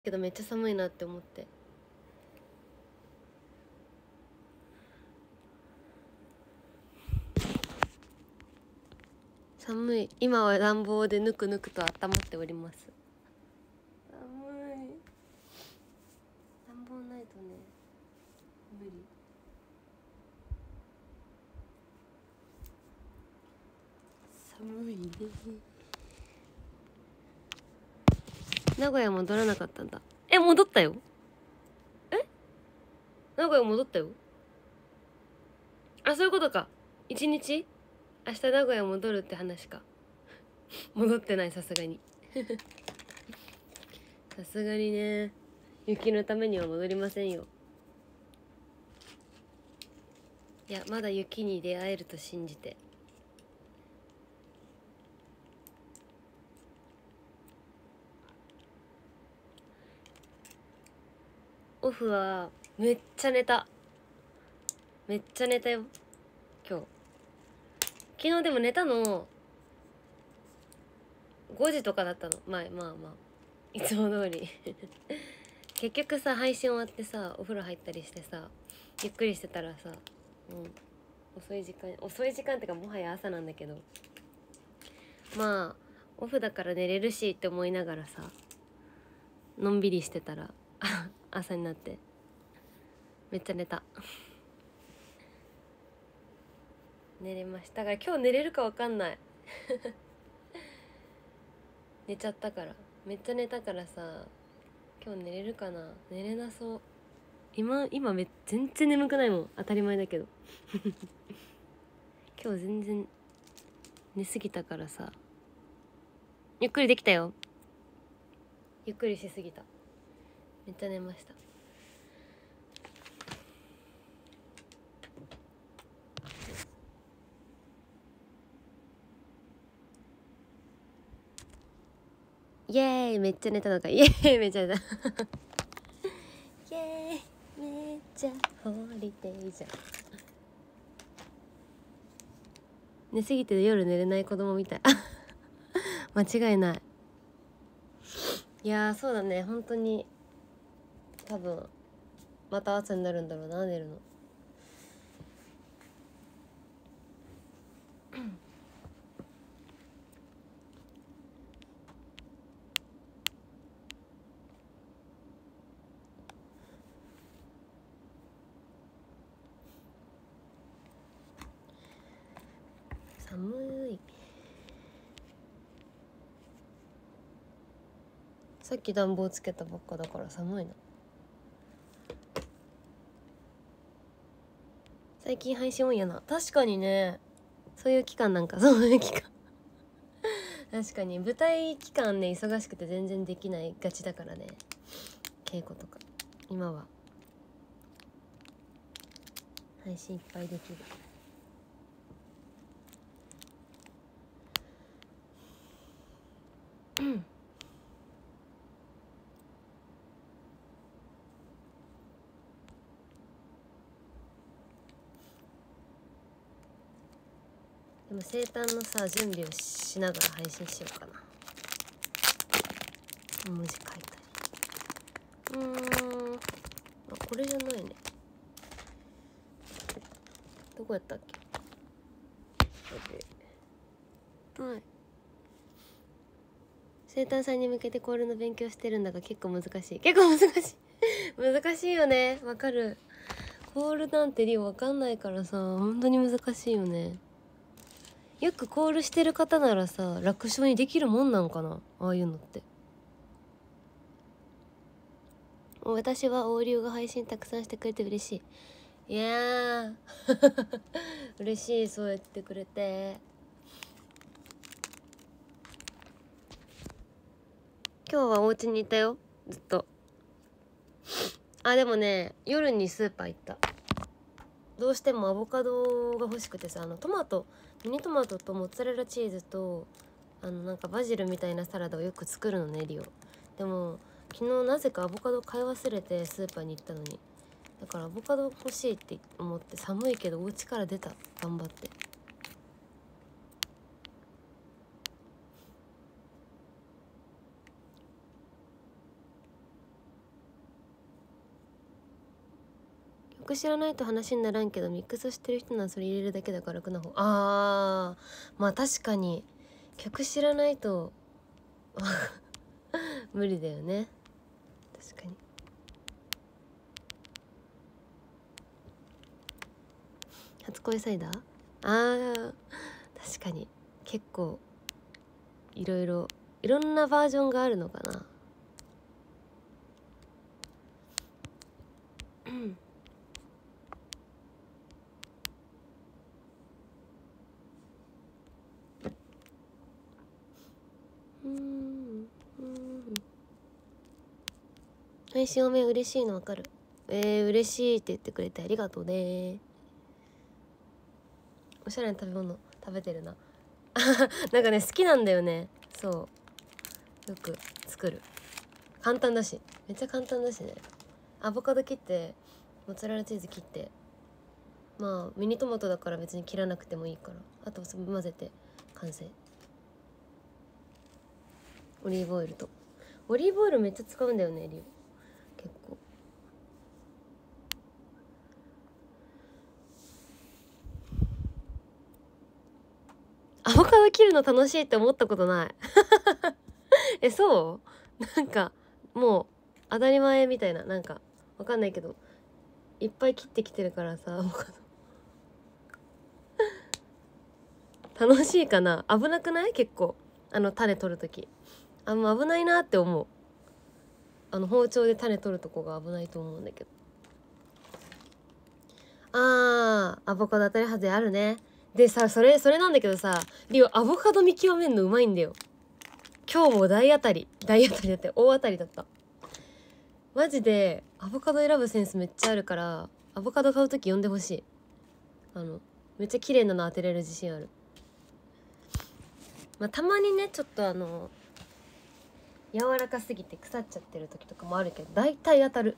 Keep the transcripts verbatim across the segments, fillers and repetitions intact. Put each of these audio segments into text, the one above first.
けどめっちゃ寒いなって思って。寒い。今は暖房でぬくぬくと温まっております。寒い。暖房ないとね無理。寒いね。名古屋戻らなかったんだ。え、戻ったよ。え、名古屋戻ったよ。あ、そういうことか。一日明日名古屋戻るって話か。戻ってない、さすがに。さすがにね、雪のためには戻りませんよ。いや、まだ雪に出会えると信じて。オフはめっちゃ寝た。めっちゃ寝たよ今日。昨日でも寝たのごじとかだったの。まあまあまあいつも通り結局さ、配信終わってさ、お風呂入ったりしてさ、ゆっくりしてたらさ、うん、遅い時間遅い時間ってかもはや朝なんだけど、まあオフだから寝れるしって思いながらさ、のんびりしてたら朝になってめっちゃ寝た寝れました。だから今日寝れるかわかんない寝ちゃったから、めっちゃ寝たからさ、今日寝れるかな。寝れなそう。今今め全然眠くないもん。当たり前だけど今日全然寝すぎたからさ。ゆっくりできたよ。ゆっくりしすぎた。めっちゃ寝ました。イエーイ、めっちゃ寝たのか。イエーイ、めっちゃ寝たイエーイ、めっちゃホリデーじゃん。寝すぎて夜寝れない子供みたい間違いない。いやー、そうだね、本当に多分また朝になるんだろうな、寝るの寒い。さっき暖房つけたばっかだから寒いな。最近配信多いやな。確かにね、そういう期間なんかそういう期間確かに舞台期間ね、忙しくて全然できないがちだからね、稽古とか。今は配信いっぱいできる。うんでも生誕のさ、準備をしながら配信しようかな。文字書いたり。うーん、あ、これじゃないね。どこやったっけ。はい、生誕さんに向けてコールの勉強してるんだが結構難しい。結構難しい難しいよね。わかる。コールなんてリオわかんないからさ、本当に難しいよね。よくコールしてる方ならさ、楽勝にできるもんなんかな、ああいうのって。私はオーリュウが配信たくさんしてくれて嬉しい。いやー嬉しい、そうやってくれて。今日はお家にいたよ、ずっと。あ、でもね、夜にスーパー行った。どうしてもアボカドが欲しくてさ、あのトマト、ミニトマトとモッツァレラチーズとあのなんかバジルみたいなサラダをよく作るのね、リオ。でも昨日なぜかアボカド買い忘れてスーパーに行ったのに、だからアボカド欲しいって思って、寒いけどお家から出た、頑張って。 曲知らないと話にならんけどミックスしてる人ならそれ入れるだけだから楽な方。あーまあ確かに曲知らないと無理だよね。確かに。初恋サイダー、あー確かに結構いろいろいろんなバージョンがあるのかな。うん配信おめ嬉しいのわかる。えー、嬉しいって言ってくれてありがとうね。おしゃれな食べ物食べてるななんかね好きなんだよね。そうよく作る。簡単だしめっちゃ簡単だしね。アボカド切ってモッツァレラチーズ切って、まあミニトマトだから別に切らなくてもいいから、あと混ぜて完成。オリーブオイルとオリーブオイルめっちゃ使うんだよねリオ結構。アボカド切るの楽しいって思ったことないえそうなんかもう当たり前みたいな、なんかわかんないけどいっぱい切ってきてるからさアボカド楽しいかな。危なくない？結構あの種取るときあんま危ないなって思う。あの包丁で種取るとこが危ないと思うんだけど。あーアボカド当たり外れあるね。でさそれそれなんだけどさリオアボカド見極めんのうまいんだよ。今日も大当たり大当たりだって大当たりだった。マジでアボカド選ぶセンスめっちゃあるからアボカド買うとき呼んでほしい。あのめっちゃ綺麗なの当てれる自信ある。まあたまにねちょっとあの柔らかすぎて腐っちゃってる時とかもあるけど大体当たる。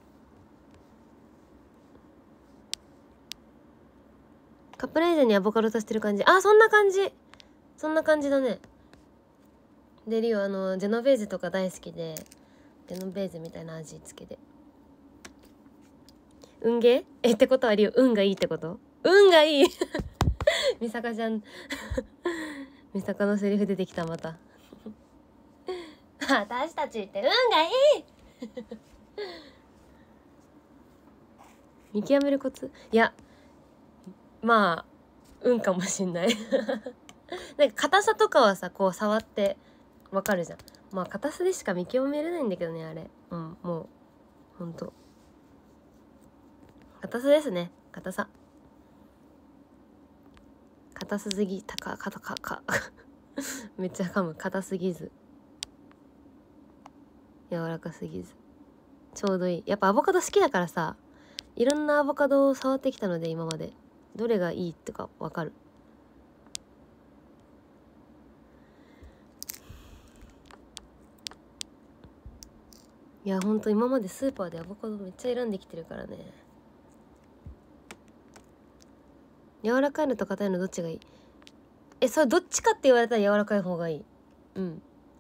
カプレーゼにアボカド足してる感じ。あそんな感じそんな感じだね。でリオあのジェノベーゼとか大好きでジェノベーゼみたいな味付けで。運ゲーえってことはリオ運がいいってこと？運がいい美坂ちゃん美坂のセリフ出てきたまた私たちって運がいい見極めるコツ？いやまあ運かもしんないなんか硬さとかはさこう触ってわかるじゃん。まあ硬さでしか見極めれないんだけどねあれ。うんもうほんと硬さですね。硬さ硬すぎたかかたかかめっちゃ噛む。硬すぎず柔らかすぎずちょうどいい。やっぱアボカド好きだからさいろんなアボカドを触ってきたので今までどれがいいってかわかる。いやほんと今までスーパーでアボカドめっちゃ選んできてるからね。柔らかいのと硬いのどっちがいい？えそれどっちかって言われたら柔らかい方がいい。うん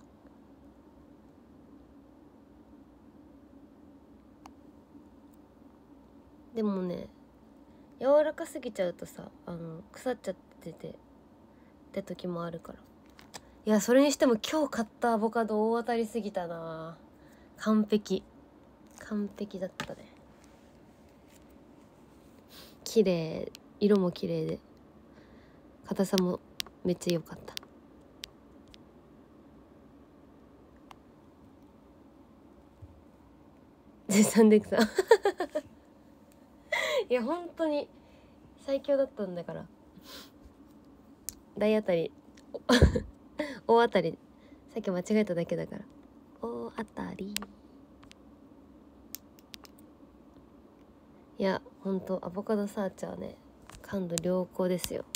でもね柔らかすぎちゃうとさあの腐っちゃっててって時もあるから。いやそれにしても今日買ったアボカド大当たりすぎたな。完璧完璧だったね。綺麗色も綺麗で硬さもめっちゃ良かった。絶賛できたいや本当に最強だったんだから大当たり大当たりさっき間違えただけだから大当たり。いやほんとアボカドサーチャーね感度良好ですよ。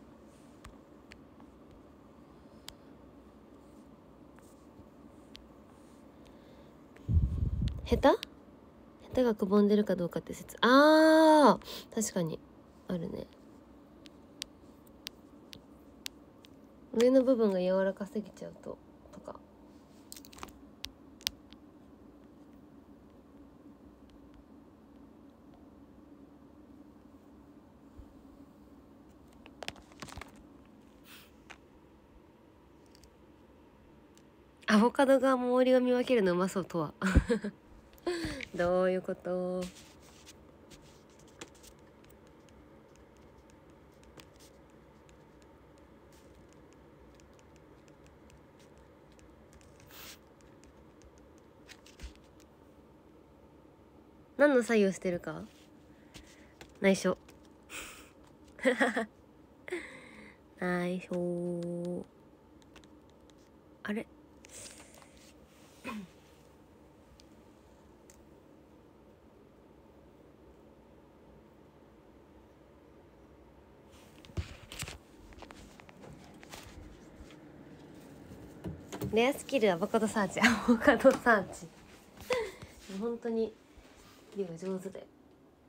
下手下手がくぼんでるかどうかって説。あー確かにあるね。上の部分が柔らかすぎちゃうととか。 アボカドが周りを見分けるのうまそうとはどういうこと？何の作業してるか内緒内緒。あれレアスキルアボカドサーチアボカドサーチ本当にリュウ上手だよ。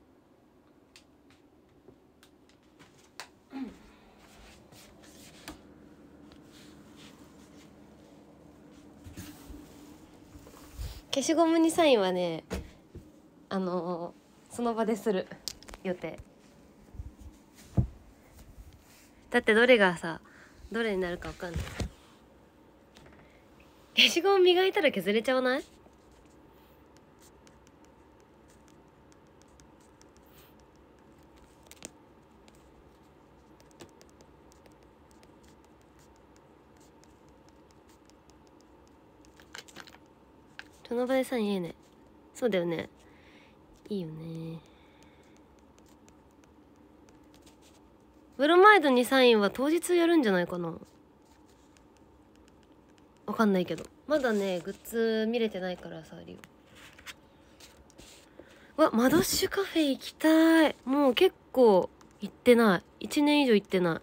消しゴムにサインはね、あのー、その場でする予定だって。どれがさどれになるか分かんない。消しゴム磨いたら削れちゃわない？その場でサインええね。そうだよね、いいよね。ブロマイドにサインは当日やるんじゃないかな、わかんないけど。まだねグッズ見れてないからさ。リオわマドッシュカフェ行きたい。もう結構行ってない、いちねん以上行ってない。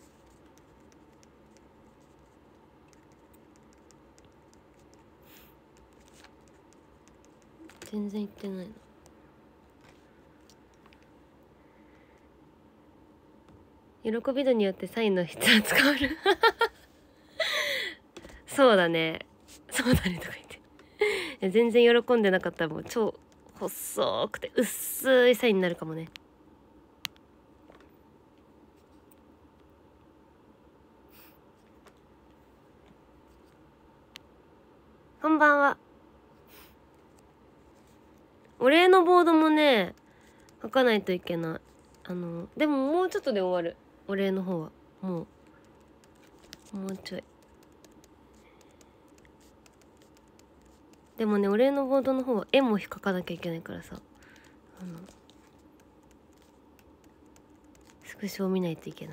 全然行ってないな。喜び度によってサインの質は変わるそうだねそうだねとか言って全然喜んでなかったらもう超細くて薄いサインになるかもね。こんばんは。お礼のボードもね書かないといけない。あのでももうちょっとで終わる。お礼の方はもうもうちょい。でもねお礼のボードの方は絵も描かなきゃいけないからさ、あのスクショを見ないといけない。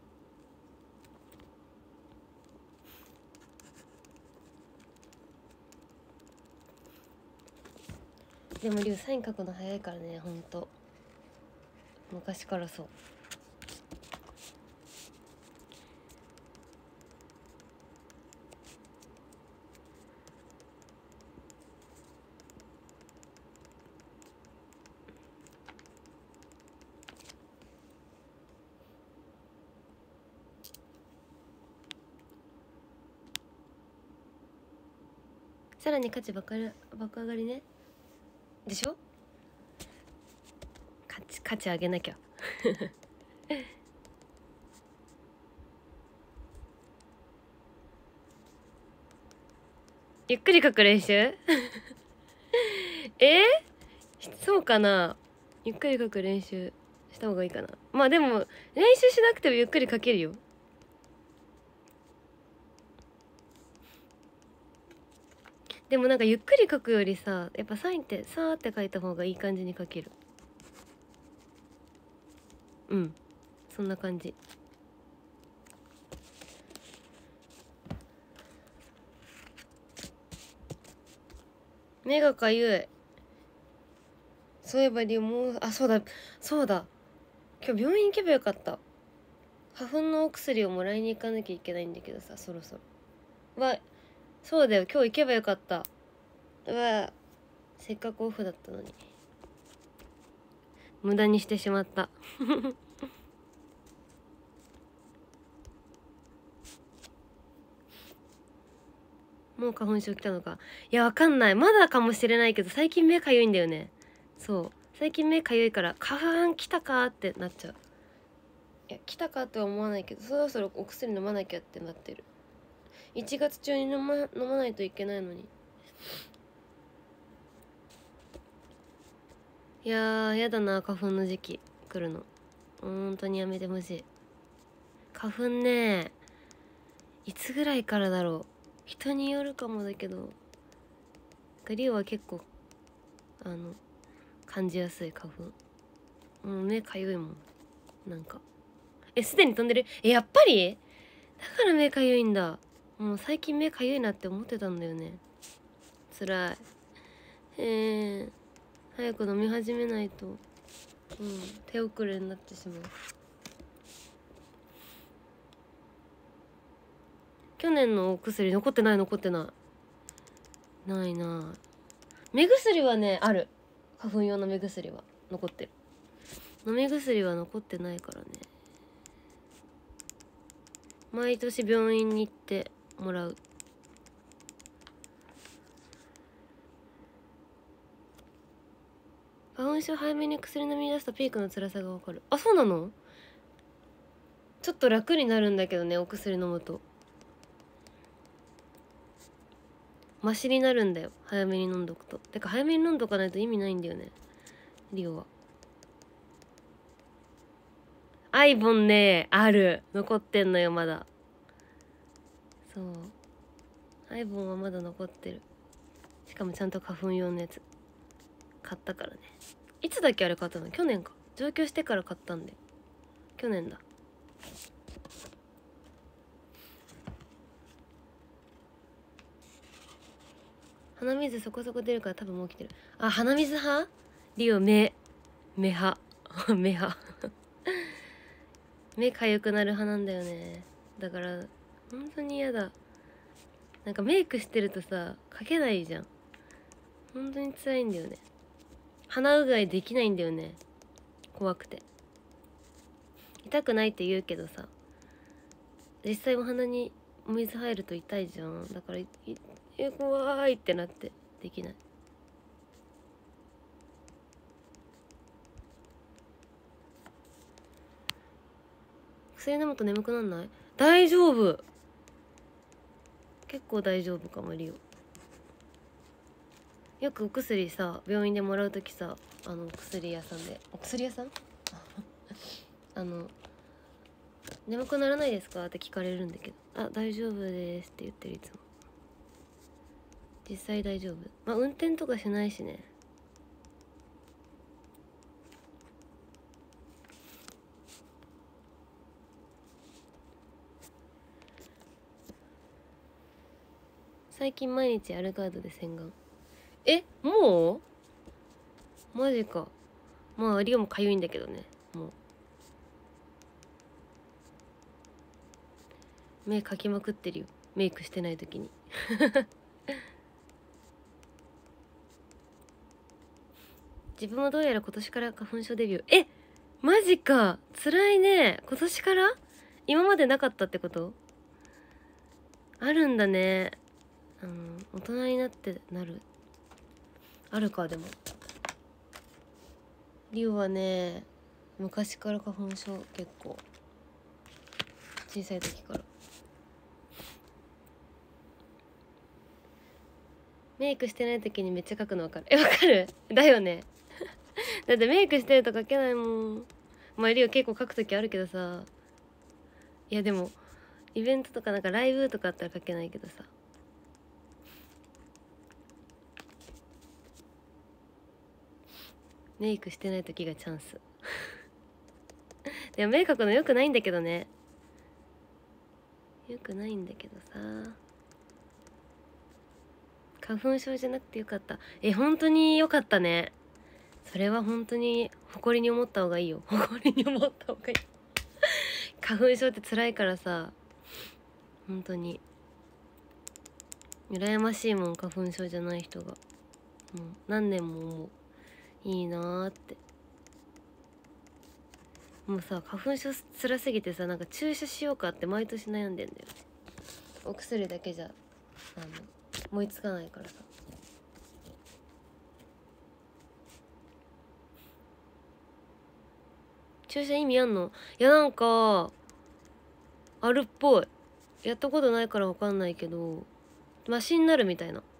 でもリュウサイン書くの早いからね、ほんと昔からそう。さらに価値爆上がりねでしょ。価値価値上げなきゃゆっくり書く練習えー、そうかな。ゆっくり書く練習した方がいいかな。まあでも練習しなくてもゆっくり書けるよ。でもなんかゆっくり書くよりさ、やっぱサインってさーって書いた方がいい感じに書ける。うん、そんな感じ。目がかゆい。そういえばリモーあそうだそうだ今日病院行けばよかった。花粉のお薬をもらいに行かなきゃいけないんだけどさ、そろそろわそうだよ、今日行けばよかった。うわせっかくオフだったのに無駄にしてしまったもう花粉症来たのか。いやわかんない、まだかもしれないけど最近目かゆいんだよね。そう最近目かゆいから花粉来たかってなっちゃう。いや来たかとは思わないけどそろそろお薬飲まなきゃってなってる。 いちがつ中に飲ま、飲まないといけないのに。いやーやだな、花粉の時期来るの。本当にやめてほしい。花粉ね、いつぐらいからだろう。人によるかもだけど、リオは結構あの感じやすい花粉。もう目かゆいもん。なんかえ、すでに飛んでる。え、やっぱりだから目かゆいんだ。もう最近目かゆいなって思ってたんだよね。つらい。えー、早く飲み始めないと、うん、手遅れになってしまう。去年のお薬残ってない残ってないないな。目薬はねある。花粉用の目薬は残ってる。飲み薬は残ってないからね。毎年病院に行ってもらう。花粉症早めに薬飲み出すとピークの辛さがわかる。あ、そうなの？ちょっと楽になるんだけどね、お薬飲むとマシになるんだよ、早めに飲んどくと。てか早めに飲んどかないと意味ないんだよね、リオは。アイボンね、ある、残ってんのよまだ。そうアイボンはまだ残ってる。しかもちゃんと花粉用のやつ買ったからね。いつだっけあれ買ったの？去年か。上京してから買ったんで去年だ。鼻水そこそこ出るから多分もう来てる。あ、鼻水派？リオ目目派目派目かゆくなる派なんだよね。だから本当に嫌だ。なんかメイクしてるとさ描けないじゃん。本当に辛いんだよね。鼻うがいできないんだよね、怖くて。痛くないって言うけどさ、実際お鼻にお水入ると痛いじゃん。だからいえ怖いってなってできない。薬飲むと眠くなんない？大丈夫、結構大丈夫かも。リオよくお薬さ病院でもらうときさ、あの薬屋さんで、お薬屋さんあの眠くならないですかって聞かれるんだけど、あ大丈夫ですって言ってるいつも。実際大丈夫。まあ運転とかしないしね。最近毎日アルガードで洗顔。え、もうマジか。まあリオもかゆいんだけどね。もう目かきまくってるよ、メイクしてない時に自分はどうやら今年から花粉症デビュー。え、マジか、辛いね。今年から？今までなかったってこと？あるんだね。あの大人になってなる、あるか。でもリオはね昔から花粉症、結構小さい時から。メイクしてない時にめっちゃ描くの分かる。え、分かるだよねだってメイクしてると描けないもん。まあリオ結構描く時あるけどさ。いやでもイベントとかなんかライブとかあったら描けないけどさ。メイクしてない時がチャンスでも目描くのよくないんだけどね。よくないんだけどさ。花粉症じゃなくてよかった。え、本当によかったね。それは本当に誇りに思った方がいいよ。誇りに思った方がいい花粉症って辛いからさ、本当に羨ましいもん、花粉症じゃない人が。もう何年も思う。いいなーって。もうさ花粉症辛すぎてさ、なんか注射しようかって毎年悩んでんだよね。お薬だけじゃあの思いつかないからさ。注射意味あんの？いやなんかあるっぽい。 やったことないから分かんないけどマシになるみたいな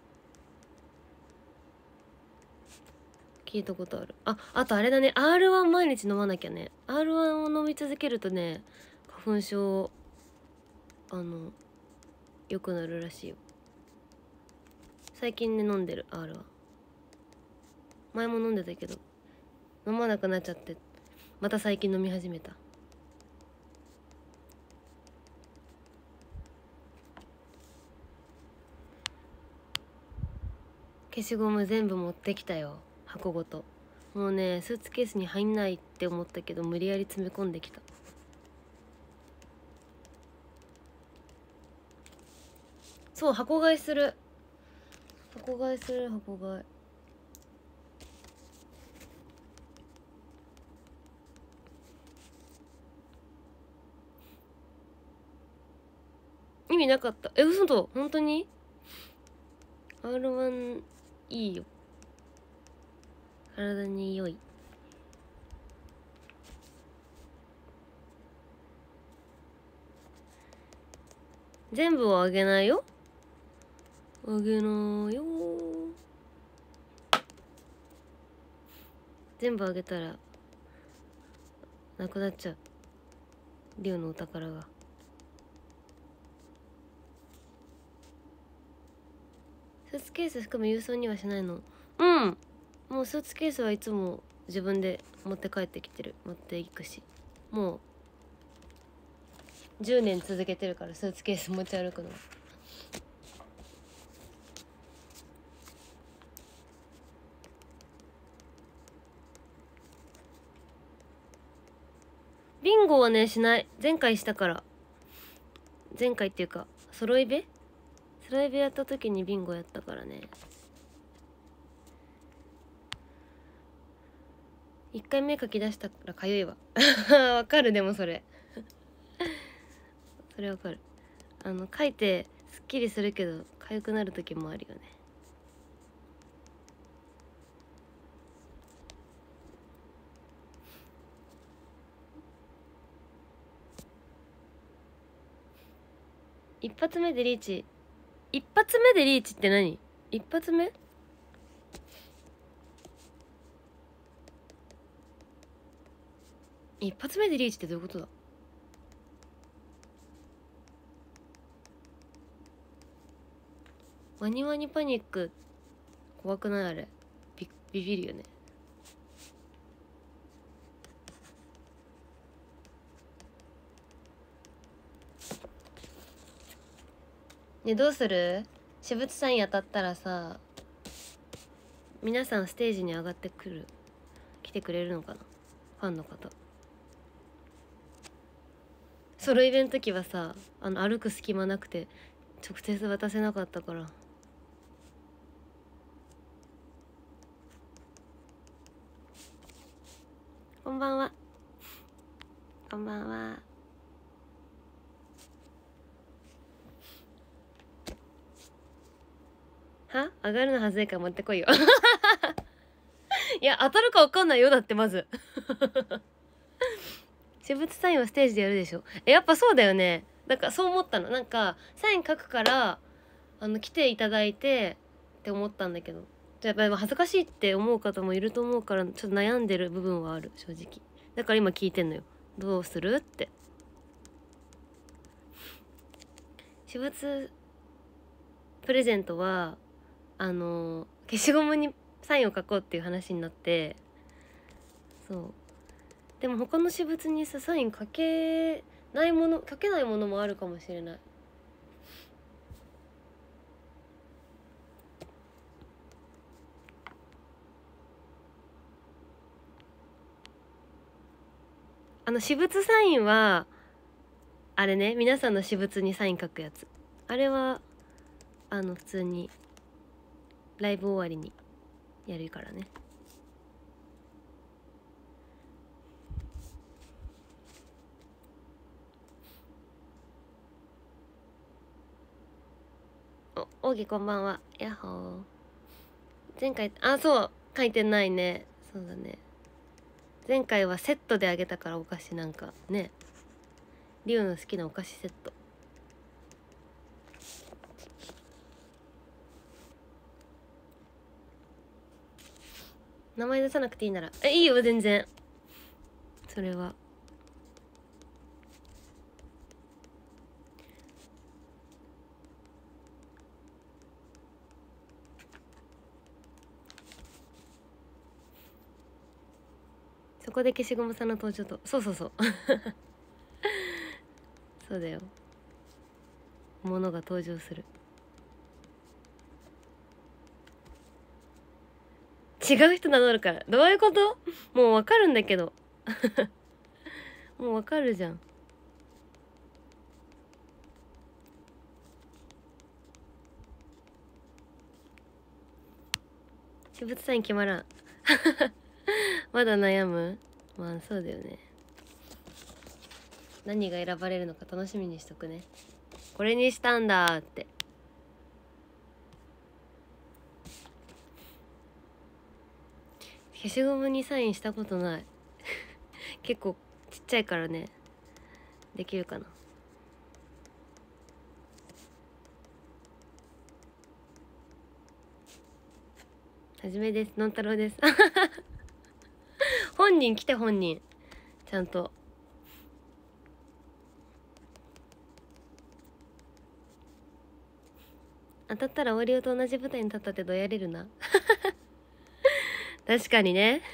聞いたことある。あ、あとあれだね、 アールワン 毎日飲まなきゃね。 アールワン を飲み続けるとね花粉症あの良くなるらしいよ。最近ね飲んでる アールワン。 前も飲んでたけど飲まなくなっちゃってまた最近飲み始めた。消しゴム全部持ってきたよ、箱ごと。もうねスーツケースに入んないって思ったけど無理やり詰め込んできた。そう箱買いする箱買いする箱買い。意味なかった。え、嘘と本当に アールワン いいよ、体に良い。全部はあげないよ、あげないよ。全部あげたらなくなっちゃう、リュウのお宝が。スーツケース含め郵送にはしないの？うん、もうスーツケースはいつも自分で持って帰ってきてる、持っていくし。もうじゅうねん続けてるからスーツケース持ち歩くの。ビンゴはねしない。前回したから。前回っていうか揃い部揃い部やった時にビンゴやったからね。いっかいめ書き出したらかゆいわわかる。でもそれそれわかる。あの書いてすっきりするけどかゆくなる時もあるよね。一発目でリーチ。一発目でリーチって何？一発目？一発目でリーチってどういうことだ？ワニワニパニック怖くない？あれビビビるよね。ね、どうする？私物サイン当たったらさ皆さんステージに上がってくる来てくれるのかな、ファンの方。ソロイベの時はさあの歩く隙間なくて直接渡せなかったから。こんばんは、こんばんは。は上がるのはずいから持ってこいよいや当たるか分かんないよ、だってまず私物サインはステージでやるでしょ。えやっぱそうだよね。だからそう思ったの。なんかサイン書くからあの来ていただいてって思ったんだけど、やっぱり恥ずかしいって思う方もいると思うからちょっと悩んでる部分はある、正直。だから今聞いてんのよ、どうするって。私物プレゼントはあの消しゴムにサインを書こうっていう話になって、そうでも他の私物にさサイン書けないもの書けないものもあるかもしれない。あの私物サインはあれね、皆さんの私物にサイン書くやつ、あれはあの普通にライブ終わりにやるからね。お、おぎこんばんは、やっほー。前回あそう書いてないね。そうだね、前回はセットであげたから、お菓子なんかね、リュウの好きなお菓子セット。 名前出さなくていいならえいいよ全然。それはそこで消しゴムさんの登場とそうそうそうそうだよ、ものが登場する。違う人名乗るから。どういうこと？もうわかるんだけどもうわかるじゃん。私物サイン決まらんまだ悩む。まあそうだよね。何が選ばれるのか楽しみにしとくね。これにしたんだって。消しゴムにサインしたことない結構ちっちゃいからね。できるかな。はじめです。のんたろうです本人来て、本人ちゃんと。当たったらオーリオと同じ舞台に立ったってどうやれるな確かにね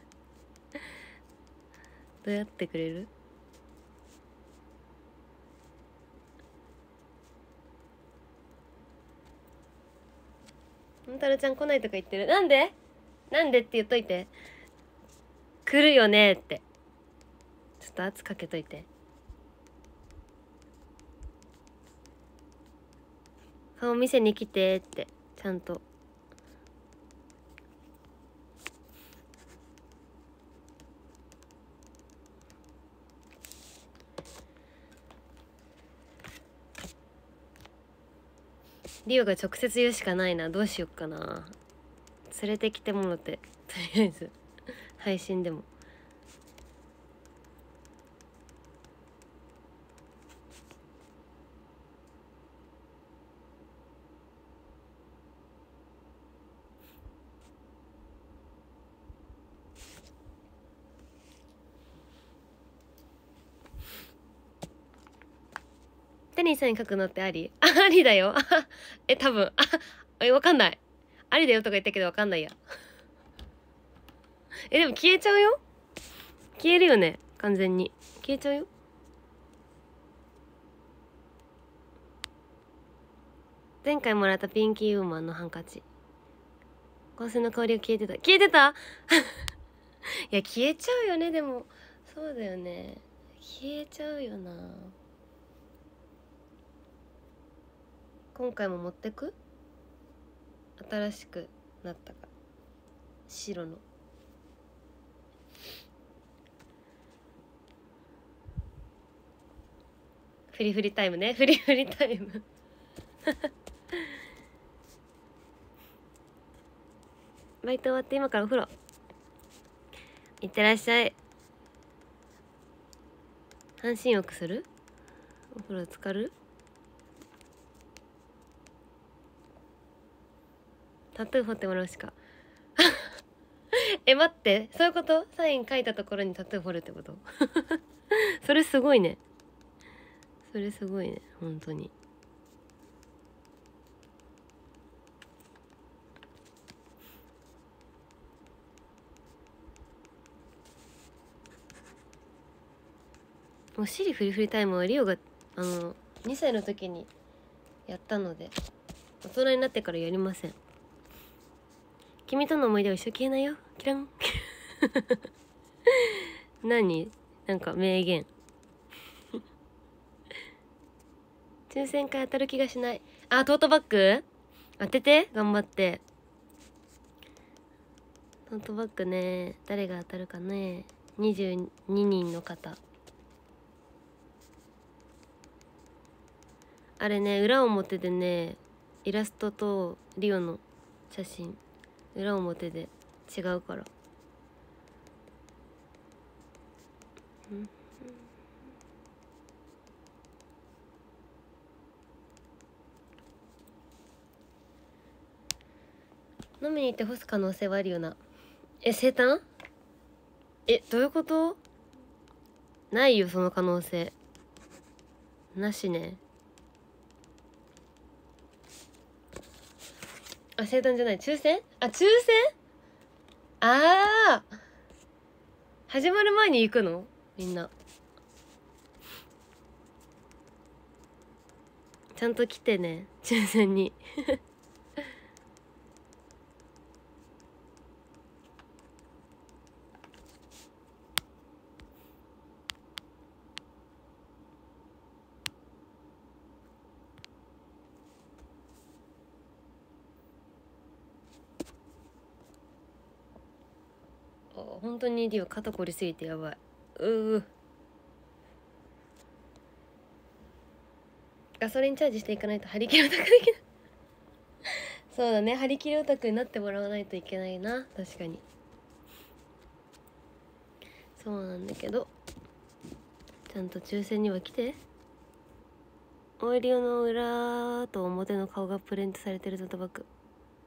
どうやってくれる？のんたろうちゃん来ないとか言ってる。なんでなんでって言っといて。来るよねってちょっと圧かけといて。顔見せに来てってちゃんと。リオが直接言うしかないな。どうしよっかな。連れてきてもろてとりあえず配信でも。手にサイン書くのってあり？あ、ありだよえ、多分あ、え、わかんない。ありだよとか言ったけどわかんないやえ、でも消えちゃうよ。消えるよね、完全に消えちゃうよ。前回もらったピンキーウーマンのハンカチ、香水の香りが消えてた。消えてたいや消えちゃうよね。でもそうだよね、消えちゃうよな。今回も持ってく？新しくなったから白の。フリフリタイムね、フリフリタイムバイト終わって今からお風呂行ってらっしゃい。半身浴する？お風呂浸かる？タトゥー彫ってもらうしかえ、待って、そういうこと？サイン書いたところにタトゥー彫るってことそれすごいね。それすごいね、本当に。もうシリフリフリタイムはリオがあのにさいの時にやったので、大人になってからやりません。君との思い出は一生消えないよ、キラン何？なんか名言抽選会当たる気がしない。あ、トートバッグ当てて、頑張って。トートバッグね、誰が当たるかね。にじゅうににんの方。あれね、裏表でね、イラストとリオの写真裏表で違うから。うん飲みに行って干す可能性はあるよな。 え、生誕？え、どういうこと？ないよその可能性なしね。あ、生誕じゃない、抽選？あ、抽選？ああ、始まる前に行くのみんな。ちゃんと来てね、抽選にあ、本当にリオ肩こりすぎてやばい。うー、ガソリンチャージしていかないと張り切りオタクできないそうだね、張り切りオタクになってもらわないといけないな。確かにそうなんだけど、ちゃんと抽選には来て。オイリオの裏と表の顔がプリントされてるトートバッグ。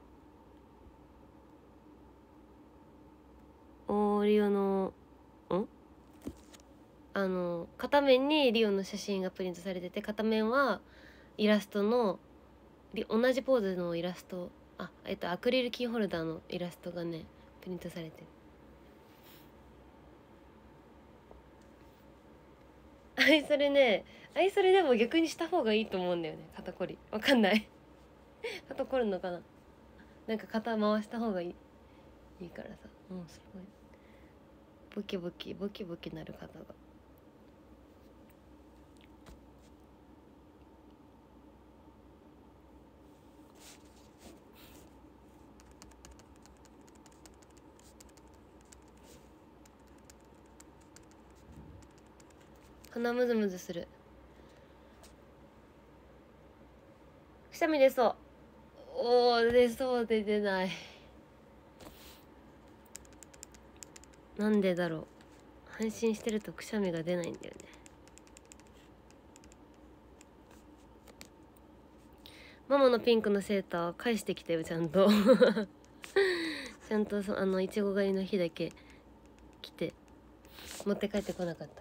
オリオのんあの片面にリオの写真がプリントされてて、片面はイラストの同じポーズのイラスト、あ、えっとアクリルキーホルダーのイラストがねプリントされてる。あいそれね、あいそれでも逆にした方がいいと思うんだよね。肩こりわかんない肩こるのかな。なんか肩回した方がいいいいからさ。もうすごいボキボキボキボキなる肩が。鼻ムズムズする。くしゃみ出そう。おー、出そうで出ない。なんでだろう。安心してるとくしゃみが出ないんだよね。ママのピンクのセーター返してきたよ、ちゃんとちゃんとそあのいちご狩りの日だけ来て持って帰ってこなかった。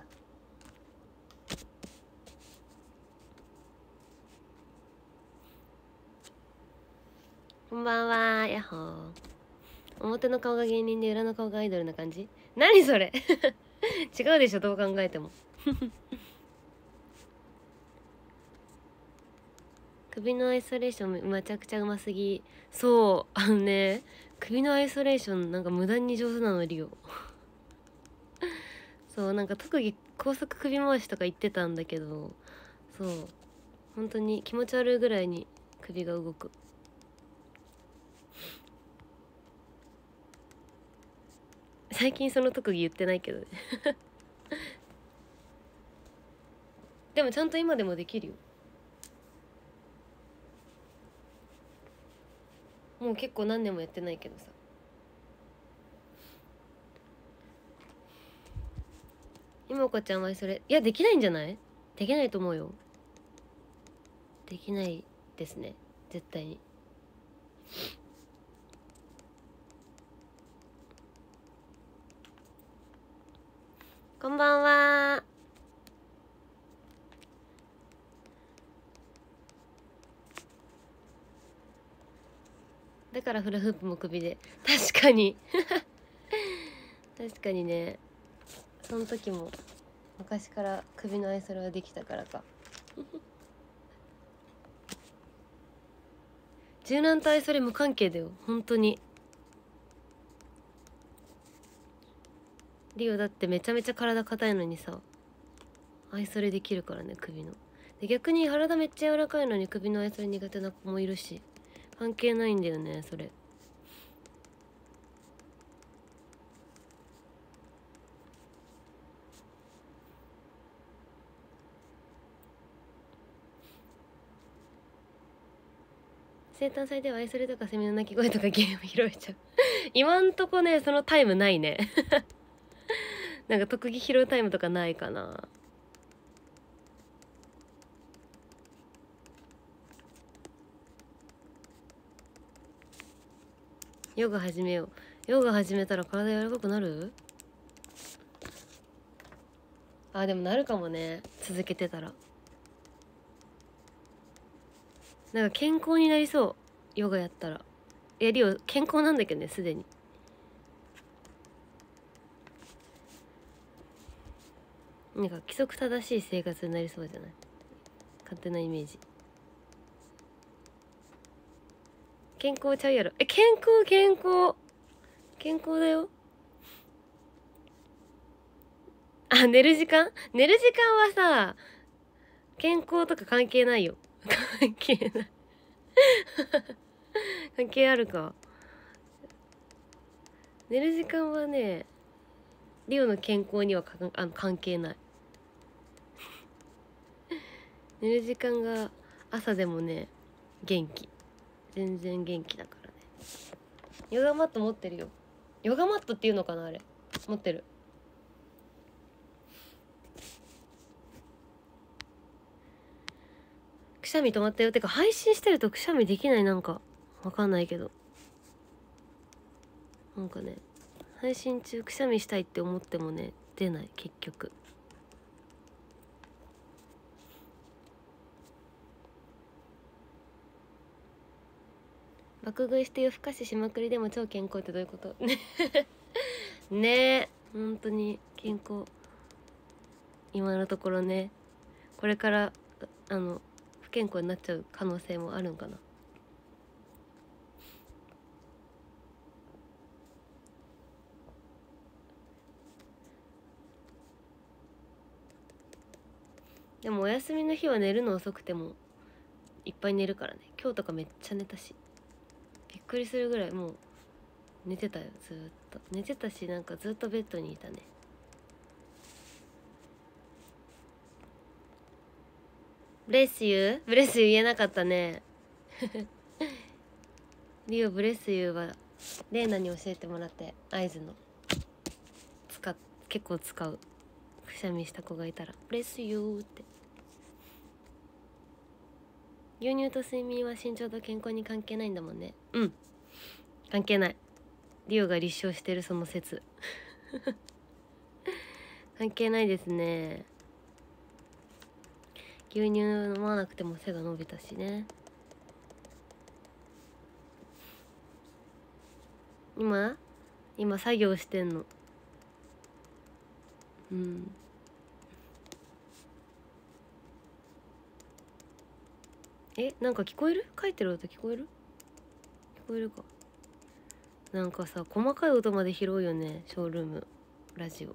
こんばんは、やっほー。表の顔が芸人で裏の顔がアイドルな感じ？何それ違うでしょ、どう考えても首のアイソレーションめちゃくちゃうますぎ。そうあのね、首のアイソレーションなんか無駄に上手なのリオそうなんか特技高速首回しとか言ってたんだけど、そう本当に気持ち悪いぐらいに首が動く。最近その特技言ってないけどねでもちゃんと今でもできるよ。もう結構何年もやってないけどさ。妹子ちゃんはそれいやできないんじゃない？できないと思うよ。できないですね、絶対に。こんばんは。だからフラフープも首で。確かに確かにね。その時も昔から首のアイソレはできたからか柔軟とアイソレ無関係だよ本当に。リオだってめちゃめちゃ体硬いのにさアイソレできるからね、首の。で逆に体めっちゃ柔らかいのに首のアイソレ苦手な子もいるし、関係ないんだよねそれ。生誕祭ではアイソレとかセミの鳴き声とかゲーム拾えちゃう今んとこねそのタイムないねなんか特技拾うタイムとかないかな。ヨガ始めよう。 ヨガ始めたら体柔らかくなる？あ、でもなるかもね、続けてたら。なんか健康になりそう、ヨガやったら。いやリオ健康なんだけどね、すでに。なんか規則正しい生活になりそうじゃない？勝手なイメージ。健康ちゃうやろ。え、健康健康健康だよ。あ、寝る時間寝る時間はさ、健康とか関係ないよ。関係ない関係あるか。寝る時間はね、リオの健康にはかあの関係ない寝る時間が朝でもね、元気、全然元気だからね。ヨガマット持ってるよ。ヨガマットっていうのかな、あれ持ってる。くしゃみ止まったよ。てか配信してるとくしゃみできない。なんかわかんないけど、なんかね、配信中くしゃみしたいって思ってもね、出ない結局。爆食いして夜更かししまくりでも超健康ってどういうことねえ、本当に健康今のところね。これからあの不健康になっちゃう可能性もあるんかな。でもお休みの日は寝るの遅くてもいっぱい寝るからね。今日とかめっちゃ寝たし、びっくりするぐらいもう寝てたよ。ずーっと寝てたし、なんかずっとベッドにいたね。ブレスユーブレスユー言えなかったねリオブレスユーはレイナに教えてもらって、合図の使っ結構使う。くしゃみした子がいたらブレスユーって。牛乳と睡眠は身長と健康に関係ないんだもんね。うん、関係ない。リオが立証してるその説関係ないですね。牛乳飲まなくても背が伸びたしね。今今作業してんの。うん。え、なんか聞こえる？書いてる音聞こえる？聞こえるか。なんかさ、細かい音まで拾うよね、ショールームラジオ。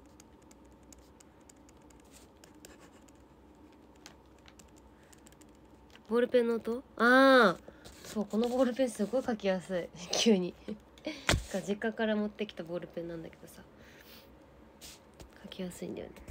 ボールペンの音？ああ、そう、このボールペンすごい書きやすい急に実家から持ってきたボールペンなんだけどさ、書きやすいんだよね。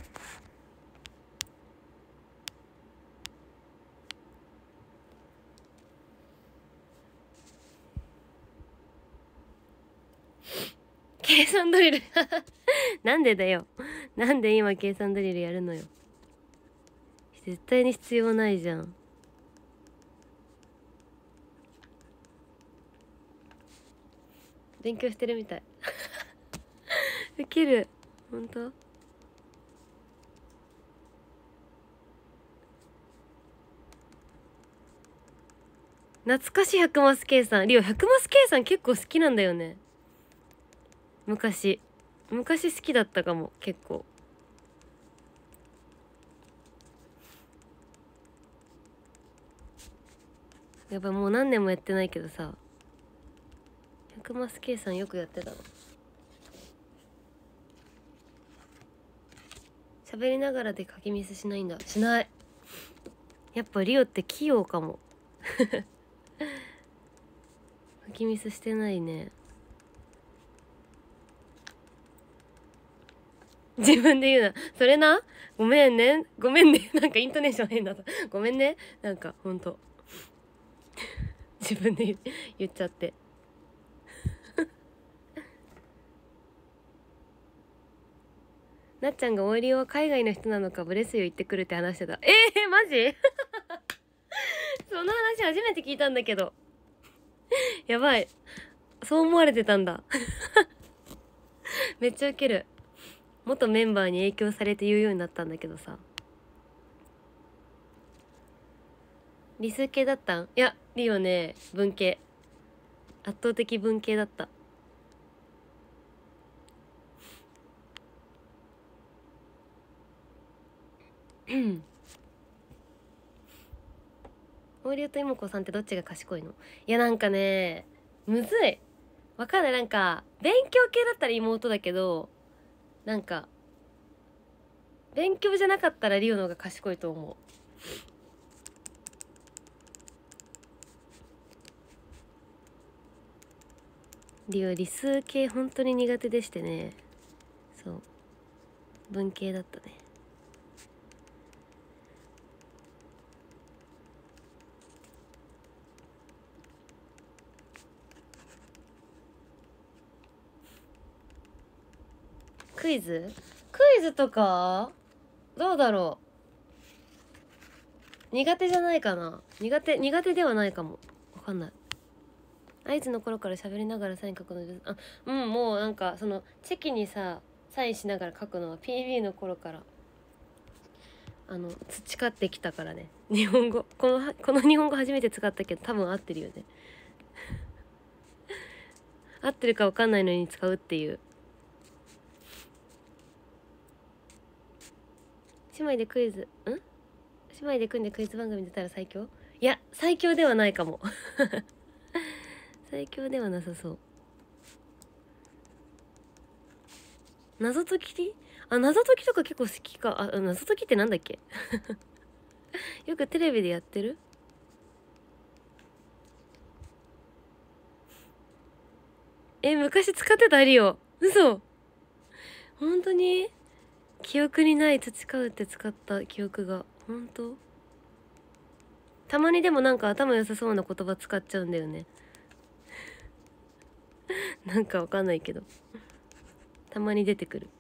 計算ドリルなんでだよ、なんで今計算ドリルやるのよ。絶対に必要ないじゃん。勉強してるみたいウケる。ほんと？懐かしい百マス計算。リオ百マス計算結構好きなんだよね。昔昔好きだったかも。結構やっぱもう何年もやってないけどさ、百マス計算よくやってたの。喋りながらで書きミスしないんだ。しない。やっぱリオって器用かも書きミスしてないね。自分で言うな。それな。ごめんね。ごめんね。なんかイントネーション変だった。ごめんね。なんかほんと。自分で言っちゃって。なっちゃんがオイリオは海外の人なのかブレスユー行ってくるって話してた。えー、マジその話初めて聞いたんだけど。やばい。そう思われてたんだ。 めっちゃウケる。元メンバーに影響されて言うようになったんだけどさ。理数系だったん？いや、リオね、文系。圧倒的文系だった。うんオーリオと妹子さんってどっちが賢いの？いやなんかねむずい。わかんない。なんか勉強系だったら妹だけど、なんか勉強じゃなかったらリオの方が賢いと思う。リオ理数系本当に苦手でしてね。そう文系だったね。クイズクイズとかどうだろう。苦手じゃないかな。苦手苦手ではないかも。わかんない。合図の頃から喋りながらサイン書くので、あうんもうなんかそのチェキにさサインしながら書くのは ピービー の頃からあの培ってきたからね。日本語このこの日本語初めて使ったけど多分合ってるよね合ってるか分かんないのに使うっていう。姉妹でクイズん姉妹で組んでクイズ番組出たら最強？いや最強ではないかも最強ではなさそう。謎解きあ謎解きとか結構好きか。あ謎解きってなんだっけよくテレビでやってる。え昔使ってたリオ？嘘？本当に記憶にない。培うって使った記憶が。本当たまにでもなんか頭良さそうな言葉使っちゃうんだよねなんかわかんないけどたまに出てくる。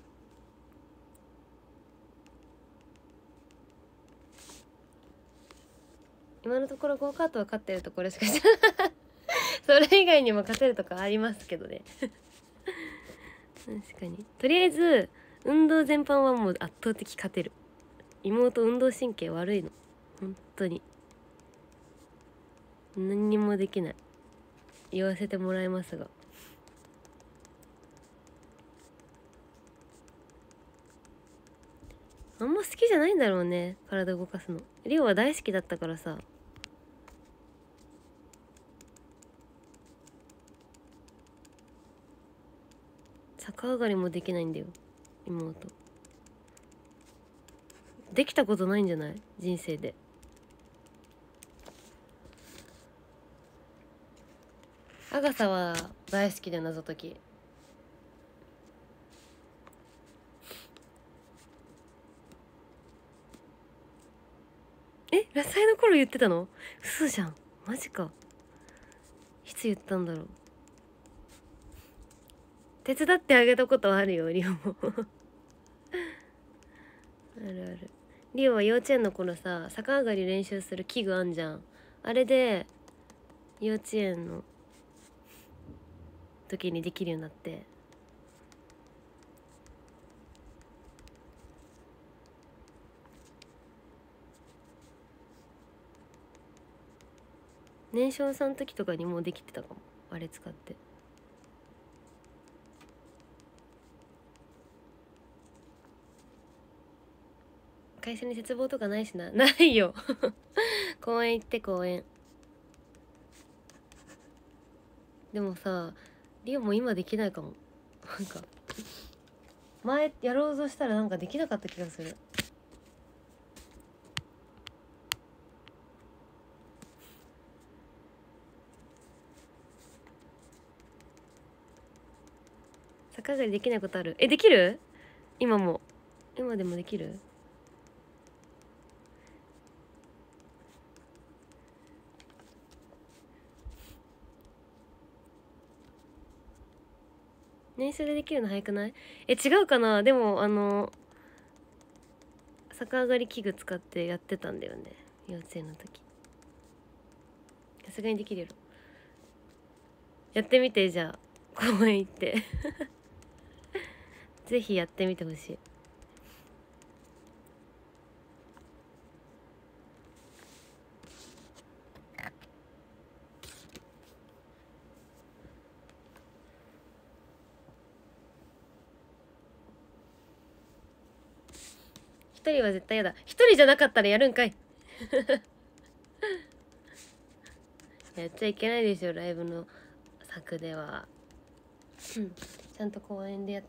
今のところゴーカートは勝ってるところしか知らないそれ以外にも勝てるとかありますけどね確かに。とりあえず運動全般はもう圧倒的勝てる。妹運動神経悪いの本当に。何にもできない。言わせてもらいますが。あんま好きじゃないんだろうね体動かすの。リオは大好きだったからさ。逆上がりもできないんだよ妹。できたことないんじゃない人生で。アガサは大好きで謎解き。えラサイの頃言ってたの？嘘じゃん。マジか。いつ言ったんだろう。手伝ってあげたことはあるよリオもあるある。リオは幼稚園の頃さ逆上がり練習する器具あんじゃん。あれで幼稚園の時にできるようになって。年少さんの時とかにもうできてたかもあれ使って。会社に絶望とかないしな。ないよ公園行って公園。でもさリオも今できないかもなんか前やろうとしたらなんかできなかった気がする。逆上がりできないことある？えできる？今も今でもできる？年収でできるの早くない？え違うかな。でもあの逆上がり器具使ってやってたんだよね幼稚園の時。さすがにできるやろ。やってみてじゃあ公園行ってぜひやってみてほしい。一人は絶対やだ。一人じゃなかったらやるんかいやっちゃいけないでしょ、ライブの作では。ちゃんと公園でやって。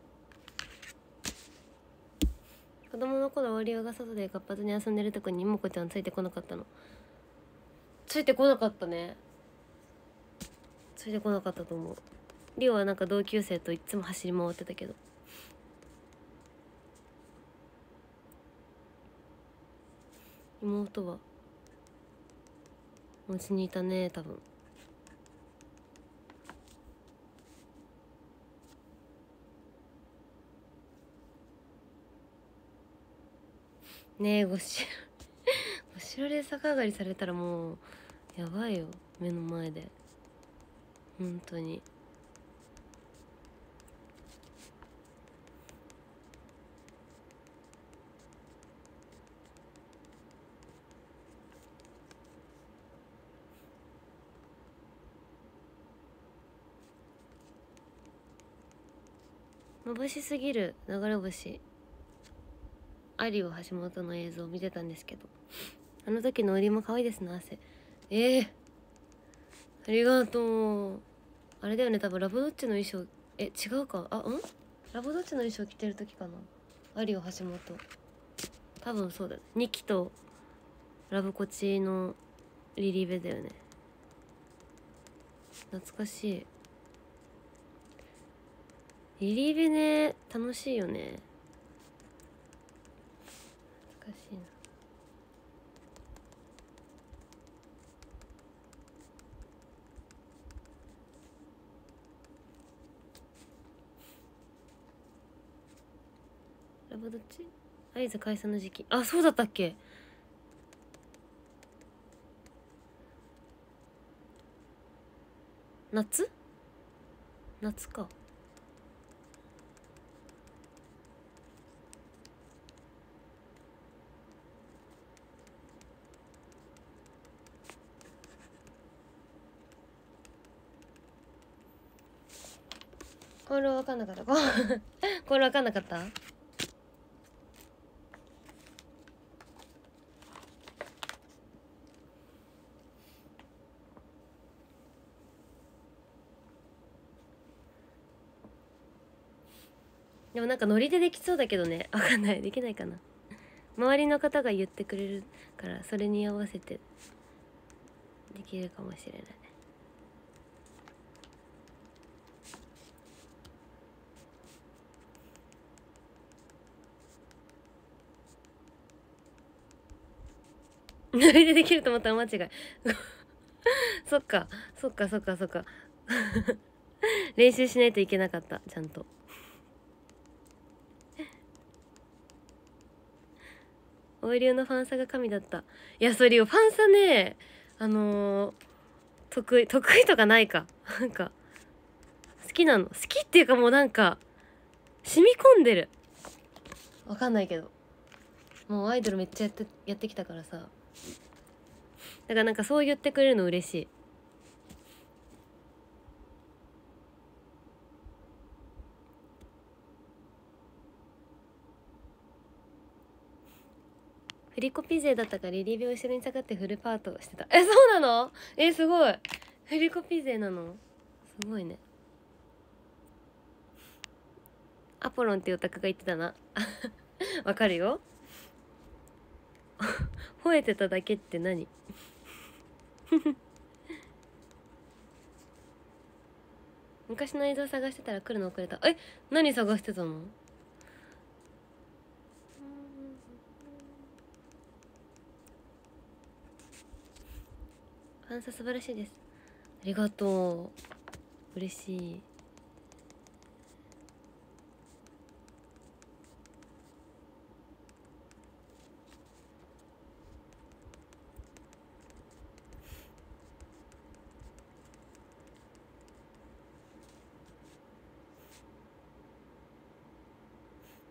子供の頃オリオが外で活発に遊んでるとこにもこちゃんついてこなかったの。ついてこなかったね。ついてこなかったと思う。リオはなんか同級生といつも走り回ってたけど。妹はお家にいたね、多分。ねえ、ごしごしろで逆上がりされたらもうやばいよ、目の前で。本当に。眩しすぎる流れ星。有オ橋本の映像を見てたんですけど、あの時の売りも可愛いですね、汗。ええー、ありがとう。あれだよね、多分ラブドッチの衣装、え違うか、あんラブドッチの衣装着てる時かな、有オ橋本。多分そうだね。にきとラブコチのリリーベだよね。懐かしい。リリーベね、楽しいよね。懐かしいな。ラブどっち？合図解散の時期。あ、そうだったっけ？夏？夏か。これ分かんなかったこれ分かんなかった。でもなんかノリでできそうだけどね。分かんない、できないかな。周りの方が言ってくれるからそれに合わせてできるかもしれない。ノリでできると思ったら間違いそっかそっかそっかそっか練習しないといけなかった、ちゃんと。オイリオのファンサが神だった。いや、それよ、ファンサね、あのー、得意得意とかないかなんか好きなの。好きっていうかもうなんか染み込んでる。わかんないけど、もうアイドルめっちゃやってやってきたからさ。だからなんかそう言ってくれるの嬉しい。振りコピ勢だったからリリーベ後ろに下がってフルパートしてた。え、そうなの？え、すごい。振りコピ勢なの？すごいね。アポロンっていうオタクが言ってたなわかるよ吠えてただけって何昔の映像探してたら来るの遅れた。え、何探してたの？ファンサ素晴らしいです。ありがとう、嬉しい。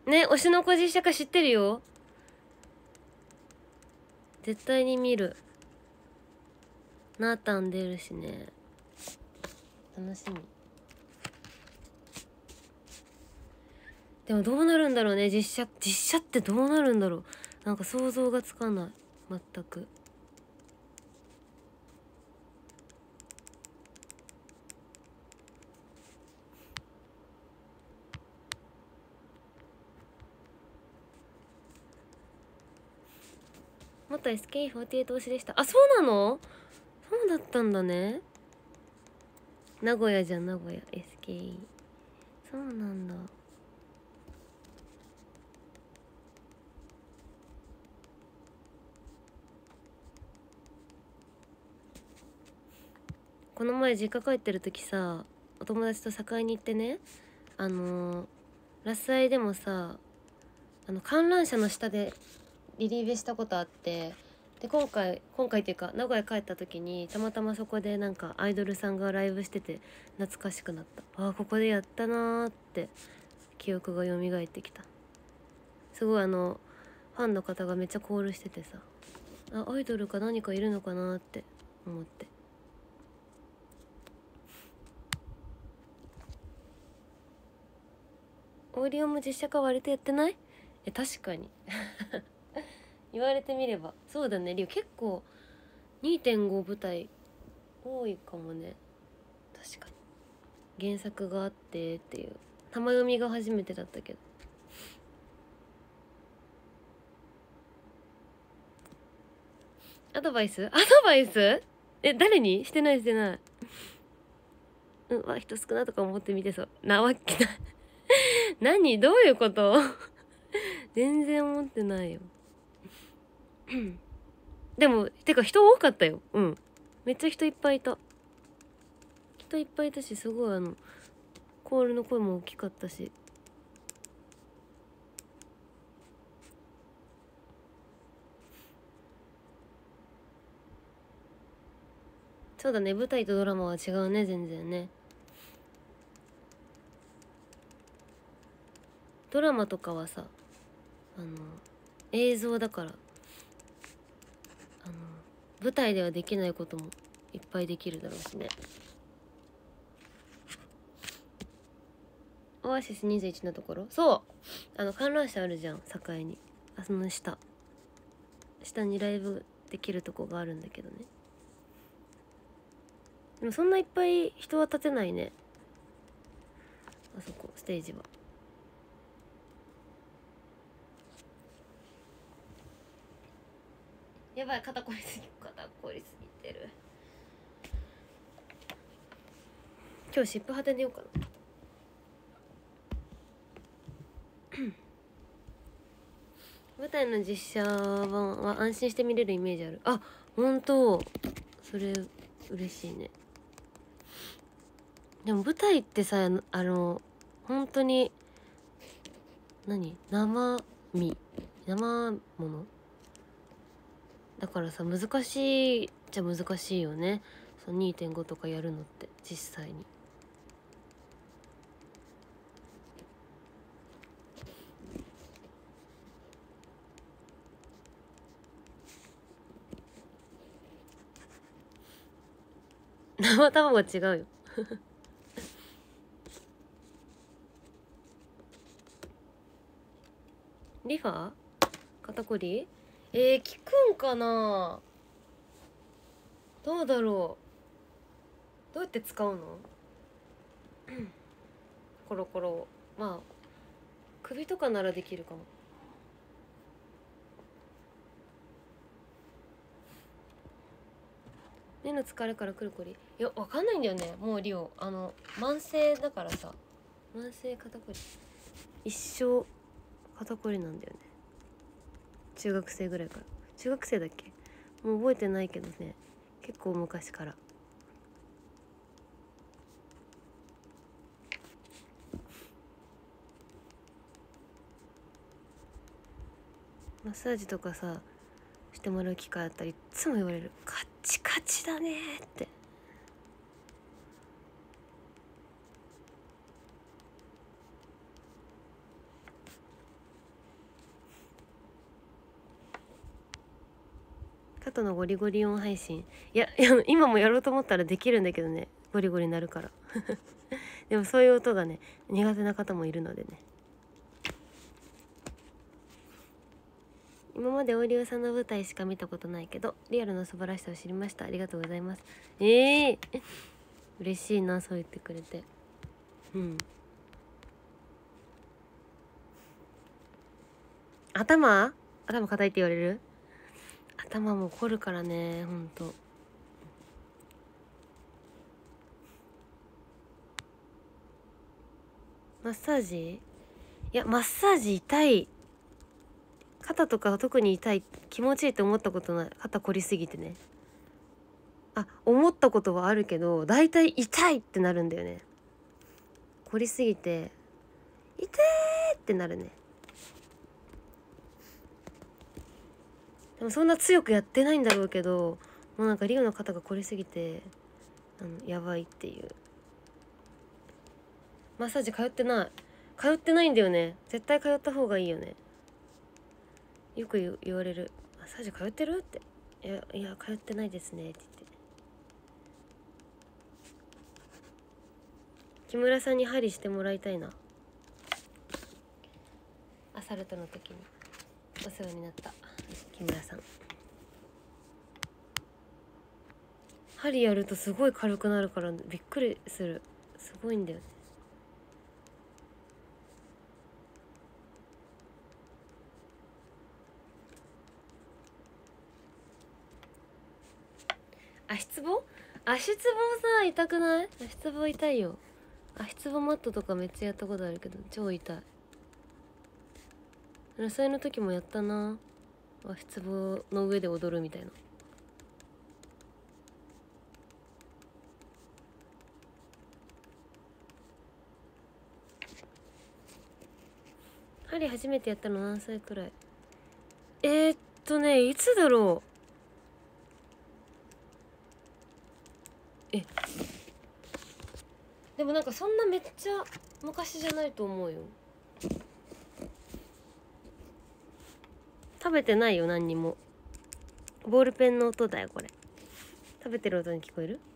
ね、推しの子実写化知ってるよ。絶対に見る。なーたん出るしね、楽しみ。でもどうなるんだろうね、実写実写ってどうなるんだろう。なんか想像がつかない、全く。元 エスケーイーフォーティーエイト 推しでした。あ、そうなの？そうだったんだね。名古屋じゃん、名古屋 エスケーイー。 そうなんだ。この前実家帰ってる時さ、お友達と境に行ってね、あのー、ラスアイでもさ、あの観覧車の下でリリーベしたことあって、で今回今回っていうか名古屋帰った時にたまたまそこでなんかアイドルさんがライブしてて懐かしくなった。あー、ここでやったなーって記憶が蘇ってきた。すごいあのファンの方がめっちゃコールしててさ、あ、アイドルか何かいるのかなって思って。オーディオも実写化割とやってない？え、確かに言われてみればそうだね。リオ結構 にてんご 舞台多いかもね。確かに原作があってっていう、玉読みが初めてだったけど。アドバイスアドバイスえ、誰にしてないしてない。うん、わ、人少なとか思って見てそうなわけない何、どういうこと全然思ってないよでもてか人多かったよ。うん、めっちゃ人いっぱいいた。人いっぱいいたし、すごいあのコールの声も大きかったし。そうだね、舞台とドラマは違うね、全然ね。ドラマとかはさ、あの映像だから、あの舞台ではできないこともいっぱいできるだろうしね。オアシスにじゅういちのところ、そうあの観覧車あるじゃん、境に。あ、その下下にライブできるとこがあるんだけどね。でもそんないっぱい人は立てないね、あそこステージは。やばい、肩こりすぎ肩こりすぎてる。今日湿布派で寝ようかな舞台の実写版は安心して見れるイメージある。あ、本当、それ嬉しいね。でも舞台ってさ、あの本当に何、生身生ものだからさ、難しいじゃ難しいよね、その にてんご とかやるのって実際に。生卵は違うよリファ肩こり、えー、効くんかな。どうだろう、どうやって使うのコロコロ。まあ首とかならできるかも。目の疲れからくるこり、いやわかんないんだよね。もうリオあの慢性だからさ、慢性肩こり、一生肩こりなんだよね。中学生ぐらいから。中学生だっけ、もう覚えてないけどね、結構昔から。マッサージとかさしてもらう機会あったらいっつも言われる、カッチカチだねって。 後のゴリゴリ音配信、いやいや今もやろうと思ったらできるんだけどね、ゴリゴリなるからでもそういう音がね苦手な方もいるのでね。今までオーディオさんの舞台しか見たことないけどリアルの素晴らしさを知りました。ありがとうございます。ええー、嬉しいな、そう言ってくれて。うん。頭頭硬いって言われる。頭も凝るからね、ほんと。マッサージ、いやマッサージ痛い。肩とか特に痛い、気持ちいいって思ったことない。肩凝りすぎてね。あ、思ったことはあるけどだいたい痛いってなるんだよね。凝りすぎて痛ーってなるね。でもそんな強くやってないんだろうけど、もうなんかリオの肩が凝りすぎてあのやばいっていう。マッサージ通ってない通ってないんだよね。絶対通った方がいいよね。よく 言, 言われる。マッサージ通ってるって。いやいや通ってないですねって言って。木村さんに針してもらいたいな。アサルトの時にお世話になった木村さん。針やるとすごい軽くなるからびっくりする。すごいんだよね。足つぼ足つぼさ痛くない？足つぼ痛いよ。足つぼマットとかめっちゃやったことあるけど超痛い。野菜の時もやったな。足つぼの上で踊るみたいな。針初めてやったの何歳くらい？えー、っとねいつだろう。えでもなんかそんなめっちゃ昔じゃないと思うよ。食べてないよ何にも。ボールペンの音だよこれ。食べてる音に聞こえる？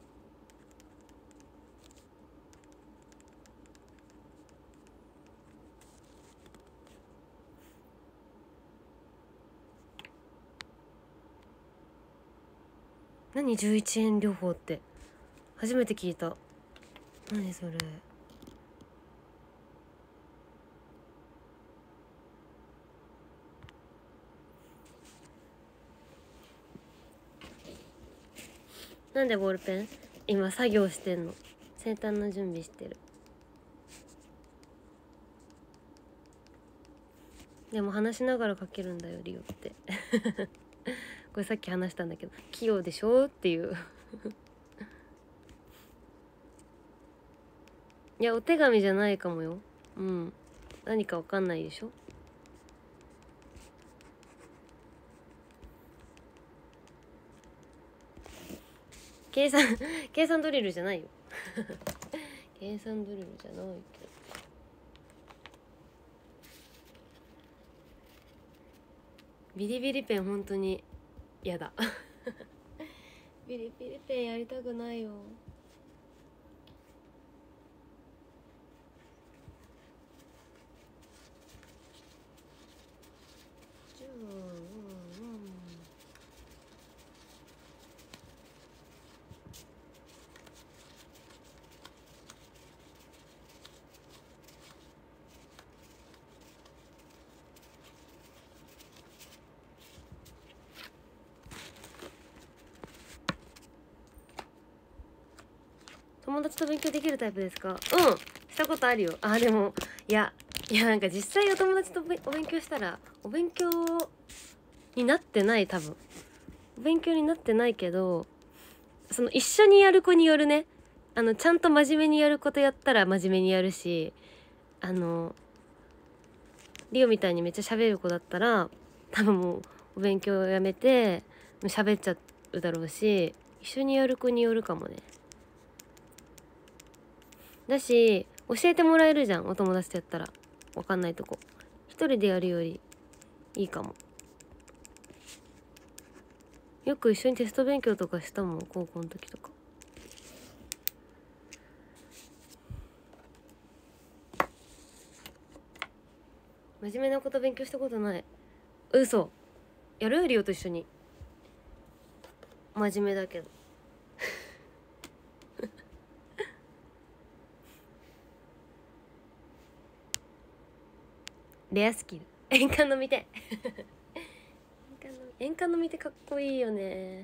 何じゅういちえん療法って初めて聞いた。何それ。なんでボールペン？今作業してんの。先端の準備してる。でも話しながら書けるんだよリオってこれさっき話したんだけど器用でしょっていういやお手紙じゃないかもよ。うん、何かわかんないでしょ。計算計算ドリルじゃないよ計算ドリルじゃないけど。ビリビリペン本当にやだビリビリペンやりたくないよ。じゃあ、うんうん、友達と勉強できるタイプですか？うん、したことあるよ。あ、でもいやいやなんか実際お友達とお勉強したらお勉強になってない。多分お勉強になってないけど、その一緒にやる子によるね。あのちゃんと真面目にやることやったら真面目にやるし、あのリオみたいにめっちゃ喋る子だったら多分もうお勉強やめて喋っちゃうだろうし、一緒にやる子によるかもね。だし教えてもらえるじゃん、お友達とやったら。分かんないとこ一人でやるよりいいかも。 よく一緒にテスト勉強とかしたもん、高校の時とか。真面目なこと勉強したことない。嘘。やる？リオと一緒に。真面目だけどレアスキル。円環の見て円環の見てかっこいいよね。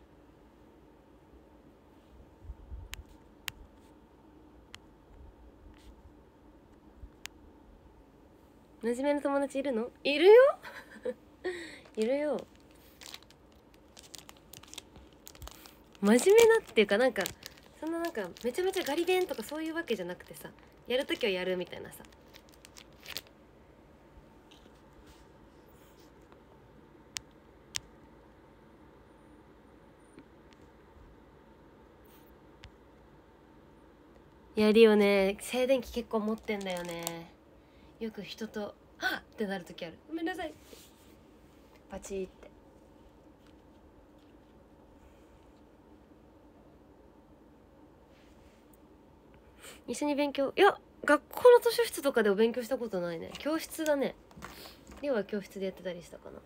真面目な友達いるの？いるよいるよ。真面目なっていうか、なんかそんななんかめちゃめちゃガリ勉とかそういうわけじゃなくてさ、やるときはやるみたいなさ。やるよね。静電気結構持ってんだよね。よく人とはっってなるときある。ごめんなさい。バチーって。一緒に勉強、いや学校の図書室とかでお勉強したことないね。教室だね。リオは教室でやってたりしたかな。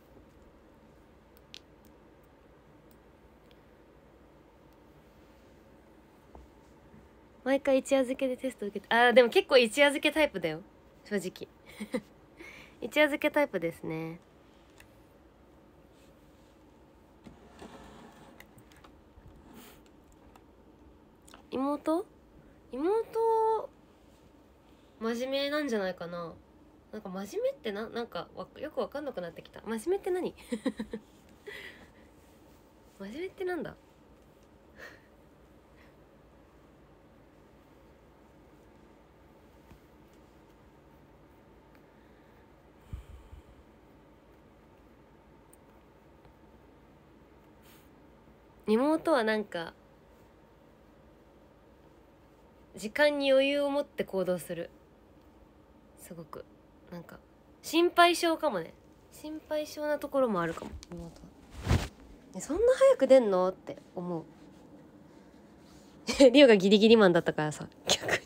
毎回一夜漬けでテスト受けて、あーでも結構一夜漬けタイプだよ正直一夜漬けタイプですね。妹妹真面目なんじゃないかな。なんか真面目ってな、なんかわよくわかんなくなってきた。真面目って何真面目ってなんだ妹はなんか時間に余裕を持って行動する。すごくなんか心配性かもね。心配性なところもあるかも妹は。え、そんな早く出んのって思うリオがギリギリマンだったからさ、逆に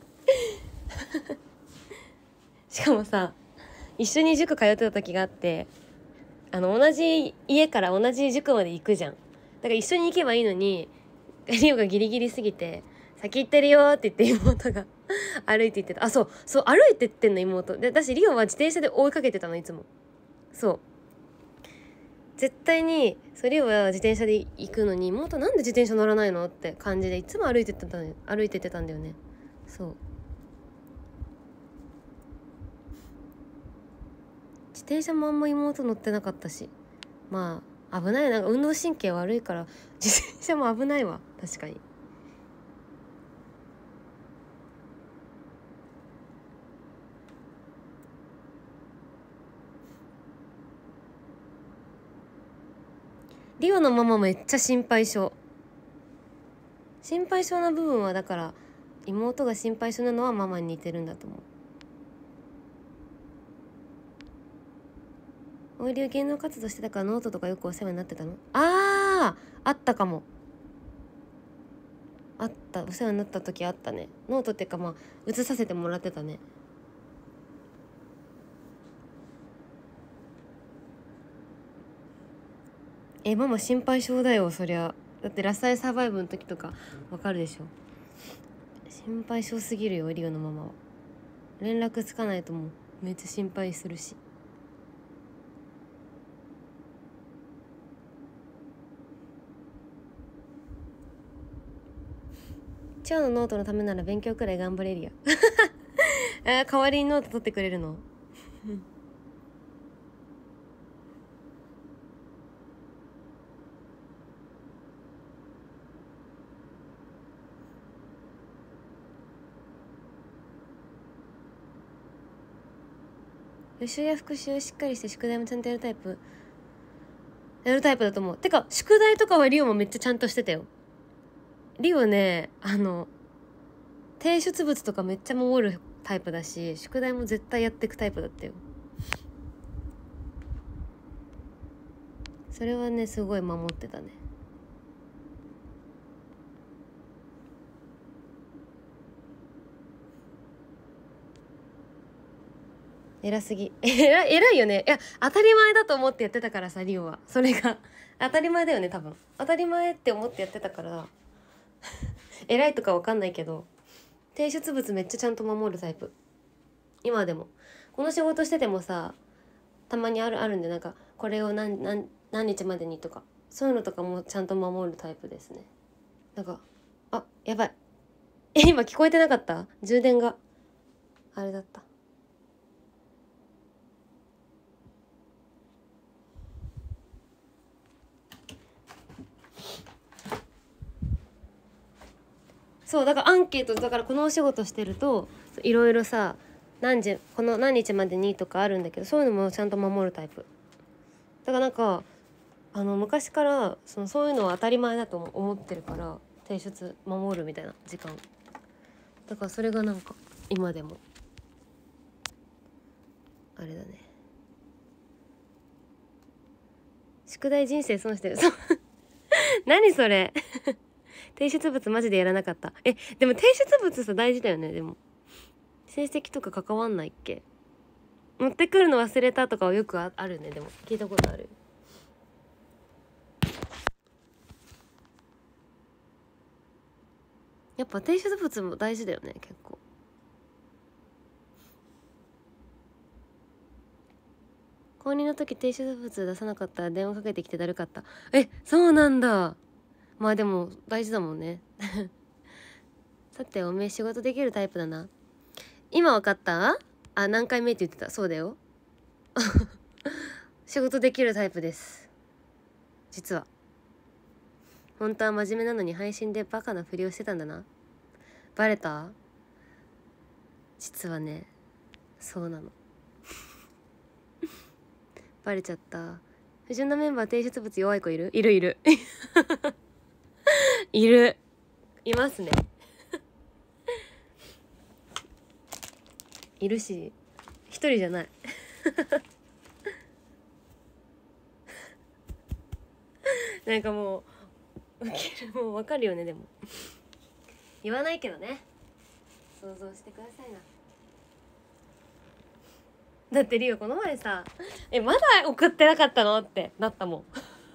しかもさ、一緒に塾通ってた時があって、あの同じ家から同じ塾まで行くじゃん。だから一緒に行けばいいのに、リオがギリギリすぎて先行ってるよって言って妹が歩いて行ってた。あ、そうそう歩いてってんの妹で、私リオは自転車で追いかけてたのいつも。そう絶対にそうリオは自転車で行くのに、妹なんで自転車乗らないのって感じでいつも歩いてってた歩いてってたんだよね。そう自転車もあんま妹乗ってなかったし、まあ危ない。なんか運動神経悪いから自転車も危ないわ確かに。リオのママめっちゃ心配性。心配性な部分はだから妹が心配性なのはママに似てるんだと思う。オイリオ芸能活動してたからノートとかよくお世話になってたの？あーあったかも。あった、お世話になった時あったね。ノートっていうかまあ写させてもらってたね。え、ママ心配性だよそりゃ。だってラスタイサバイブの時とかわかるでしょ。心配性すぎるよリオのママは。連絡つかないともうめっちゃ心配するし。チャオのノートのためなら勉強くらい頑張れるよえー、代わりにノート取ってくれるの予習や復習をしっかりして宿題もちゃんとやるタイプやるタイプだと思う。てか宿題とかはリオもめっちゃちゃんとしてたよ。リオね、あの提出物とかめっちゃ守るタイプだし、宿題も絶対やってくタイプだったよ。 それはねすごい守ってたね。偉すぎ偉い偉いよね。いや当たり前だと思ってやってたからさ、リオはそれが当たり前だよね、多分当たり前って思ってやってたから偉いとかわかんないけど、提出物めっちゃちゃんと守るタイプ。今でもこの仕事しててもさ、たまにあるあるんで、なんかこれを何何何日までにとか、そういうのとかもちゃんと守るタイプですね。なんかあやばいえ今聞こえてなかった？充電があれだった。そうだからアンケートだから、このお仕事してるといろいろさ、何時この何日までにとかあるんだけど、そういうのもちゃんと守るタイプだから、なんかあの昔からそのそういうのは当たり前だと思ってるから、提出守るみたいな時間だから、それがなんか今でもあれだね。宿題人生損してる何それ提出物マジでやらなかった。えでも提出物さ大事だよね。でも成績とか関わんないっけ？持ってくるの忘れたとかはよく あ, あるね。でも聞いたことある。やっぱ提出物も大事だよね結構。公認の時提出物出さなかったら電話かけてきてだるかった。えそうなんだ。まあでも大事だもんねさておめえ仕事できるタイプだな。今わかった？あ何回目って言ってた。そうだよ仕事できるタイプです。実は本当は真面目なのに配信でバカなふりをしてたんだな。バレた？実はねそうなのバレちゃった。不純なメンバー提出物弱い子いる？いるいるいるいますねいるし一人じゃないなんかもうウケる、もう分かるよね。でも言わないけどね、想像してくださいな。だってリオこの前さ「えまだ送ってなかったの？」ってなったもん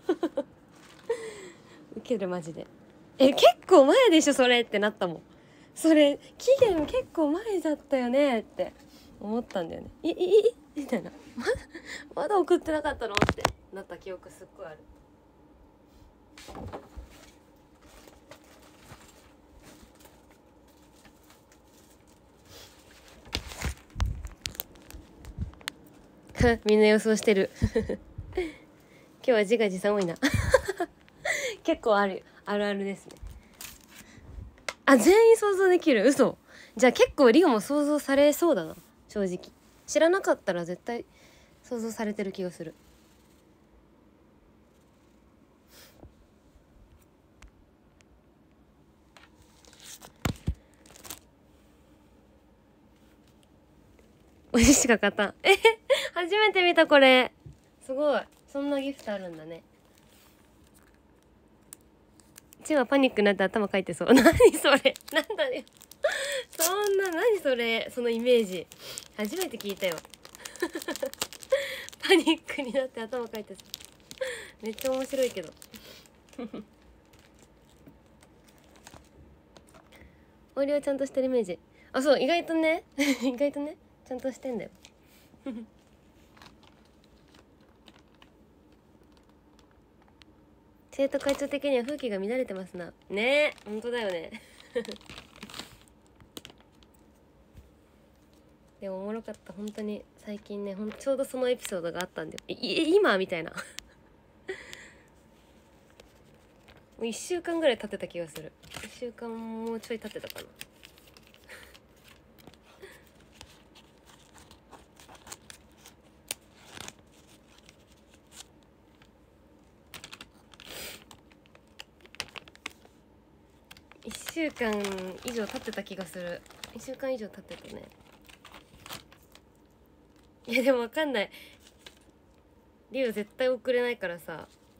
ウケるマジで。え結構前でしょそれってなったもん。それ期限結構前だったよねって思ったんだよね。いいいみたいなまだまだ送ってなかったのってなった記憶すっごいある。みんな予想してる今日は自画自賛多いな結構あるあるあるですね。あ全員想像できる？嘘。じゃあ結構リオも想像されそうだな。正直知らなかったら絶対想像されてる気がする。おじしか勝たん。え初めて見たこれ。すごい。そんなギフトあるんだね。チはパニックになって頭かいてそう。何それなんだよそんな何それ、そのイメージ初めて聞いたよパニックになって頭かいてそう。めっちゃ面白いけどオーディオちゃんとしてるイメージ。あそう意外とね意外とねちゃんとしてんだよ生徒会長的には風紀が乱れてますな。ねえ本当だよねでもおもろかった本当に。最近ねほんちょうどそのエピソードがあったんだよ。い今みたいなもういっしゅうかんぐらい経ってた気がする。いっしゅうかんもうちょい経ってたかな。いっしゅうかん以上経ってた気がする。いっしゅうかん以上経ってたね。いやでも分かんない、リオ絶対送れないからさ、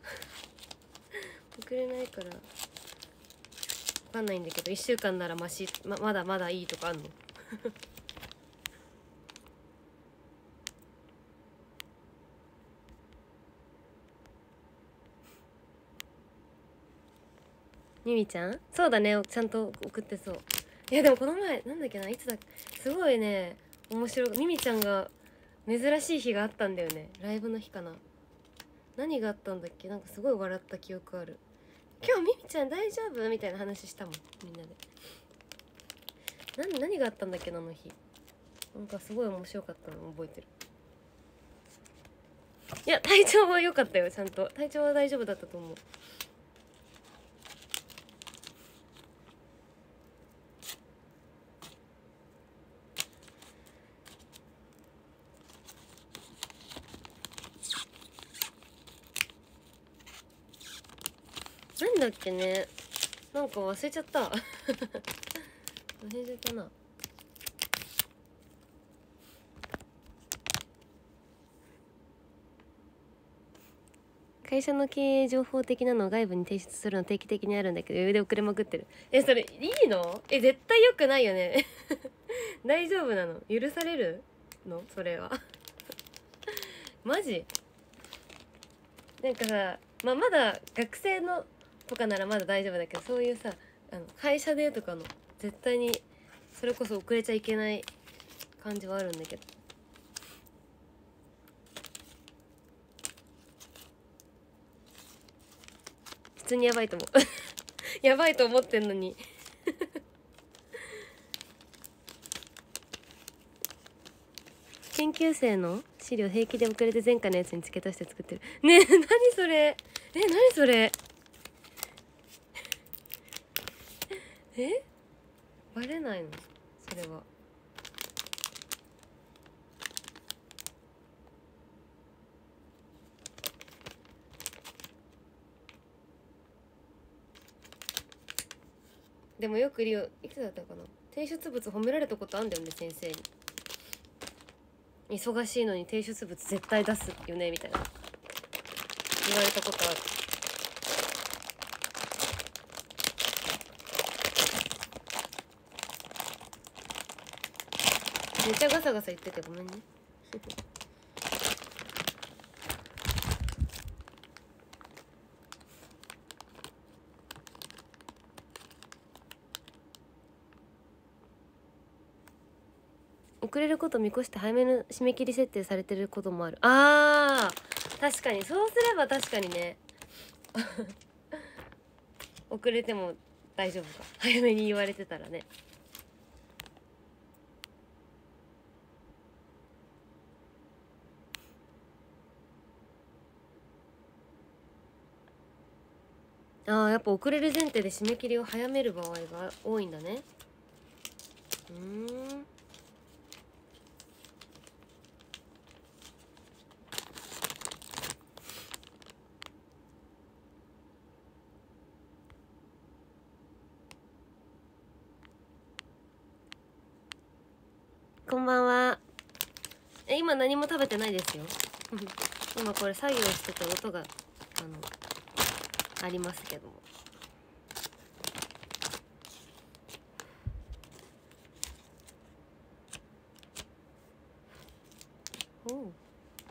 送れないから分かんないんだけど、いっしゅうかんならマシ、ままだまだいいとかあんの？ミミちゃん、そうだね、ちゃんと送ってそう。いやでもこの前なんだっけな、いつだ、すごいね面白い、ミミちゃんが珍しい日があったんだよね。ライブの日かな、何があったんだっけ、なんかすごい笑った記憶ある。今日ミミちゃん大丈夫みたいな話したもん、みんなで。何何があったんだっけな、あの日。なんかすごい面白かったの覚えてる。いや体調は良かったよ、ちゃんと体調は大丈夫だったと思う。なんだっけね、なんか忘れちゃった忘れちゃったな。会社の経営情報的なのを外部に提出するの定期的にあるんだけど、余裕で遅れまくってる。え、それいいの？え、絶対良くないよね大丈夫なの？許されるのそれはマジなんかさ、まあ、まだ学生のとかならまだ大丈夫だけど、そういうさ、あの会社でとかの絶対にそれこそ遅れちゃいけない感じはあるんだけど。普通にやばいと思うやばいと思ってんのに研究生の資料平気で遅れて前回のやつに付け足して作ってるねえ。何それ、え、何それえ、バレないのそれは。でもよくリオいつだったかな、提出物褒められたことあんだよね、先生に。忙しいのに提出物絶対出すよねみたいな言われたことある。めっちゃガサガサ言っててごめんね遅れること見越して早めの締め切り設定されてることもある。あー、確かにそうすれば確かにね遅れても大丈夫か、早めに言われてたらね。あー、やっぱ遅れる前提で締め切りを早める場合が多いんだね。うーん、こんばんは。え、今何も食べてないですよ今これ作業してて音があのありますけども。おう、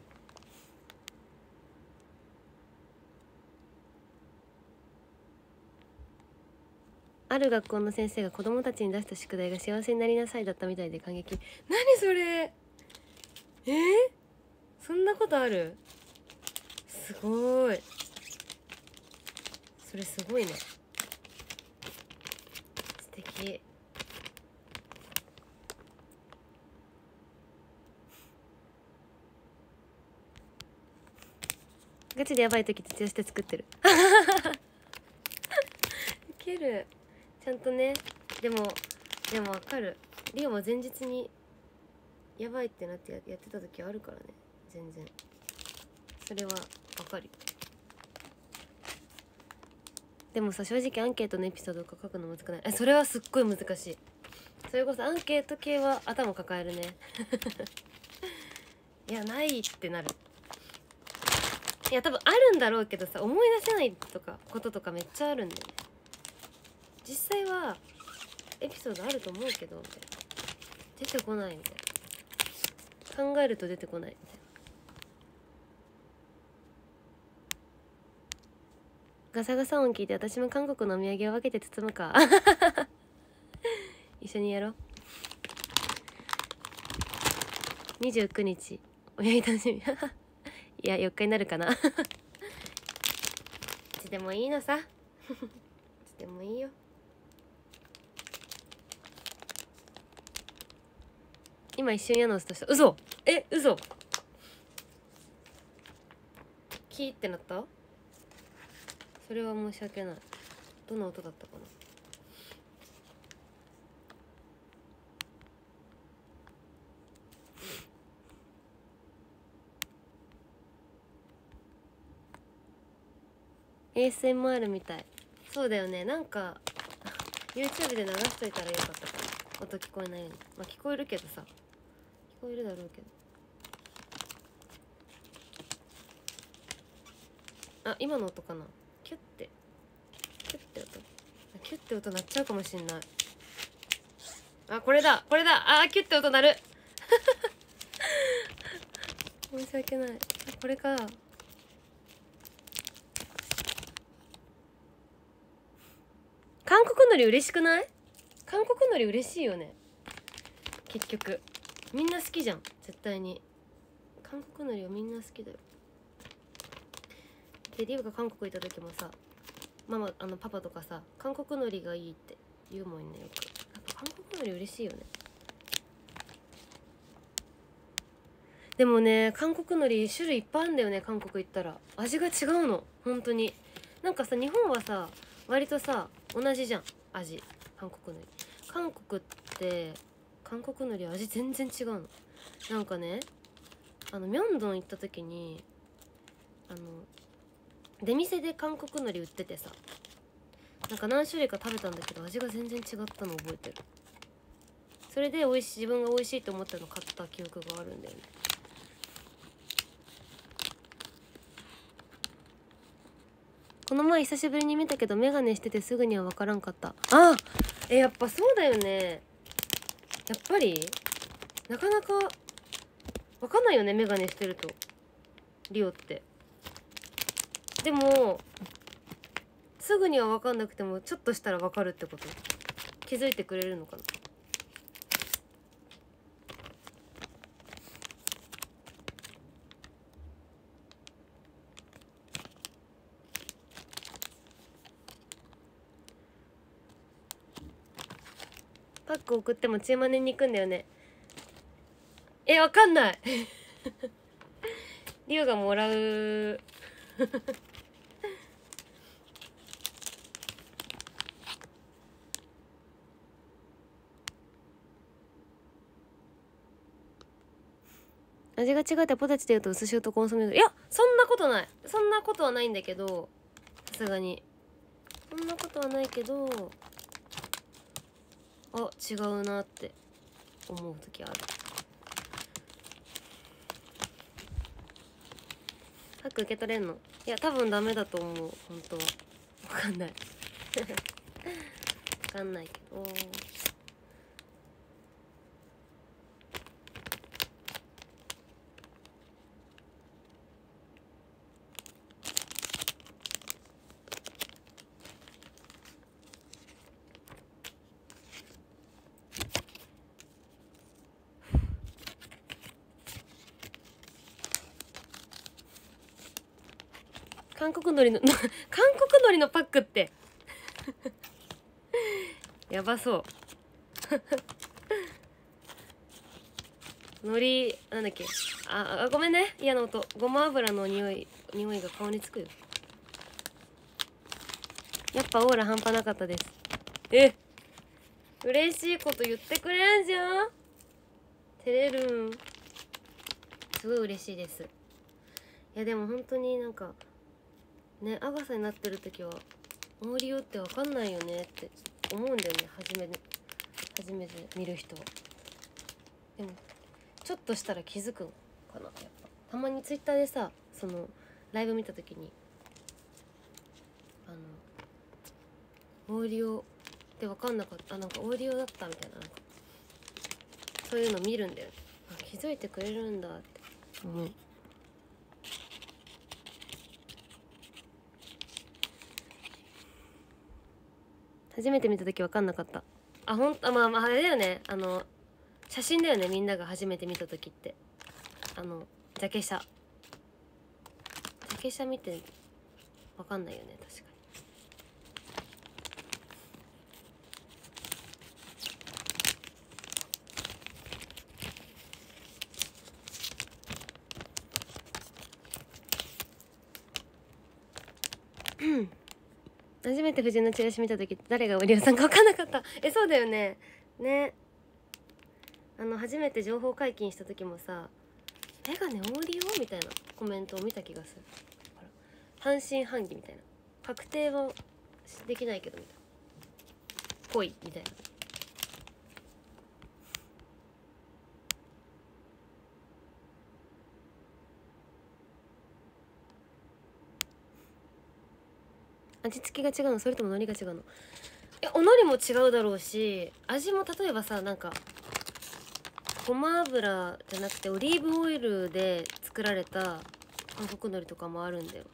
ある学校の先生が子供たちに出した宿題が幸せになりなさいだったみたいで感激。何それ、えー、そんなことある？すごい、それすごいね、素敵。ガチでやばい時徹夜して作ってるウケる、ちゃんとね。でもでもわかる、リオも前日にやばいってなってやってた時あるからね、全然それはわかる。でもさ、正直アンケートのエピソードとか書くの難くない？え、それはすっごい難しい。それこそアンケート系は頭抱えるねいやないってなる。 いや多分あるんだろうけどさ、思い出せないとかこととかめっちゃあるんだよね。実際はエピソードあると思うけどみたいな、出てこないみたいな、考えると出てこないみたいな。ガサガサ音聞いて私も韓国のお土産を分けて包むか一緒にやろう。にじゅうくにちおやり楽しみいやよっかになるかないつでもいいのさいつでもいいよ。今一瞬矢の音とした。嘘、え嘘、キーってなった。それは申し訳ない。どんな音だったかな。エーエスエムアール みたい。そうだよね、なんか YouTube で流しといたらよかったかな、音聞こえないように。まあ聞こえるけどさ、聞こえるだろうけど。あ、今の音かな。キュッてキュッて音、キュッて音鳴っちゃうかもしんない。あ、これだこれだ、あ、キュッて音鳴る申し訳ない。これか。韓国海苔嬉しくない？韓国海苔嬉しいよね。結局みんな好きじゃん絶対に。韓国海苔はみんな好きだよ。でリュウが韓国行った時もさ、ママあのパパとかさ、韓国海苔がいいって言うもんね、よく。やっぱ韓国海苔嬉しいよね。でもね、韓国海苔種類いっぱいあるんだよね。韓国行ったら味が違うの本当に。なんかさ、日本はさ割とさ同じじゃん味、韓国海苔。韓国って韓国海苔味全然違うの。なんかね、あのミョンドン行った時にあの出店で韓国海苔売っててさ、なんか何種類か食べたんだけど味が全然違ったの覚えてる。それで美味しい、自分が美味しいと思ったの買った記憶があるんだよね。この前久しぶりに見たけどメガネしててすぐには分からんかった。あ、えやっぱそうだよね。やっぱりなかなか分かんないよね、メガネしてるとリオって。でもすぐには分かんなくてもちょっとしたら分かるってこと。気づいてくれるのかな。パック送ってもチーマネに行くんだよね。え、わかんないリオがもらう味が違ってポテチでいうと薄塩とコンソメ。いやそんなことない、そんなことはないんだけど、さすがにそんなことはないけど、あ、違うなって思う時ある。パック受け取れんの？いや多分ダメだと思う本当は。分かんない分かんないけど。韓国海苔の韓国海苔のパックってやばそう海苔なんだっけ、ああごめんね、嫌な音。ごま油の匂い匂いが顔につくよ。やっぱオーラ半端なかったです。え、嬉しいこと言ってくれんじゃん。照れるん、すごい嬉しいです。いやでも本当になんかね、アガサになってる時はオーリオって分かんないよねって思うんだよね、初め初めて見る人は。でもちょっとしたら気づくんかな。やっぱたまにツイッターでさ、そのライブ見た時にあのオーディオって分かんなかった、あなんかオーディオだったみたいな、なんかそういうの見るんだよね。あ気づいてくれるんだって思う。初めて見た時分かんなかった。あほんあまあまああれだよね、あの写真だよね、みんなが初めて見た時って。あのジャケ写ジャケ写見て分かんないよね、確かに初めて藤のチラシ見た時誰がオリオさんか分かんなかった。えそうだよね。ねあの初めて情報解禁した時もさ、メガネオーディオみたいなコメントを見た気がする。半信半疑みたいな、確定はできないけどみたいな、ぽいみたいな。味付けが違うの、それとも海苔が違うの。えお海苔も違うだろうし、味も例えばさ、なんかごま油じゃなくてオリーブオイルで作られた韓国海苔とかもあるんだよ。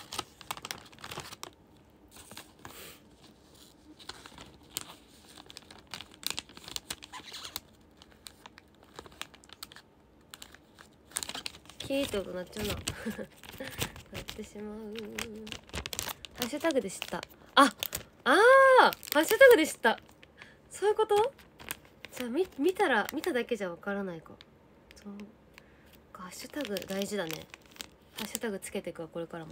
キーって音なっちゃうなやってしまう。ハッシュタグで知った。ああーハッシュタグで知った。そういうこと。じゃあ 見, 見たら見ただけじゃわからないか。そうハッシュタグ大事だね。ハッシュタグつけていくわこれからも。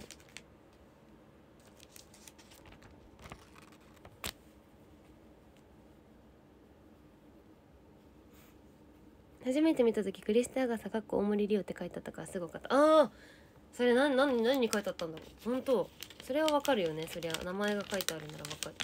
初めて見た時クリスタアガサかっこ大森リオって書いてあったからすごかった。ああそれ何何何に書いてあったんだろう。本当それはわかるよね。そりゃ名前が書いてあるならわかる。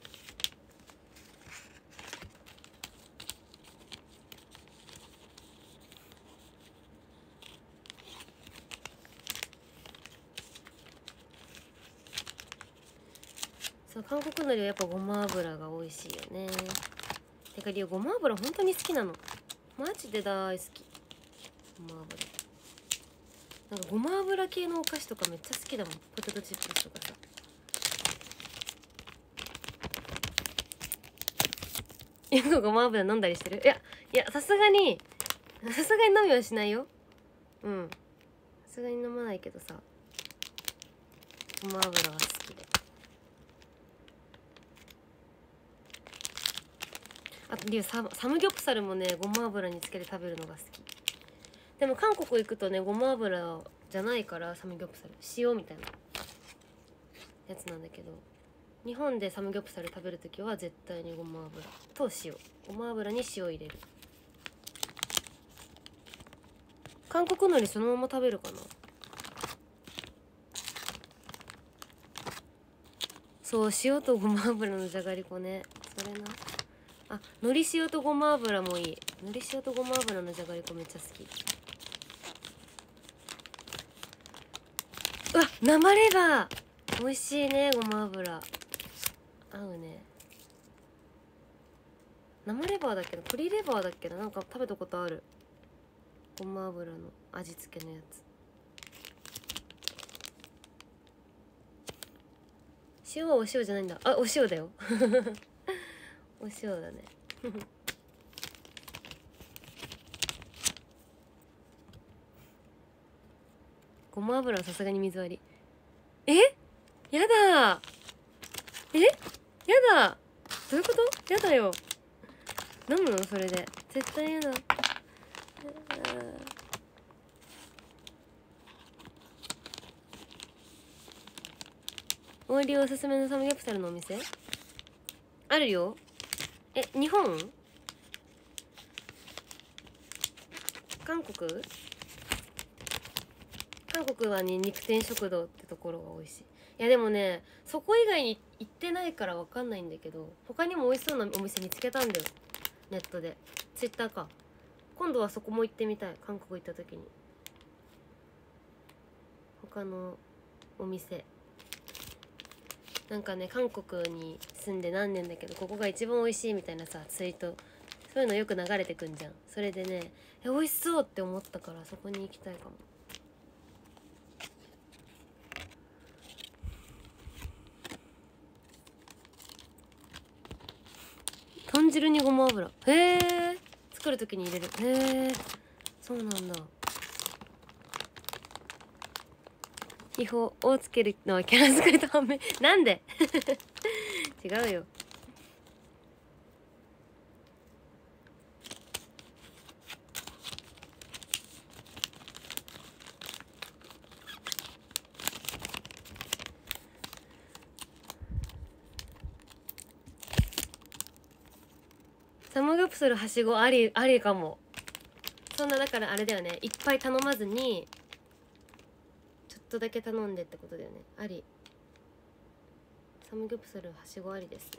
そう韓国のりはやっぱごま油が美味しいよね。てかリオごま油本当に好きなの。マジで大好きごま油。なんかごま油系のお菓子とかめっちゃ好きだもん。ポテトチップスとかさ。よくごま油飲んだりしてる。いやいやさすがにさすがに飲みはしないよ。うんさすがに飲まないけどさ、ごま油が好きで。あとリュウササムギョプサルもねごま油につけて食べるのが好き。でも韓国行くとねごま油じゃないからサムギョプサル塩みたいなやつなんだけど、日本でサムギョプサル食べるときは絶対にごま油と塩、ごま油に塩入れる。韓国海苔そのまま食べるかな。そう塩とごま油のじゃがりこね、それな。あ海苔塩とごま油もいい。海苔塩とごま油のじゃがりこめっちゃ好き。うわ生レバー美味しいね。ごま油合うね。生レバーだっけな鶏レバーだっけな、なんか食べたことある。ごま油の味付けのやつ。塩はお塩じゃないんだ。あお塩だよお塩だねごま油はさすがに水割り。えやだえやだどういうこと。やだよ飲むのそれで。絶対やだ。オーディオおすすめのサムギョプサルのお店あるよ。え日本韓国韓国はね肉天食堂ってところが美味しい。いやでもねそこ以外に行ってないから分かんないんだけど、他にも美味しそうなお店見つけたんだよネットで。ツイッターか。今度はそこも行ってみたい。韓国行った時に他のお店。なんかね、韓国に住んで何年だけどここが一番美味しいみたいなさツイート、そういうのよく流れてくんじゃん。それでね、え美味しそうって思ったからそこに行きたいかも。豚汁にごま油、へえ、作る時に入れる、へえ、そうなんだ。秘宝をつけるのはキャラ作りと判明なんで違うよ。サムギョプサルはしごありありかも。そんなだからあれだよね、いっぱい頼まずにちょっとだけ頼んでってことだよね。あり、サムギョプサルはしごありですね。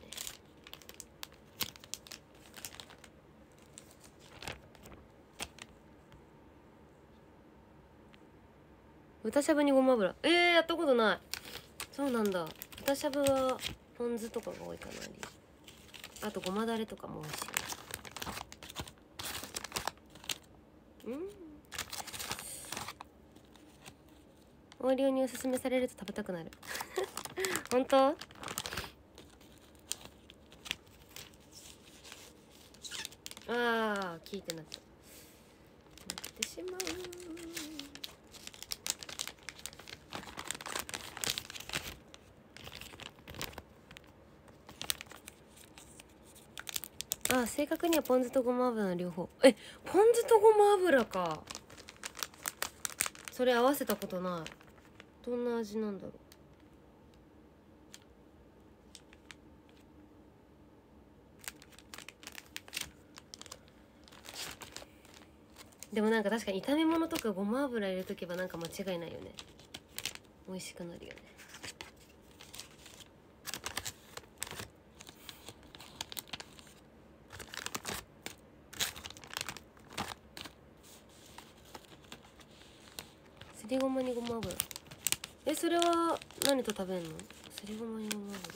豚しゃぶにごま油、えー、やったことない。そうなんだ。豚しゃぶはポン酢とかが多いかな。あとごまだれとかも美味しい。うん、オーリオにおすすめされると食べたくなる本当？ああ、聞いてなっちゃう、なってしまう。ああ、正確にはポン酢とごま油の両方。え、ポン酢とごま油か。それ合わせたことない。どんな味なんだろう。でもなんか確かに炒め物とかごま油入れとけばなんか間違いないよね。美味しくなるよね。すりごまにごま油、え、それは何と食べんの？すりごまにごま油、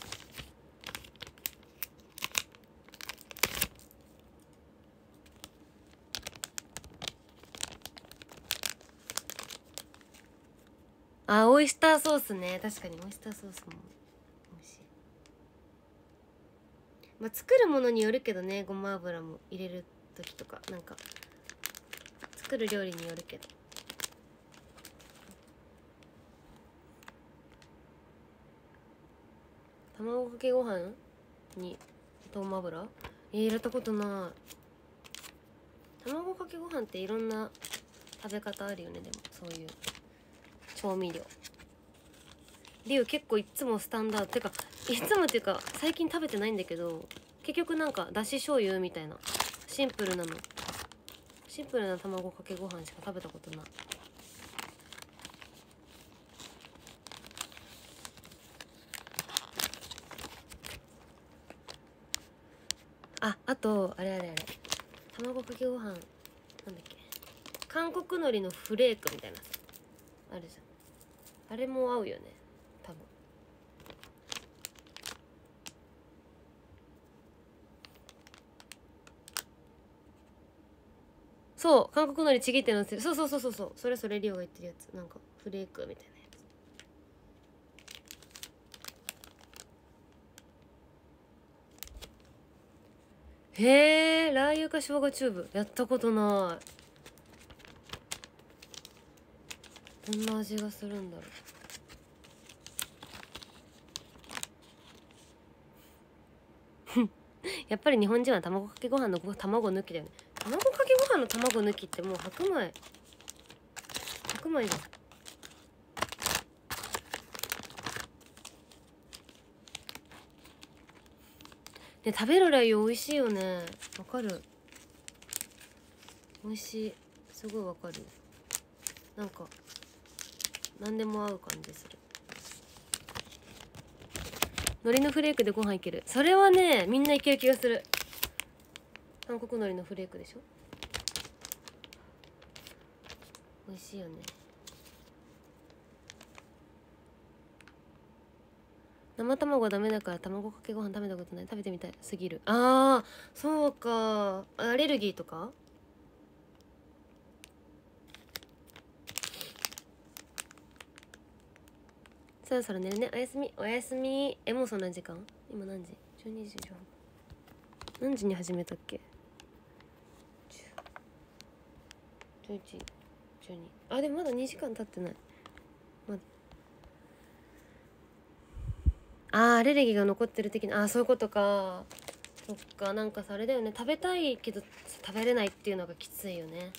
あ、オイスターソースね。確かにオイスターソースも美味しい。まあ作るものによるけどね、ごま油も入れる時とか、なんか作る料理によるけど。卵かけご飯にとごま油、えー、入れたことない。卵かけご飯っていろんな食べ方あるよね。でもそういう調味料、リュウ結構いつもスタンダードてか、いつもっていうか最近食べてないんだけど、結局なんかだし醤油みたいなシンプルなの、シンプルな卵かけご飯しか食べたことない。あ、あとあれあれあれ、卵かけご飯なんだっけ、韓国海苔のフレークみたいなさあるじゃん。あれも合うよね多分。そう、韓国海苔ちぎってのせる、そうそうそうそうそう、それそれリオが言ってるやつ、なんかフレークみたいなやつ。へえ、ラー油か生姜チューブやったことない。どんな味がするんだろうやっぱり日本人は卵かけご飯の卵抜きだよね。卵かけご飯の卵抜きってもう白米白米じゃん。ね、食べるラー油美味しいよね。わかる、美味しい、すごいわかる。なんか何でも合う感じする。海苔のフレークでご飯いける、それはねみんないける気がする。韓国海苔のフレークでしょ、美味しいよね。 生卵ダメだから卵かけご飯食べたことない。食べてみたいすぎる。あーそうか、アレルギーとか。そろそろ寝るね。おやすみおやすみ。えもうそんな時間？今何時？じゅうにじじゃん。何時に始めたっけ？じゅういち、じゅうに。あでもまだにじかん経ってない。まだあーアレルギーが残ってる的な。あーそういうことか。そっか、なんかさあれだよね、食べたいけど食べれないっていうのがきついよね。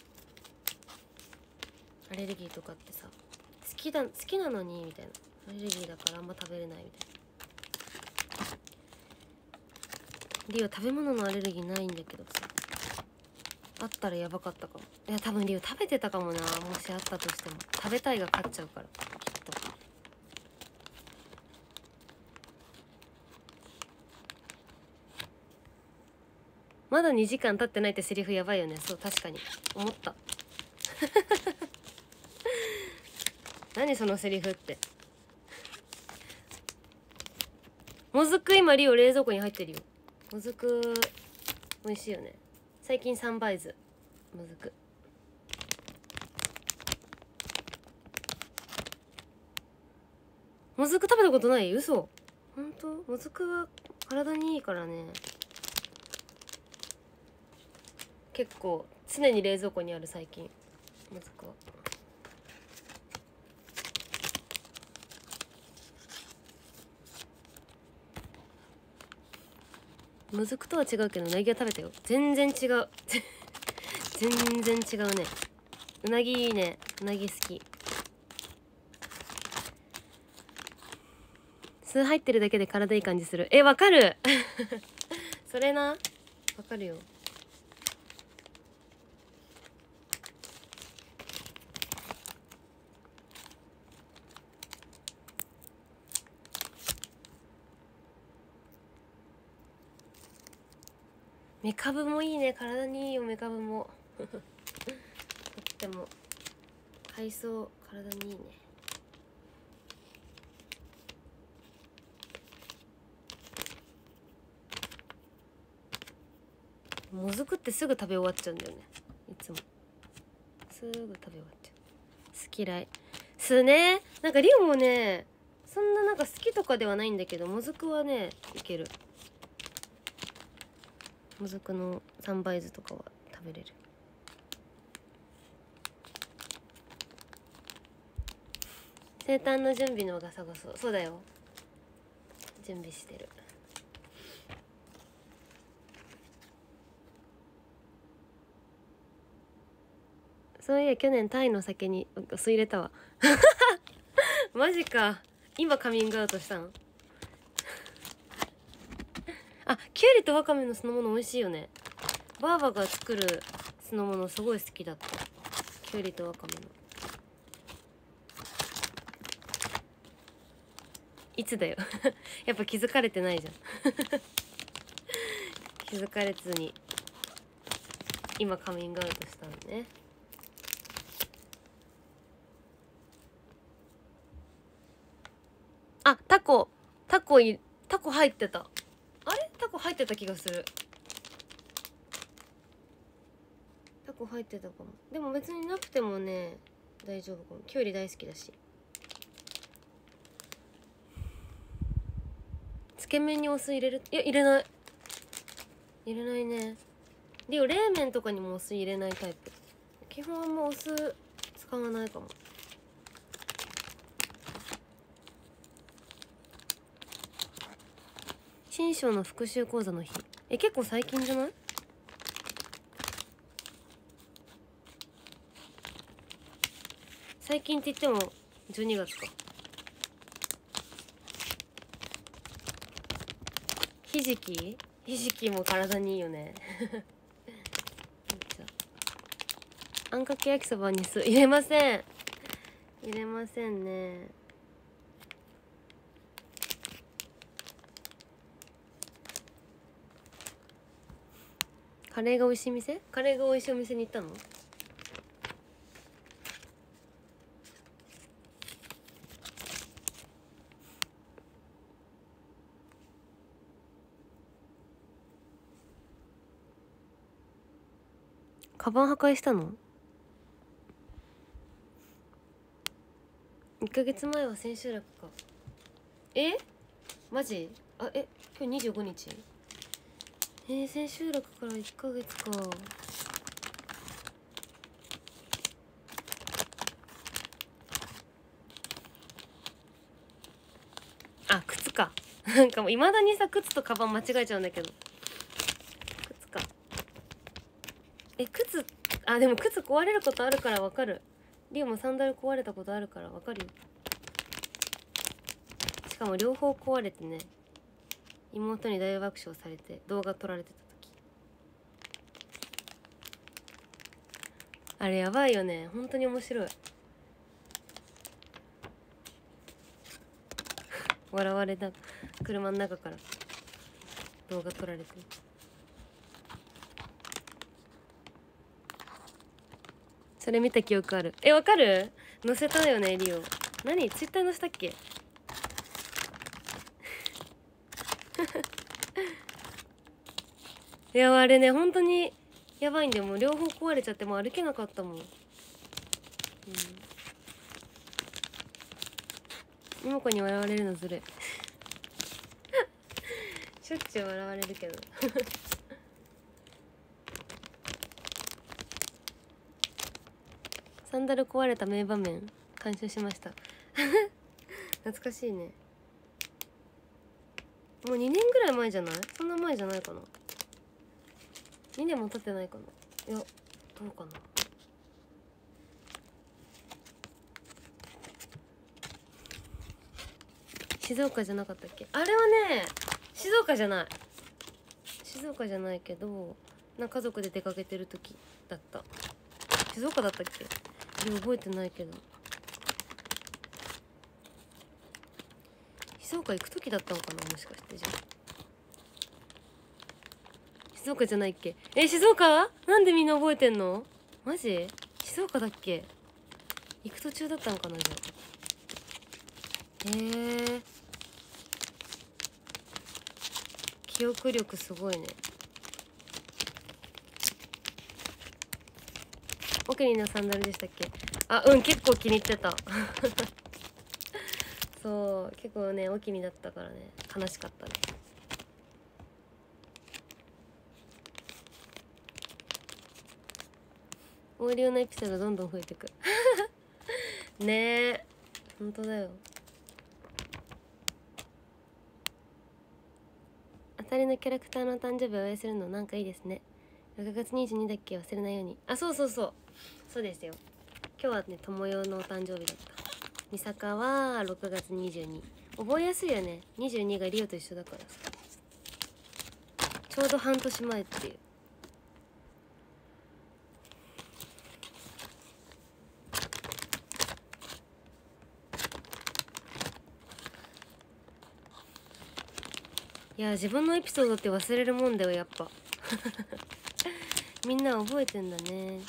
アレルギーとかってさ、好きだ好きなのにみたいな、アレルギーだからあんま食べれないみたいな。リオ食べ物のアレルギーないんだけどさ、あったらやばかったかも。いや多分リオ食べてたかもな、もしあったとしても。食べたいが勝っちゃうからきっと。まだにじかん経ってないってセリフやばいよね。そう確かに思った何そのセリフって。もずく今リオ冷蔵庫に入ってるよ。もずく美味しいよね。最近サンバイズもずく。もずく食べたことない？嘘？ほんと？もずくは体にいいからね。結構常に冷蔵庫にある最近もずくは。もずくとは違うけどうなぎは食べたよ。全然違う全然違うね。うなぎいいね。うなぎ好き。酢入ってるだけで体いい感じする。えわかるそれな、わかるよ。メカブもいいね。体にいいよメカブもとっても海藻体にいいね。もずくってすぐ食べ終わっちゃうんだよね、いつも。すぐ食べ終わっちゃう。好き嫌い酢ね。なんかリオもねそんななんか好きとかではないんだけど、もずくはねいける。もずくのサンバイズとかは食べれる。生誕の準備のがさごそう。そうだよ、準備してる。そういや去年タイの酒にお酢入れたわマジか、今カミングアウトしたのあ、きゅうりとわかめの酢の物美味しいよね。ばあばが作る酢の物すごい好きだった。きゅうりとわかめの。いつだよやっぱ気づかれてないじゃん気づかれずに今カミングアウトしたのね。あ、タコタコいタコ入ってた。あれタコ入ってた気がする。タコ入ってたかも。でも別になくてもね大丈夫かも。きゅうり大好きだし。つけ麺にお酢入れる？いや入れない入れないね。リオ冷麺とかにもお酢入れないタイプ。基本あんまお酢使わないかも。新章の復習講座の日。え結構最近じゃない？最近って言ってもじゅうにがつか。ひじきひじきも体にいいよねあんかけ焼きそばに酢入れません入れませんね。カレーが美味しい店？カレーが美味しいお店に行ったの？ カバン破壊したの？いっかげつまえは千秋楽か。えマジ？あえ今日にじゅうごにち？えー、千秋楽からいっかげつか。あ靴かなんかもういまだにさ靴とカバン間違えちゃうんだけど。靴か。え靴あでも靴壊れることあるからわかる。リオもサンダル壊れたことあるからわかるよ。しかも両方壊れてね、妹に大爆笑されて動画撮られてた時、あれやばいよね。本当に面白い笑われた。車の中から動画撮られてる。それ見た記憶ある。えわかる？載せたよねリオ。何ツイッター載せたっけいやあれね本当にやばいんで、もう両方壊れちゃってもう歩けなかったもん。うん妹子に笑われるのずるいしょっちゅう笑われるけどサンダル壊れた名場面監修しました懐かしいね。もうにねんぐらい前じゃない？そんな前じゃないかな。にねんも経ってないかな。いやどうかな。静岡じゃなかったっけ？あれはね静岡じゃない。静岡じゃないけどなんか家族で出かけてる時だった。静岡だったっけ？でも覚えてないけど。静岡行く時だったのかな、もしかして。じゃあ静岡じゃないっけ？え静岡？なんでみんな覚えてんの？マジ？静岡だっけ？行く途中だったのかな。じゃあへえ記憶力すごいね。オケリのサンダルでしたっけ？あうん結構気に入ってたそう結構ねお気にだったからね悲しかったね。オーディオのエピソードどんどん増えてくねえ本当だよ。当たりのキャラクターの誕生日をお祝いするのなんかいいですね。ろくがつにじゅうにだっけ？忘れないように。あそうそうそうそうですよ。今日はね友よのお誕生日だった。みさかはろくがつにじゅうに。覚えやすいよね。にじゅうにがリオと一緒だからさ。ちょうど半年前っていう。いや自分のエピソードって忘れるもんだよやっぱみんな覚えてんだね。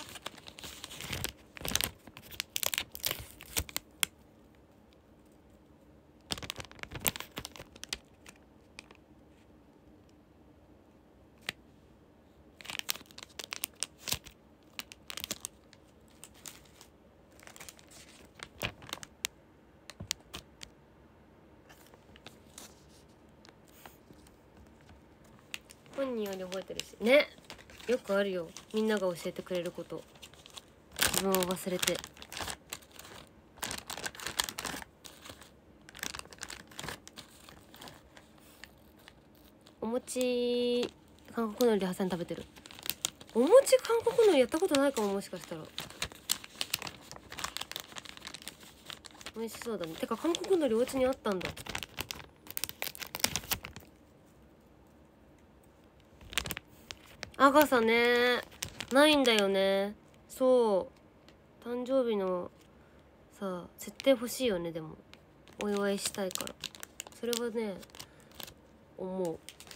本人より覚えてるしね。よくあるよみんなが教えてくれること、自分を忘れて。お餅韓国海苔挟んで食べてる。お餅韓国海苔やったことないかも。もしかしたら美味しそうだね。てか韓国海苔お家にあったんだ。アガサねないんだよね。そう誕生日のさ設定欲しいよね。でもお祝いしたいからそれはね思う。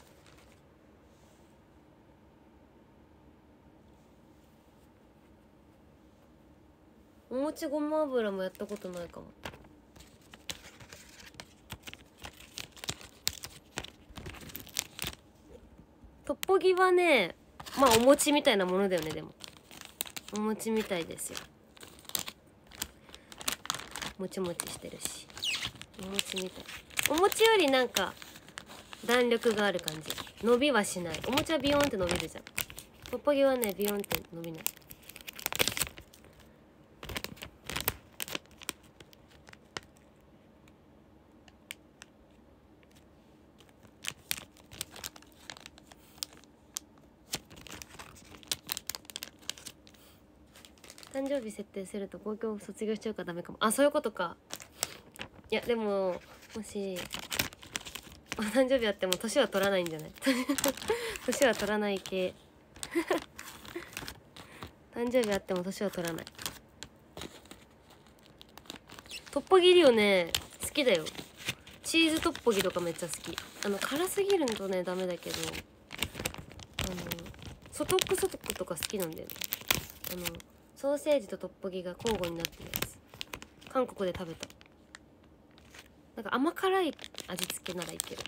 お餅ごま油もやったことないかも。トッポギはねまあお餅みたいなものだよね。でもお餅みたいですよ。もちもちしてるし、お餅みたい。お餅よりなんか弾力がある感じ。伸びはしない。お餅はビヨーンって伸びるじゃん。トッポギはねビヨーンって伸びない。誕生日設定すると高校卒業しちゃうからダメかも。あ、そういうことか。いやでももしお誕生日あっても年は取らないんじゃない年は取らない系誕生日あっても年は取らない。トッポギリオね好きだよ。チーズトッポギとかめっちゃ好き。あの辛すぎるとねダメだけど、あのソトックソトックとか好きなんだよね。あのソーセージとトッポギが交互になってるやつ、韓国で食べた。なんか甘辛い味付けならいける。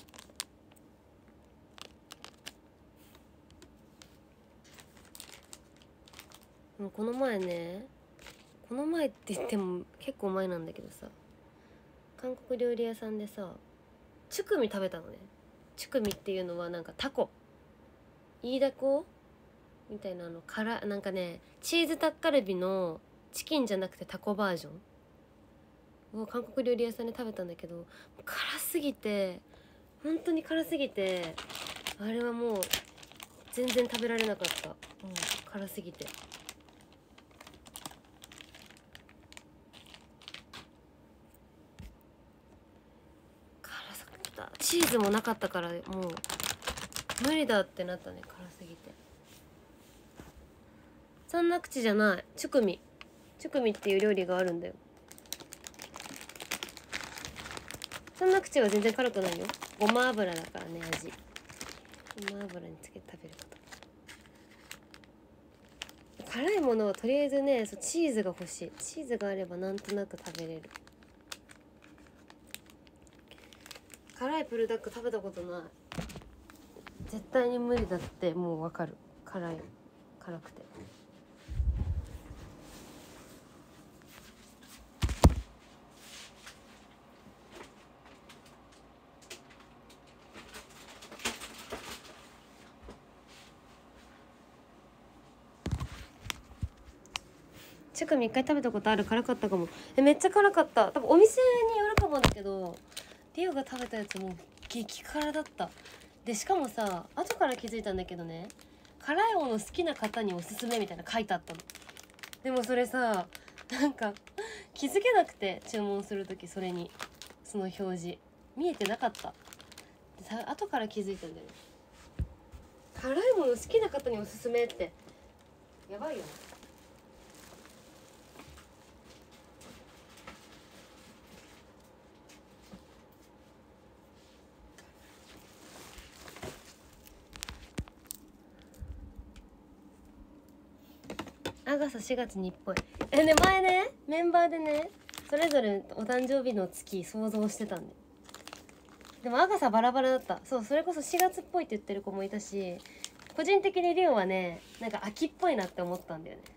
もうこの前ね、この前って言っても結構前なんだけどさ、韓国料理屋さんでさチュクミ食べたのね。チュクミっていうのはなんかタコ、イイダコみたいなのからなんかねチーズタッカルビのチキンじゃなくてタコバージョンを韓国料理屋さんで食べたんだけど、辛すぎて本当に辛すぎてあれはもう全然食べられなかった。もう辛すぎて。辛すぎた。チーズもなかったからもう無理だってなったね、辛すぎて。サンナクチじゃない、チュクミ。チュクミっていう料理があるんだよ。サンナクチは全然辛くないよ。ごま油だからね、味。ごま油につけて食べること。辛いものはとりあえずね、そうチーズが欲しい。チーズがあればなんとなく食べれる。辛いプルダック食べたことない。絶対に無理だってもうわかる。辛い、辛くて。チュクミ一回食べたことある。辛かったかも。え、めっちゃ辛かった。多分お店によるかもだけど、リオが食べたやつも激辛だった。でしかもさ、後から気づいたんだけどね、辛いもの好きな方におすすめみたいな書いてあったの。でもそれさ、なんか気づけなくて、注文する時それにその表示見えてなかった。でさ、後から気づいたんだよね。辛いもの好きな方におすすめってやばいよね。アガサしがつにっぽい。えね、前ねメンバーでねそれぞれお誕生日の月想像してたんで、でもアガサバラバラだった。そう、それこそしがつっぽいって言ってる子もいたし、個人的にリオはねなんか秋っぽいなって思ったんだよね。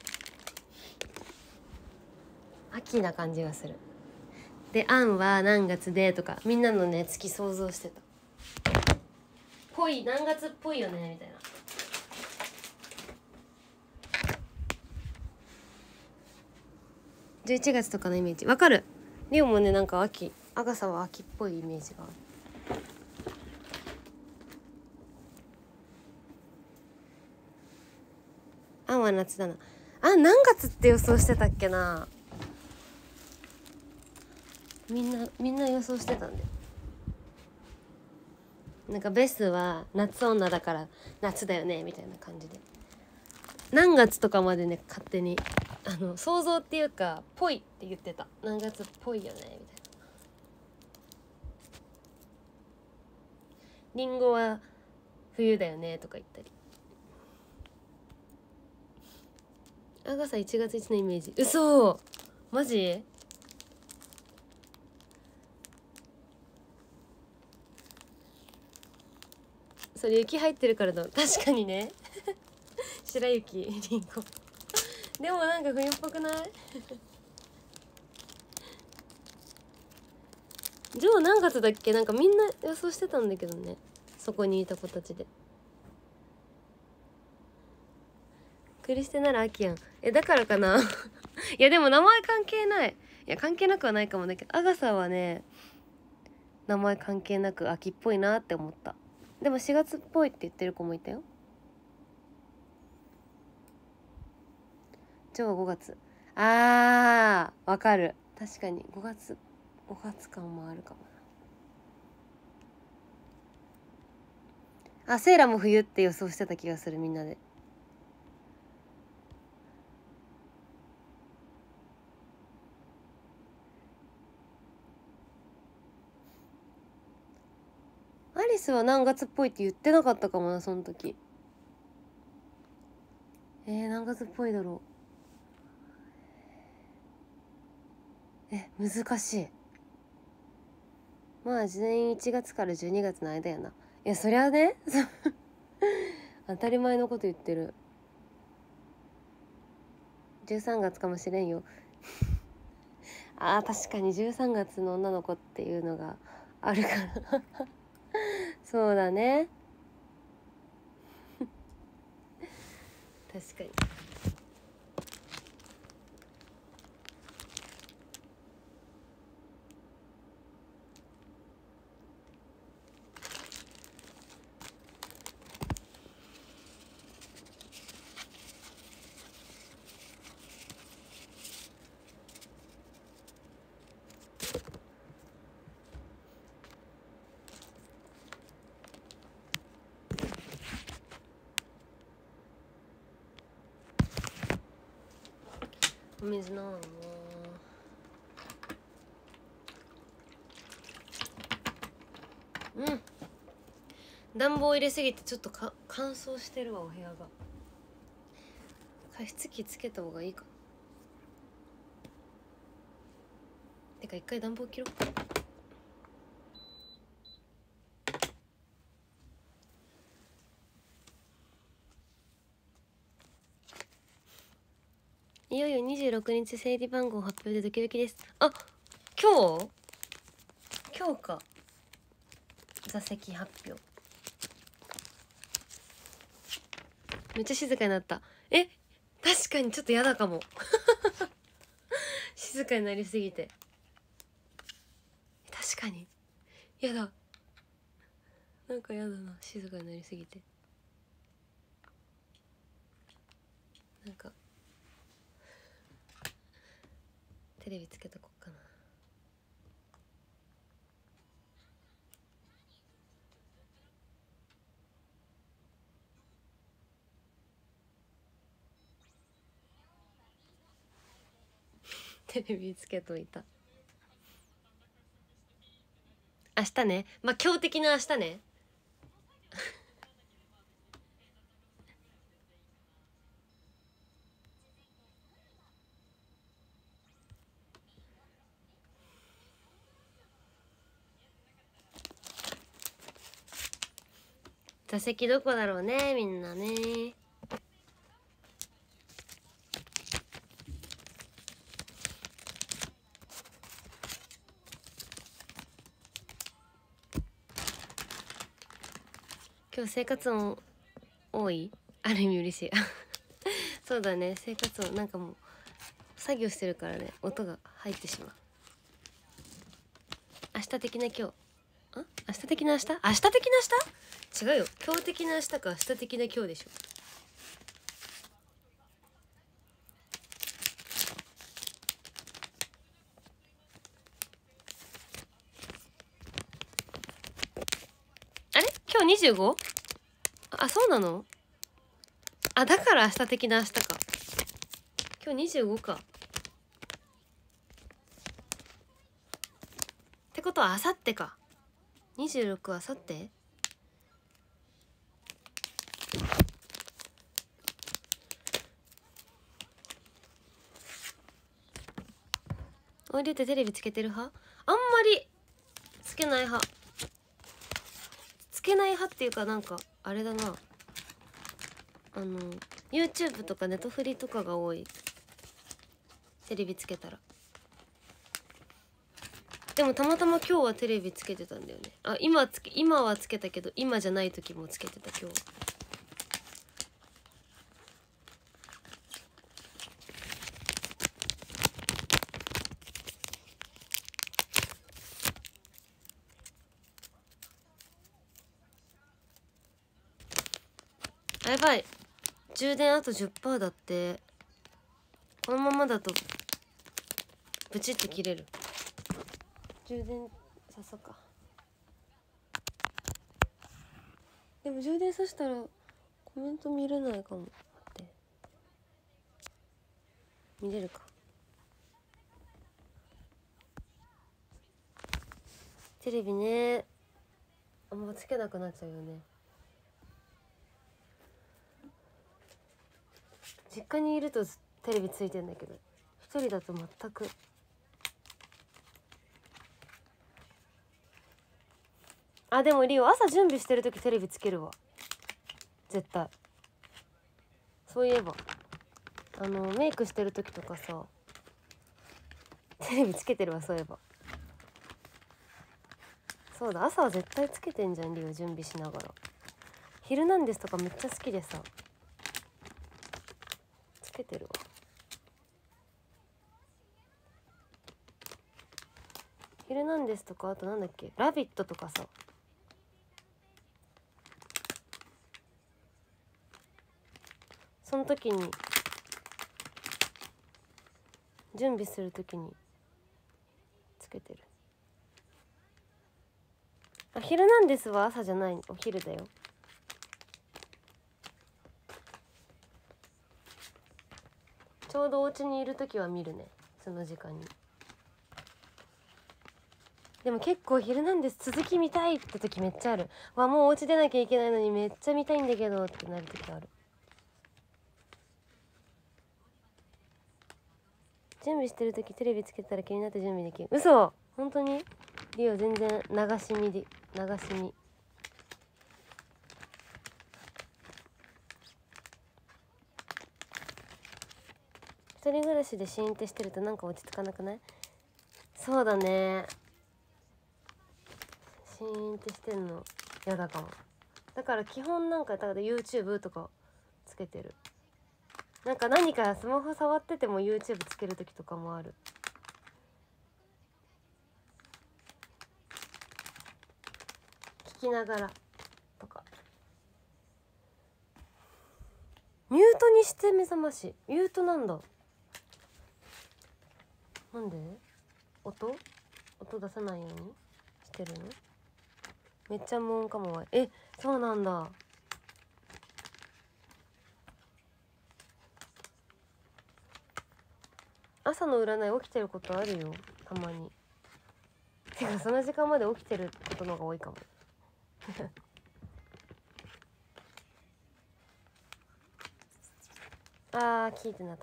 秋な感じがする。でアンは何月でとかみんなのね月想像してた。ぽい、何月っぽいよねみたいな。じゅういちがつとかのイメージわかる。リオもねなんか秋、アガサは秋っぽいイメージがある。アンは夏だな。あん何月って予想してたっけな。みんなみんな予想してたんで、なんかベスは夏女だから夏だよねみたいな感じで、何月とかまでね勝手にあの想像っていうかぽいって言ってた。何月っぽいよねみたいな。リンゴは冬だよねとか言ったり。アガサいちがついちのイメージ。嘘マジ。それ雪入ってるからだ。確かにね白雪りんごでもなんか冬っぽくないジョー何月だっけ？なんかみんな予想してたんだけどね、そこにいた子たちで。クリステなら秋やん。え、だからかないやでも名前関係ない。いや関係なくはないかもだけど、アガサはね名前関係なく秋っぽいなって思った。でもしがつっぽいって言ってる子もいたよ。ジョーはごがつ。あーわかる、確かにごがつごがつ感もあるかもな。あ、セイラも冬って予想してた気がする、みんなで。アリスは何月っぽいって言ってなかったかもな、その時。えー、何月っぽいだろう。え、難しい。まあ全員いちがつからじゅうにがつの間やな。いやそりゃね当たり前のこと言ってる。じゅうさんがつかもしれんよあー確かにじゅうさんがつの女の子っていうのがあるからそうだね確かに。お水飲む。うん。暖房入れすぎてちょっとか乾燥してるわ、お部屋が。加湿器つけた方がいいか。てか一回暖房切ろう。いよいよにじゅうろくにち整理番号発表でドキドキです。あ、今日今日か。座席発表。めっちゃ静かになった。え、確かにちょっとやだかも静かになりすぎて。確かにやだ。なんかやだな、静かになりすぎて。なんかテレビつけとこっかな。テレビつけといた。明日ね、まあ強敵な明日ね座席どこだろうね、みんなね。今日生活音多い？ある意味嬉しいそうだね、生活音なんかもう作業してるからね、音が入ってしまう。明日的な今日、あ、明日的な明日、明日的な明日違うよ、今日的な明日か明日的な今日でしょ。あれ今日 にじゅうご？ あ、そうなの？あ、だから明日的な明日か。今日にじゅうごか。ってことはあさってか。にじゅうろくはあさって？おいでてテレビつけてる派？あんまりつけない派。つけない派っていうか、なんかあれだな、あの YouTube とかネトフリとかが多い。 テレビつけたら。でもたまたま今日はテレビつけてたんだよね。あ、今つけ今はつけたけど、今じゃない時もつけてた今日。あ、やばい、充電あと じゅっパーセント だって。このままだとブチって切れる。充電さそうか。でも充電さしたらコメント見れないかも。待って、見れるか。テレビね、あんまつけなくなっちゃうよね。実家にいるとテレビついてんだけど、一人だと全く。あ、でもリオ朝準備してる時テレビつけるわ絶対。そういえばあのメイクしてる時とかさテレビつけてるわ、そういえば。そうだ、朝は絶対つけてんじゃんリオ、準備しながら。ヒルナンデスとかめっちゃ好きでさつけてるわ。ヒルナンデスとか、あとなんだっけ、ラビットとかさ。その時に準備する時につけてる。あ、ヒルナンデスは朝じゃない、お昼だよ。ちょうどお家にいる時は見るね、その時間に。でも結構ヒルナンデス続き見たいって時めっちゃあるわ。もうお家出なきゃいけないのにめっちゃ見たいんだけどってなる時ある。準備してる時テレビつけたら気になって準備できる。嘘、本当にリオ全然流し見で、流し見。一人暮らしでシーンってしてるとなんか落ち着かなくない？そうだね、シーンってしてんのやだかも。だから基本なんかだから YouTube とかつけてる。なんか何かスマホ触ってても YouTube つける時とかもある。聞きながらとか。ミュートにして目覚まし、ミュートなんだ。なんで音音出さないようにしてるの？めっちゃ無音かもわ。え、そうなんだ。朝の占い起きてることあるよ、たまに。てかその時間まで起きてることの方が多いかもあー、聞いてなった。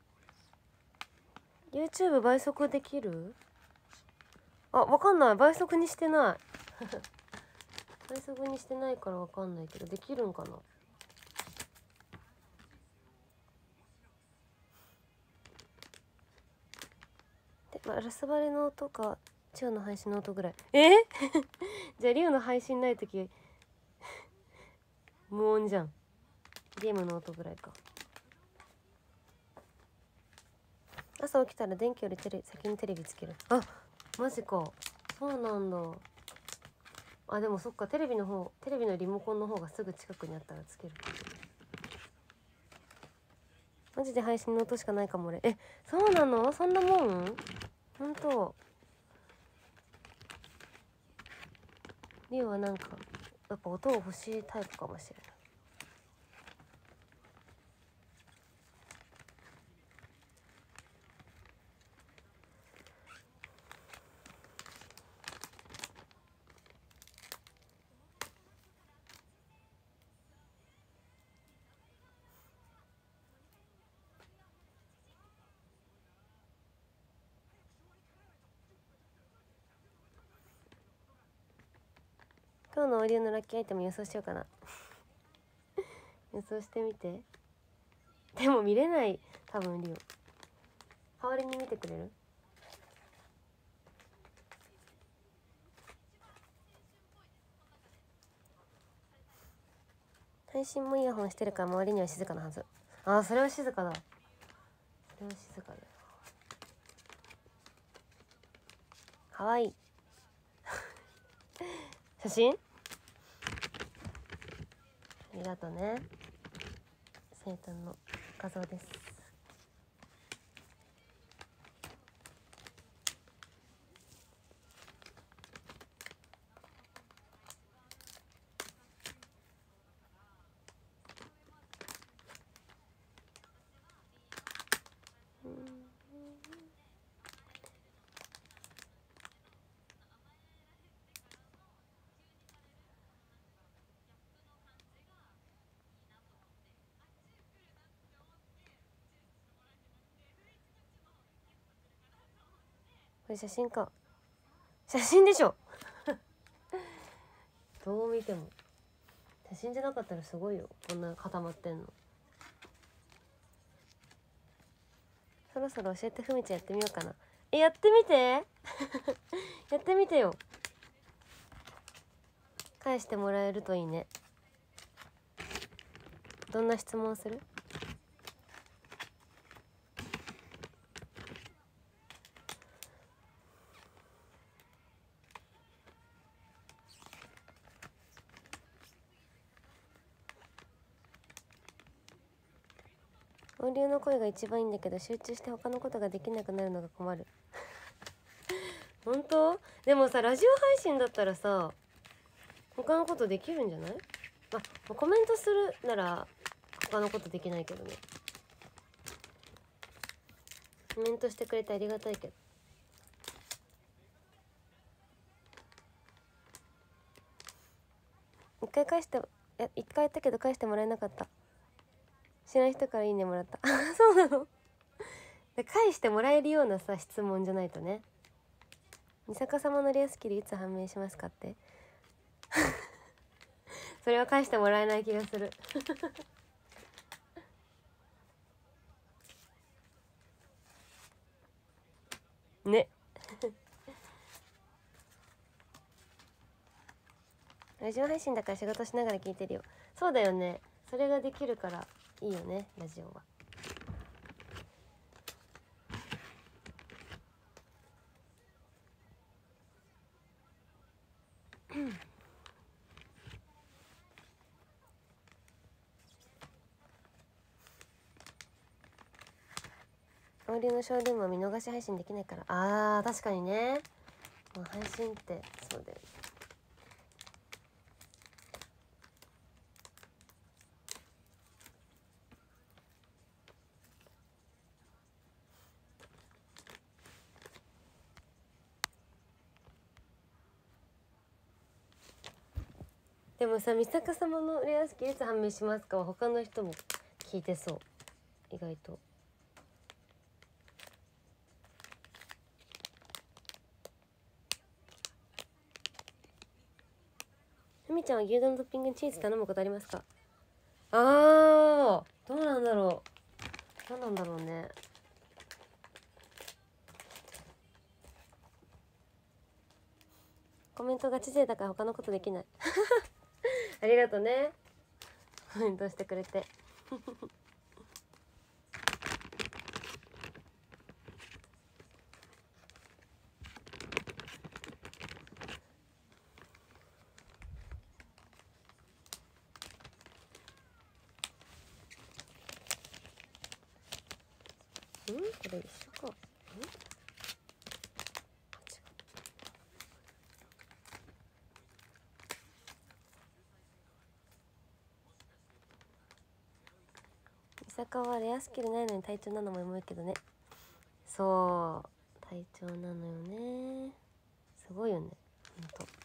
YouTube 倍速できる？あ、わかんない、倍速にしてない倍速にしてないからわかんないけど、できるんかな。で、まあ、ラスバレの音かチューの配信の音ぐらい。えじゃあリュウの配信ない時無音じゃん。ゲームの音ぐらいか。朝起きたら電気よりテレ先にテレビつける。あ、マジか、そうなんだ。あ、でもそっか、テレビの方、テレビのリモコンの方がすぐ近くにあったらつける。マジで配信の音しかないかも俺。え、そうなの？そんなもん？ほんと。リオはなんかやっぱ音を欲しいタイプかもしれない。今日のオーディオのラッキーアイテム予想しようかな予想してみて。でも見れない多分リオ。 代わりに見てくれる？配信もイヤホンしてるから周りには静かなはず。ああ、それは静かだ。それは静かだよ。かわいい写真ありがとうね。生誕の画像です。これ写真か。写真でしょどう見ても写真じゃなかったらすごいよ、こんな固まってんの。そろそろ教えて、ふみちゃんやってみようかな。え、やってみてやってみてよ。返してもらえるといいね。どんな質問する？音量の声が一番いいんだけど、集中して他のことができなくなるのが困る本当？でもさ、ラジオ配信だったらさ、他のことできるんじゃない？あ、コメントするなら他のことできないけどね。コメントしてくれてありがたいけど。一回返して、え、一回やったけど返してもらえなかった。知らない人からいいねもらったそうなので、返してもらえるようなさ質問じゃないとね。三坂様のレアスキルいつ判明しますかってそれは返してもらえない気がするねラジオ配信だから仕事しながら聞いてるよ。そうだよね、それができるからいいよね、ラジオは。オーディオのショールームは見逃し配信できないから。あー、確かにね。もう配信ってそうだよね。でもさ、三坂様のレアスキルいつ判明しますかは他の人も聞いてそう、意外と。ふみちゃんは牛丼のトッピングにチーズ頼むことありますか？あー、どうなんだろう、どうなんだろうね。コメントガチ勢だから他のことできないありがとね、コメントしてくれてん、これ一緒か。ん、三坂はレアスキルないのに隊長なのも思うけどね。そう、隊長なのよね。すごいよね、ほんと。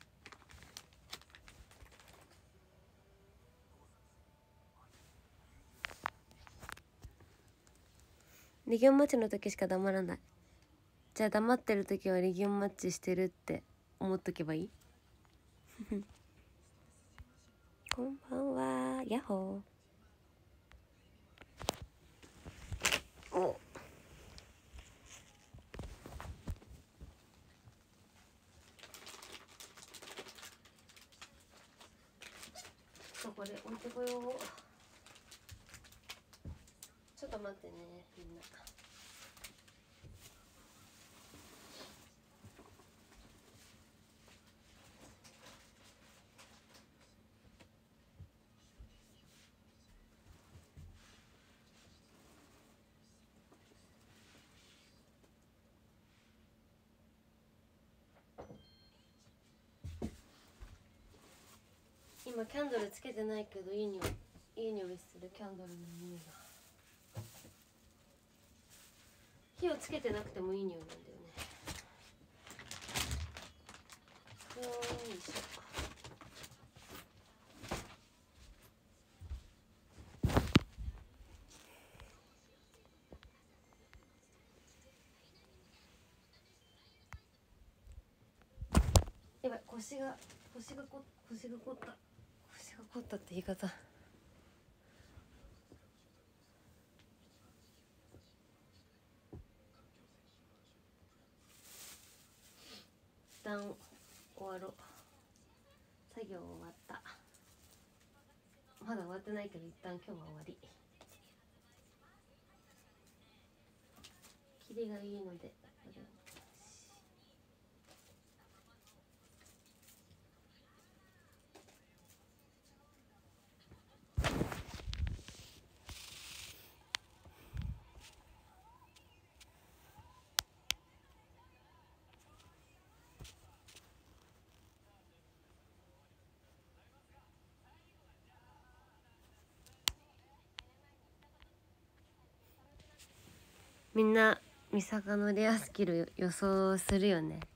レギオンマッチの時しか黙らない。じゃあ黙ってる時はレギオンマッチしてるって思っとけばいいこんばんは、ヤッホー。お、 とこれ置いてこよう。ちょっと待ってねみんな。今キャンドルつけてないけどいい匂い、いい匂いするキャンドルの匂いが。火をつけてなくてもいい匂いなんだよね。よいしょ。やばい、腰が腰がこ腰が凝った腰が凝ったって言い方。一旦終わろう。作業終わった。まだ終わってないけど一旦今日は終わり。キリがいいのでみんなミサカのレアスキル予想するよね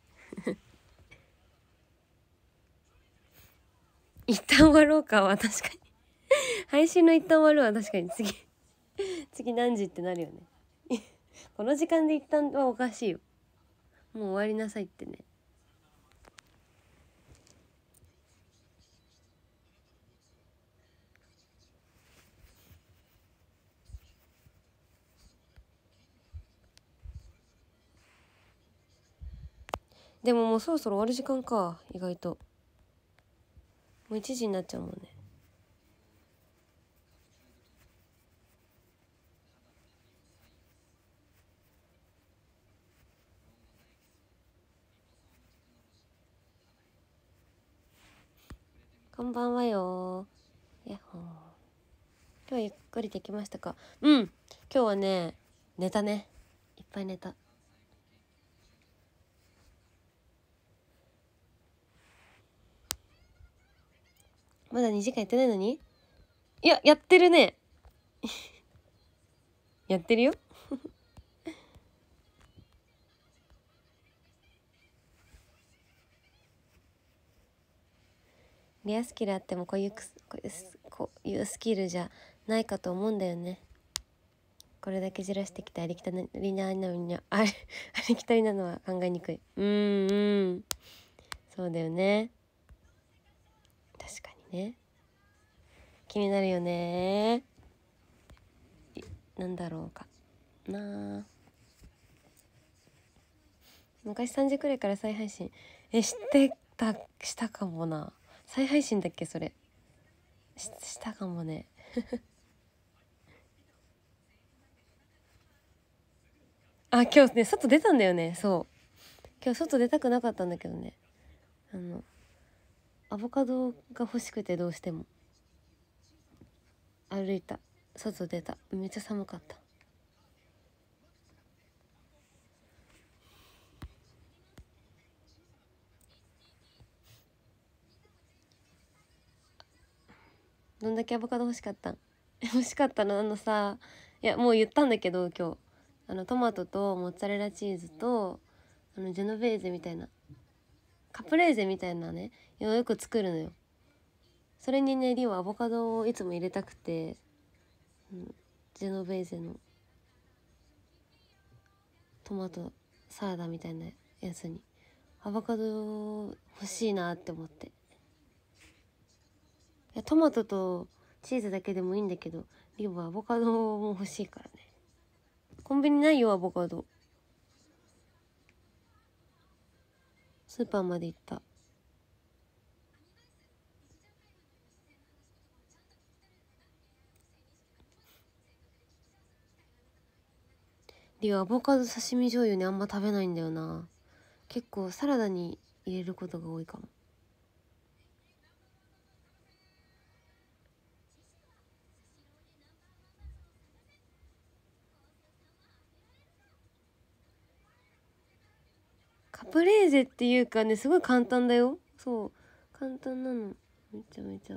一旦終わろうかは確かに配信の一旦終わるは確かに次次何時ってなるよねこの時間で一旦はおかしいよ。もう終わりなさいってね。でももうそろそろ終わる時間か。意外ともういちじになっちゃうもんね。こんばんはよー。やっほー。今日はゆっくりできましたか？うん、今日はね寝たね。いっぱい寝た。まだにじかんやってないのに？いや、やってるねやってるよレアスキルあってもこういうこういうこういうスキルじゃないかと思うんだよね。これだけじらしてきてありきたりなのにありありきたりなのは考えにくい。うんうんそうだよね。確かにね。気になるよね。なんだろうかなあ。昔さんじくらいから再配信えしてたしたかもな。再配信だっけそれ。ししたかもねあ今日ね外出たんだよね。そう今日外出たくなかったんだけどね、あのアボカドが欲しくてどうしても歩いた。外出た。めっちゃ寒かった。どんだけアボカド欲しかったん欲しかったのあのさ、いやもう言ったんだけど今日あのトマトとモッツァレラチーズとあのジェノベーゼみたいなカプレーゼみたいなねよく作るのよ。それにねリオアボカドをいつも入れたくて、うん、ジェノベーゼのトマトサラダみたいなやつにアボカド欲しいなって思って。いやトマトとチーズだけでもいいんだけどリオはアボカドも欲しいからね。コンビニないよアボカド。スーパーまで行った。 リオアボカド刺身醤油ねあんま食べないんだよな。結構サラダに入れることが多いかも。カプレーゼっていうかねすごい簡単だよ。そう簡単なのめちゃめちゃ。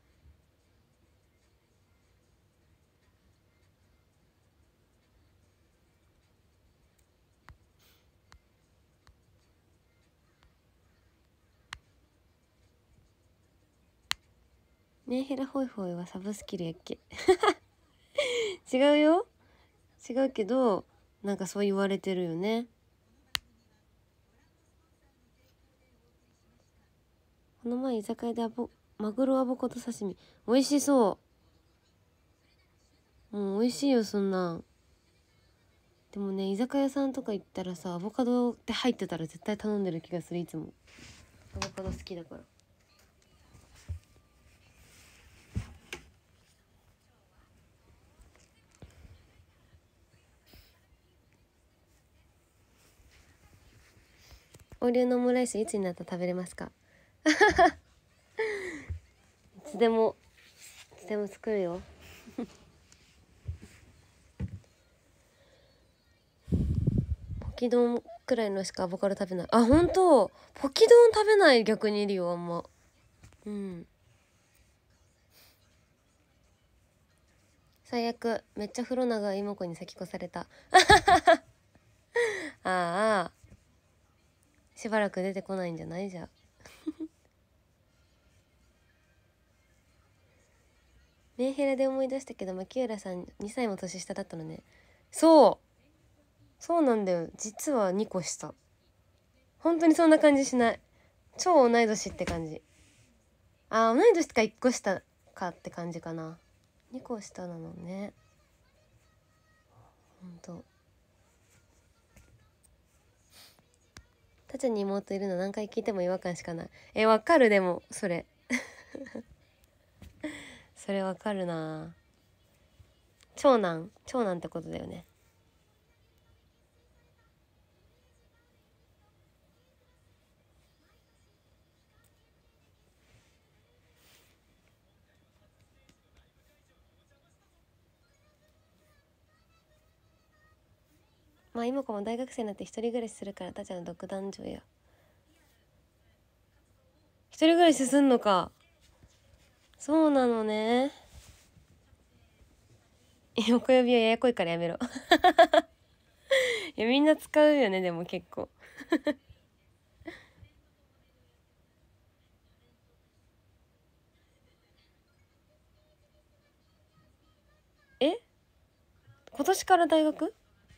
メンヘラホイホイはサブスキルやっけ違うよ違うけどなんかそう言われてるよね。この前居酒屋でアボマグロアボカド刺身美味しそう。もう美味しいよそんなん。でもね居酒屋さんとか行ったらさアボカドって入ってたら絶対頼んでる気がする。いつもアボカド好きだから。オリオンオムライスいつになったら食べれますかいつでもいつでも作るよポキ丼くらいのしかアボカド食べない。あ本当ポキ丼食べない。逆にいるよあんま。うん最悪めっちゃ風呂長い妹子に先越されたああしばらく出てこないんじゃないじゃメンヘラで思い出したけど牧浦さんにさいも年下だったのね。そうそうなんだよ実はにこ下。本当にそんな感じしない。超同い年って感じ。あ同い年かいっこ下かって感じかな。にこ下なのねほんと。たちゃんに妹いるの何回聞いても違和感しかない。えわかる。でもそれそれわかるな。長男長男ってことだよね。まあ今子も大学生になって一人暮らしするからたちゃんの独壇場や。一人暮らしすんのか。そうなのね。横呼びはややこいからやめろいやみんな使うよねでも結構え今年から大学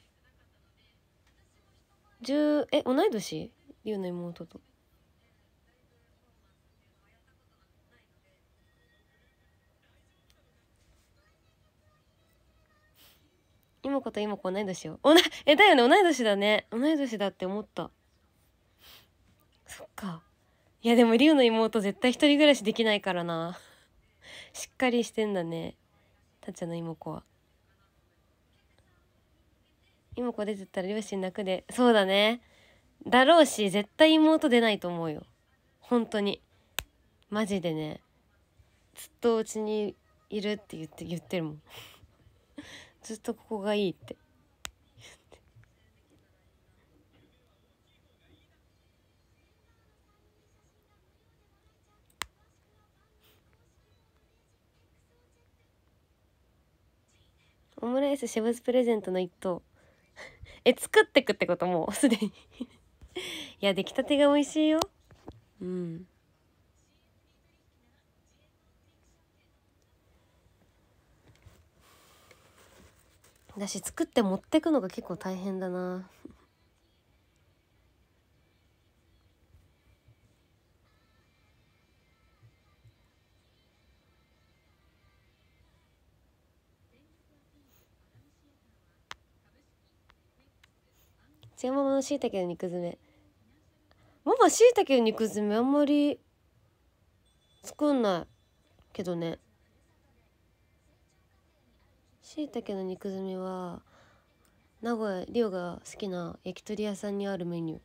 じゅうえ同い年リュウの妹と。妹子と妹子同い年よ。おなえだよね同い年だね。同い年だって思った。そっか。いやでもリュウの妹絶対一人暮らしできないからなしっかりしてんだねたっちゃんの妹子は。妹子出てったら両親泣くで。そうだねだろうし絶対妹出ないと思うよ本当にマジでね。ずっとうちにいるって言って言ってるもんずっとここがいいってオムライス私物プレゼントの一等え作ってくってこともうすでにいや出来たてが美味しいよ。うんだし作って持ってくのが結構大変だな。ちやママのしいたけの肉詰め。ママしいたけの肉詰めあんまり作んないけどね。しいたけの肉詰めは名古屋リオが好きな焼き鳥屋さんにあるメニュー。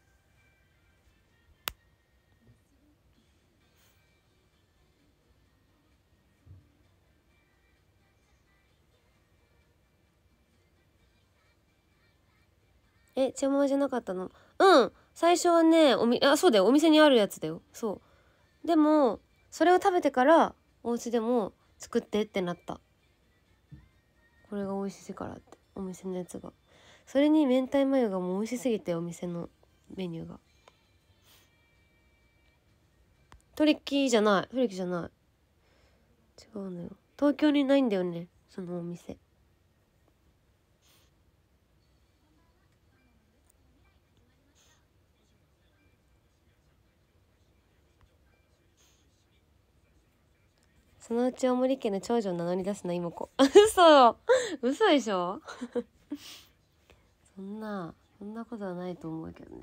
え、注文じゃなかったの？うん、最初はね、おみあそうだよ、お店にあるやつだよ。そうでもそれを食べてからお家でも作ってってなった。これが美味しいからって、お店のやつが。それに明太マヨがもう美味しすぎて、お店のメニューが。トリッキーじゃない、トリッキーじゃない、違うのよ。東京にないんだよね、そのお店。そのうち青森県の長女を名乗り出すな妹子。嘘嘘でしょそんなそんなことはないと思うけどね。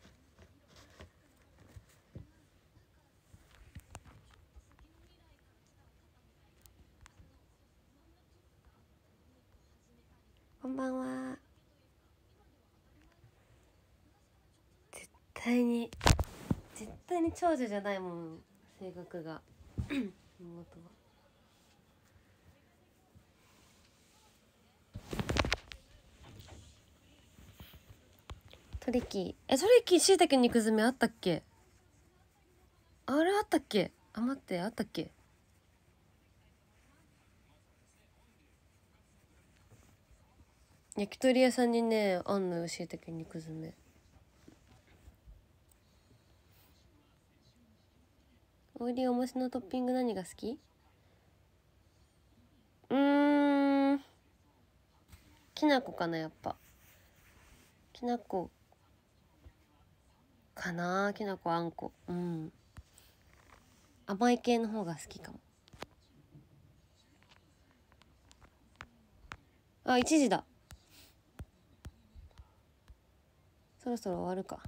こんばんは。絶対に絶対に長女じゃないもん、性格が妹は。トリキーえトリキーしいたけ肉詰めあったっけ？あれあったっけ？あ、待って、あったっけ？焼き鳥屋さんにねあんのよ、しいたけ肉詰め。おいりおもしのトッピング何が好き？うーんきなこかな、やっぱきなこかな。きなこあんこ、うん、甘い系の方が好きかも。あ、いちじだ。そろそろ終わるか。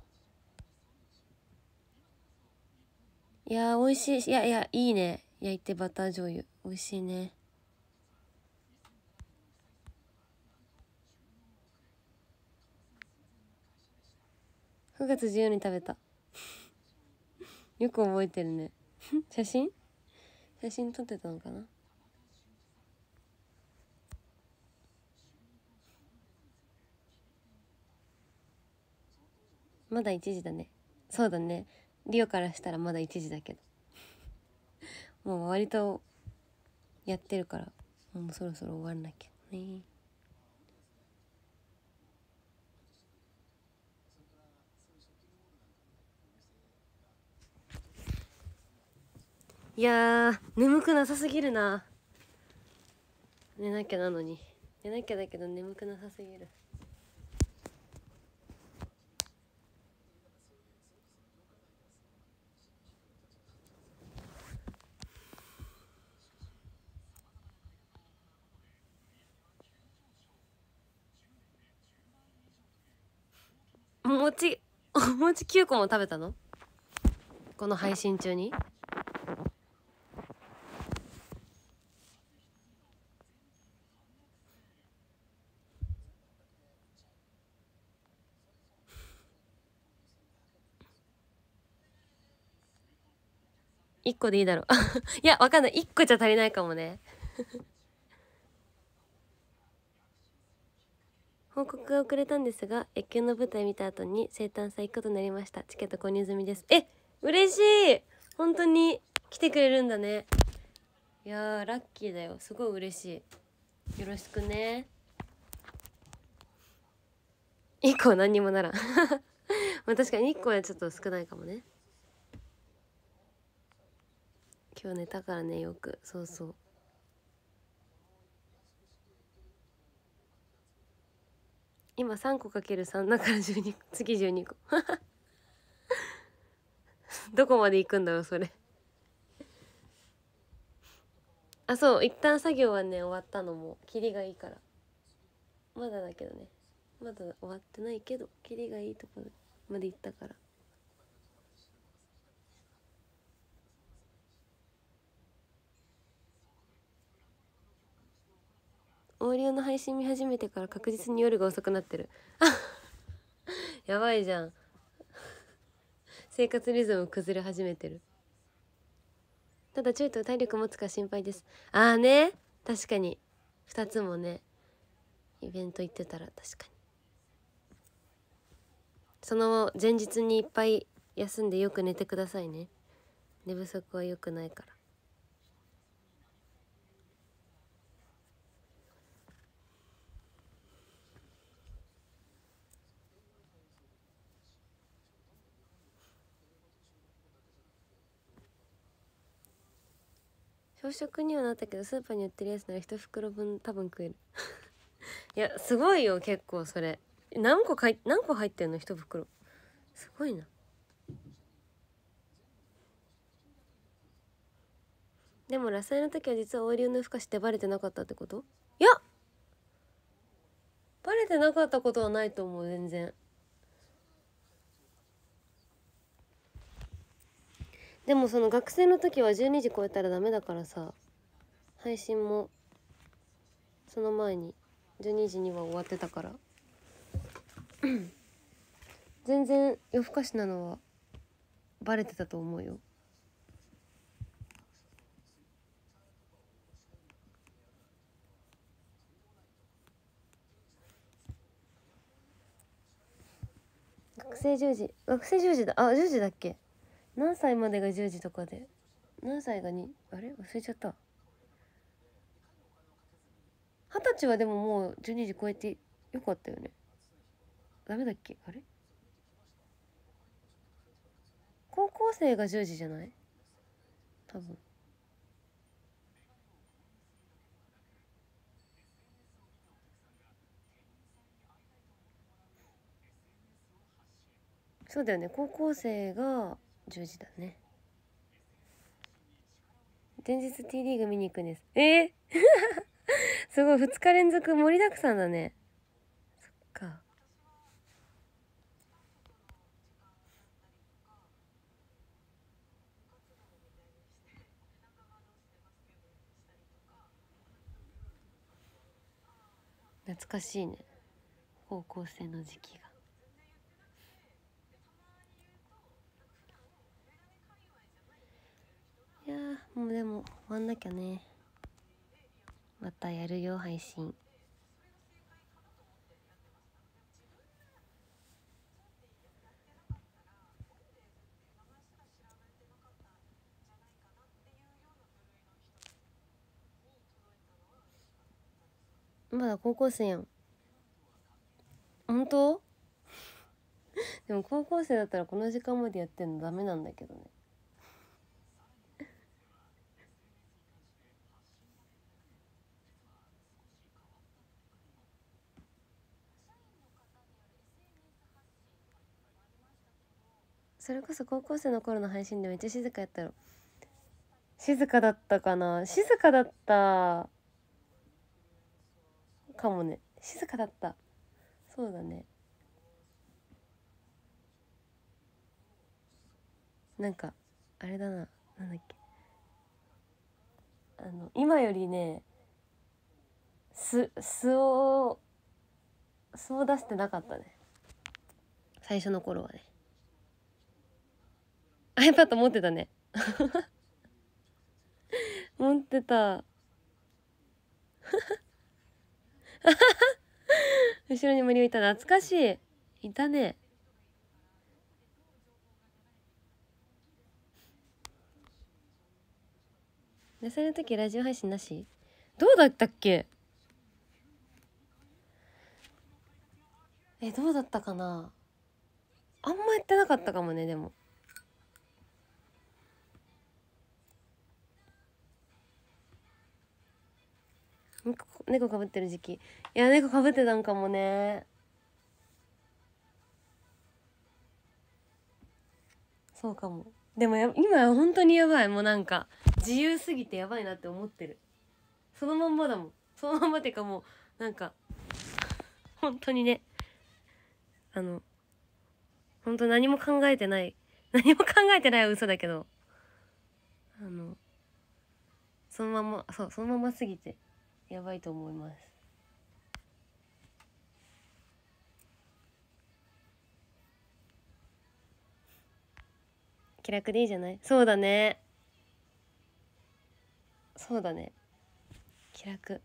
いやー美味しい。いやいやいいね、焼いてバター醤油美味しいね。くがつじゅうよっかに食べた。よく覚えてるね。写真写真撮ってたのかな。まだいちじだね。そうだね、リオからしたらまだいちじだけどもう割とやってるから、もうそろそろ終わんなきゃね。いやー眠くなさすぎるな。寝なきゃなのに、寝なきゃだけど眠くなさすぎる。お餅お餅きゅうこも食べたの？この配信中に？いっこでいいだろいやわかんない、いっこじゃ足りないかもね報告が遅れたんですが、野球の舞台見た後に生誕祭行くことになりました。チケット購入済みです。え、嬉しい。本当に来てくれるんだね。いやーラッキーだよ、すごい嬉しい。よろしくね。いっこは何にもならんまあ確かにいっこはちょっと少ないかもね。今日寝たからね、よく。そうそう、今 さんこかけるさん だからじゅうにこ、次じゅうにこどこまで行くんだろうそれあ、そう、一旦作業はね終わったのもキリがいいから。まだだけどね、まだ終わってないけどキリがいいところまで行ったから。 オーディオの配信見始めてから確実に夜が遅くなってるやばいじゃん生活リズム崩れ始めてる。ただちょいと体力持つか心配です。ああね、確かにふたつもねイベント行ってたら確かにその前日にいっぱい休んでよく寝てくださいね。寝不足は良くないから。朝食にはなったけどスーパーに売ってるやつなら一袋分多分食えるいやすごいよ結構それ何個かい何個入ってんの一袋すごいな。でもラサイの時は実はオーディオの負荷してバレてなかったってこと？いやバレてなかったことはないと思う全然。でもその学生の時はじゅうにじ超えたらダメだからさ配信もその前にじゅうにじには終わってたから全然夜更かしなのはバレてたと思うよ。学生じゅうじ学生じゅうじだあじゅうじだっけ。何歳までがじゅうじとかで何歳がにあれ忘れちゃった。二十歳はでももうじゅうにじ超えてよかったよね。ダメだっけあれ高校生がじゅうじじゃない多分。そうだよね高校生がじゅうじだね。前日 T リーグ見に行くんです。えー、すごいふつか連続盛りだくさんだね。そっか懐かしいね高校生の時期が。いやーもうでも終わんなきゃね。またやるよ配信。まだ高校生やん。本当でも高校生だったらこの時間までやってんのダメなんだけどね。それこそ高校生の頃の配信でめっちゃ静かやったろ。静かだったかな。静かだったかもね。静かだった。そうだね。なんかあれだな、なんだっけ、あの今よりね素素を素を出してなかったね最初の頃はね。 iPad 持ってたね持ってた後ろに森をいた。懐かしい。いたね。でその時ラジオ配信なしどうだったっけ。えどうだったかな。あんまやってなかったかもね。でも猫かぶってる時期、いや猫かぶってたんかもね。そうかも。でもや今本当にやばい。もうなんか自由すぎてやばいなって思ってる。そのまんまだもん。そのまんまっていうかもうなんか本当にね、あの本当何も考えてない何も考えてないは嘘だけど、あのそのままそうそのまますぎてやばいと思います。 気楽でいいじゃない。そうだね、そうだね、気楽。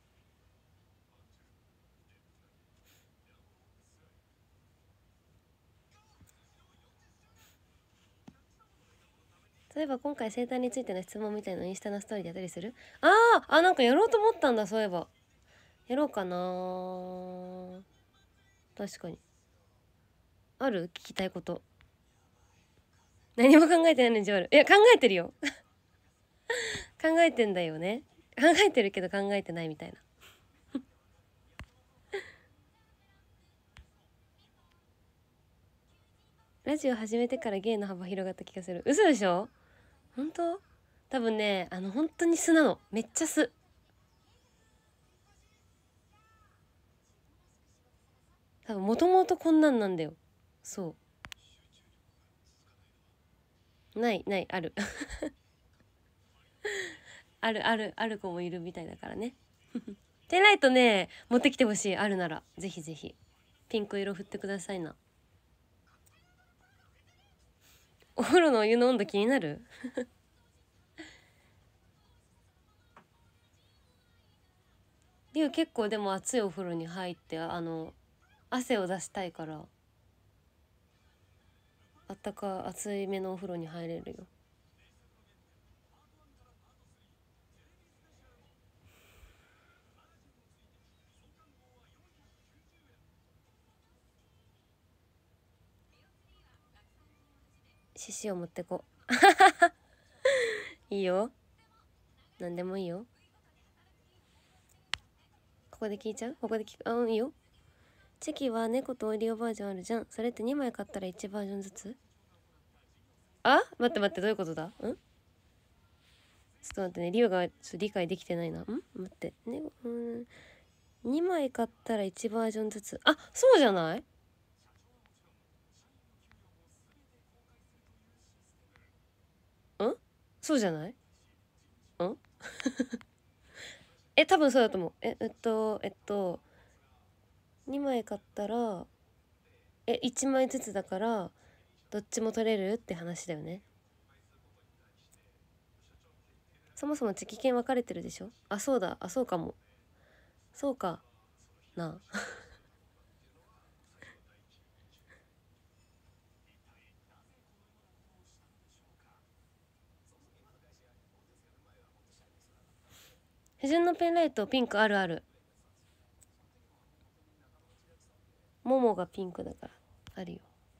そういえば今回生誕についての質問みたいなインスタのストーリーでやったりする？あーあ、なんかやろうと思ったんだ。そういえばやろうかな。確かに。ある？聞きたいこと。何も考えてないのにじゃある。いや考えてるよ考えてんだよね。考えてるけど考えてないみたいなラジオ始めてからゲイの幅広がった気がする。嘘でしょ？本当？多分ね、あの本当に素なの。めっちゃ素。多分もともとこんなんなんだよ。そうないないあるあるあるある子もいるみたいだからねテンライトね持ってきてほしい。あるならぜひぜひピンク色振ってくださいな。お風呂のお湯の温度気になるリュウ結構でも熱いお風呂に入ってあの汗を出したいからあったか熱いめのお風呂に入れるよ。獅子を持ってこいいよ、なんでもいいよ。ここで聞いちゃう？ここで聞く？あ、うん、いいよ。チェキは猫とオーディオバージョンあるじゃん。それってにまい買ったらいちバージョンずつ？あ、待って待って、どういうことだ？ん、ちょっと待ってね、リオがちょっと理解できてないな。ん、待ってね、うん、にまい買ったらいちバージョンずつ。あ、そうじゃない？ん、そうじゃない？んえ、多分そうだと思う。ええっとえっとにまい買ったらえいちまいずつだからどっちも取れるって話だよね。そもそもチェキ券分かれてるでしょ。あ、そうだ、あ、そうかも。そうかな不純のペンライトピンクあるある。ももがピンクだからあるよ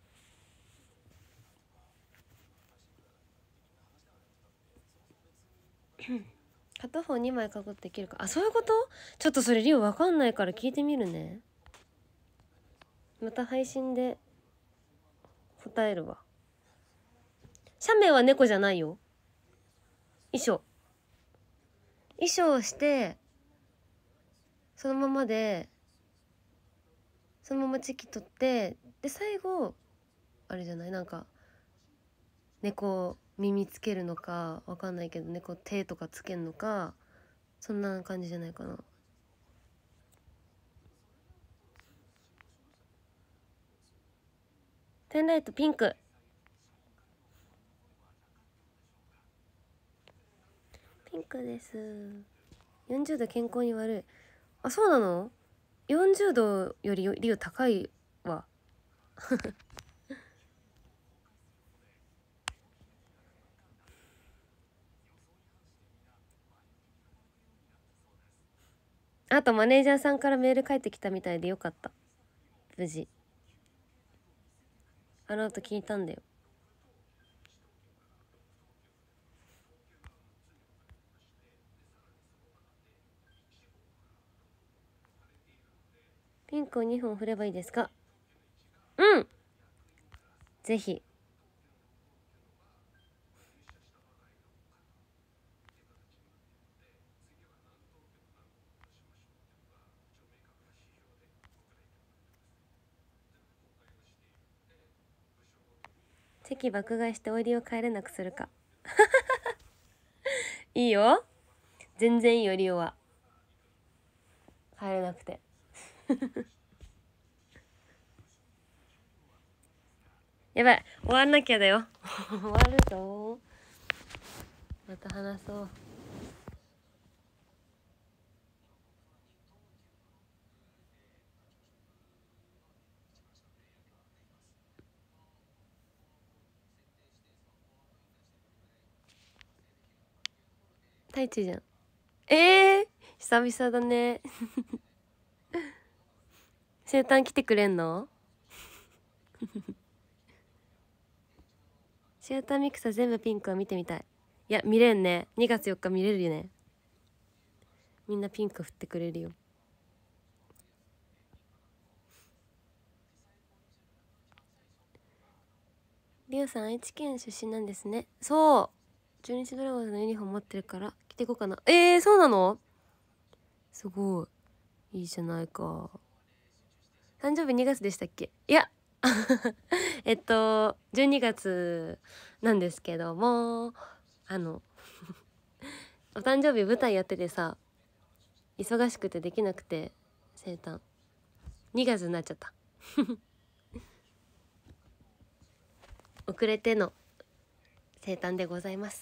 片方にまいかぶってできるか。あ、そういうこと？ちょっとそれリオわかんないから聞いてみるね。また配信で答えるわ。写メは猫じゃないよ。衣装衣装をしてそのままでそのままチェキ取ってで最後あれじゃない、なんか猫耳つけるのかわかんないけど猫手とかつけんのかそんな感じじゃないかな。ペンライトピンクピンクです。よんじゅうど健康に悪い。あ、そうなの？ よんじゅう 度よりリオ高いわあとマネージャーさんからメール返ってきたみたいでよかった。無事あの後聞いたんだよ。ピンクをにほん振ればいいですか？うん、ぜひ。席爆買いしてオーディオ帰れなくするかいいよ、全然いいよリオは帰れなくてやばい、終わんなきゃだよ終わるぞ。また話そう。太一じゃん。えー、久々だね生誕来てくれんのシアターミクサ全部ピンクは見てみたい。いや見れんね。にがつよっか見れるよね。みんなピンク振ってくれるよ。りゅうさん愛知県出身なんですね。そう、中日ドラゴンズのユニフォーム持ってるから着てこうかな。えー、そうなの？すごいいいじゃないか。誕生日にがつでしたっけ？いやえっとじゅうにがつなんですけども、あのお誕生日舞台やっててさ、忙しくてできなくて生誕にがつになっちゃった遅れての生誕でございます。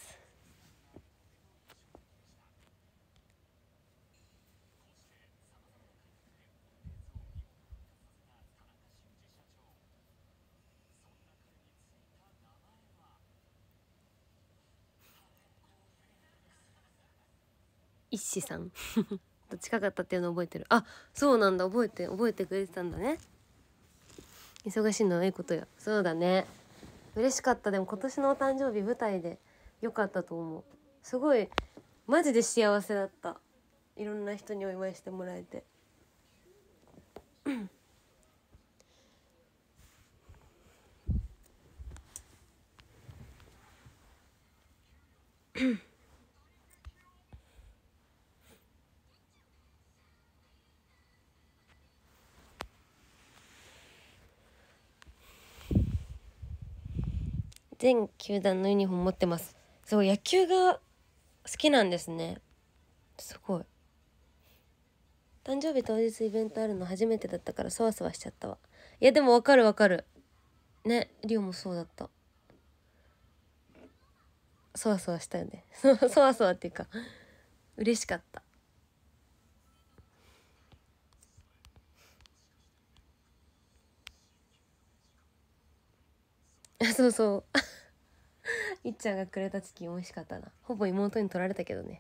一志さんと近かったっていうの覚えてる。あ、そうなんだ、覚えて覚えてくれてたんだね。忙しいのはいいことや。そうだね、嬉しかった。でも今年のお誕生日舞台で良かったと思う。すごいマジで幸せだった。いろんな人にお祝いしてもらえて全球団のユニフォーム持ってます。そう、野球が好きなんですね。すごい。誕生日当日イベントあるの初めてだったからそわそわしちゃったわ。いやでもわかるわかるね。リオもそうだった。そわそわしたよねそわそわっていうか嬉しかったそうそういっちゃんがくれたチキン美味しかったな。ほぼ妹に取られたけどね。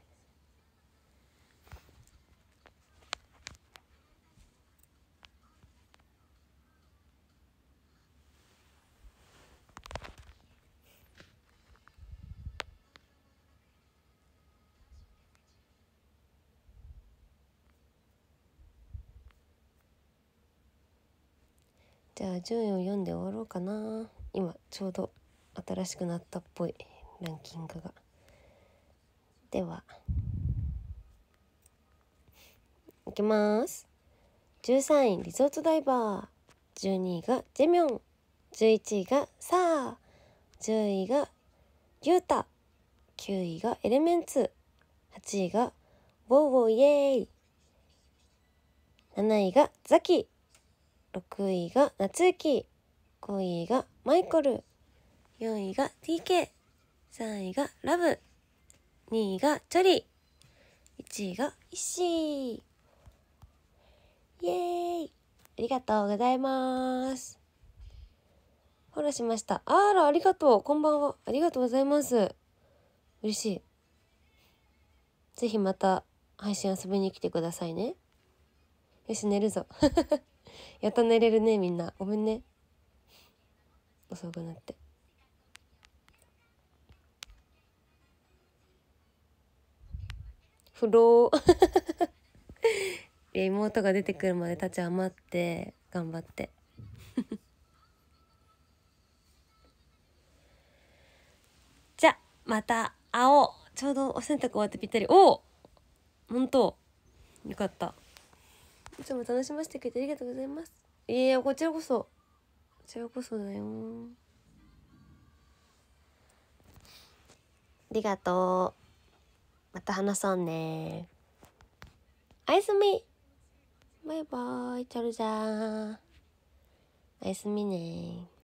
じゃあ順位を読んで終わろうかな。今ちょうど新しくなったっぽいランキングが。ではいきます。じゅうさんいリゾートダイバー、じゅうにいがジェミョン、じゅういちいがサー、じゅういがユータ、きゅういがエレメンツ、はちいがウォーウォーイエーイ、なないがザキ、ろくいが夏雪、ごいがマイコル、よんいが ティーケー、さんいがラブ、にいがチョリ、いちいがイッシー。イエーイ、ありがとうございます。フォローしました。あら、ありがとう。こんばんは。ありがとうございます。嬉しい。ぜひまた配信遊びに来てくださいね。よし、寝るぞやっと寝れるね。みんなごめんね、遅くなって。風呂いや、妹が出てくるまで立ち余って頑張ってじゃまた会おう。ちょうどお洗濯終わってぴったり。おお、ほんとよかった。いつも楽しませてくれてありがとうございます。いや、こちらこそこちらこそだよ。ありがとう。また話そうね。おやすみ。バイバイ。チャルジャー。おやすみね。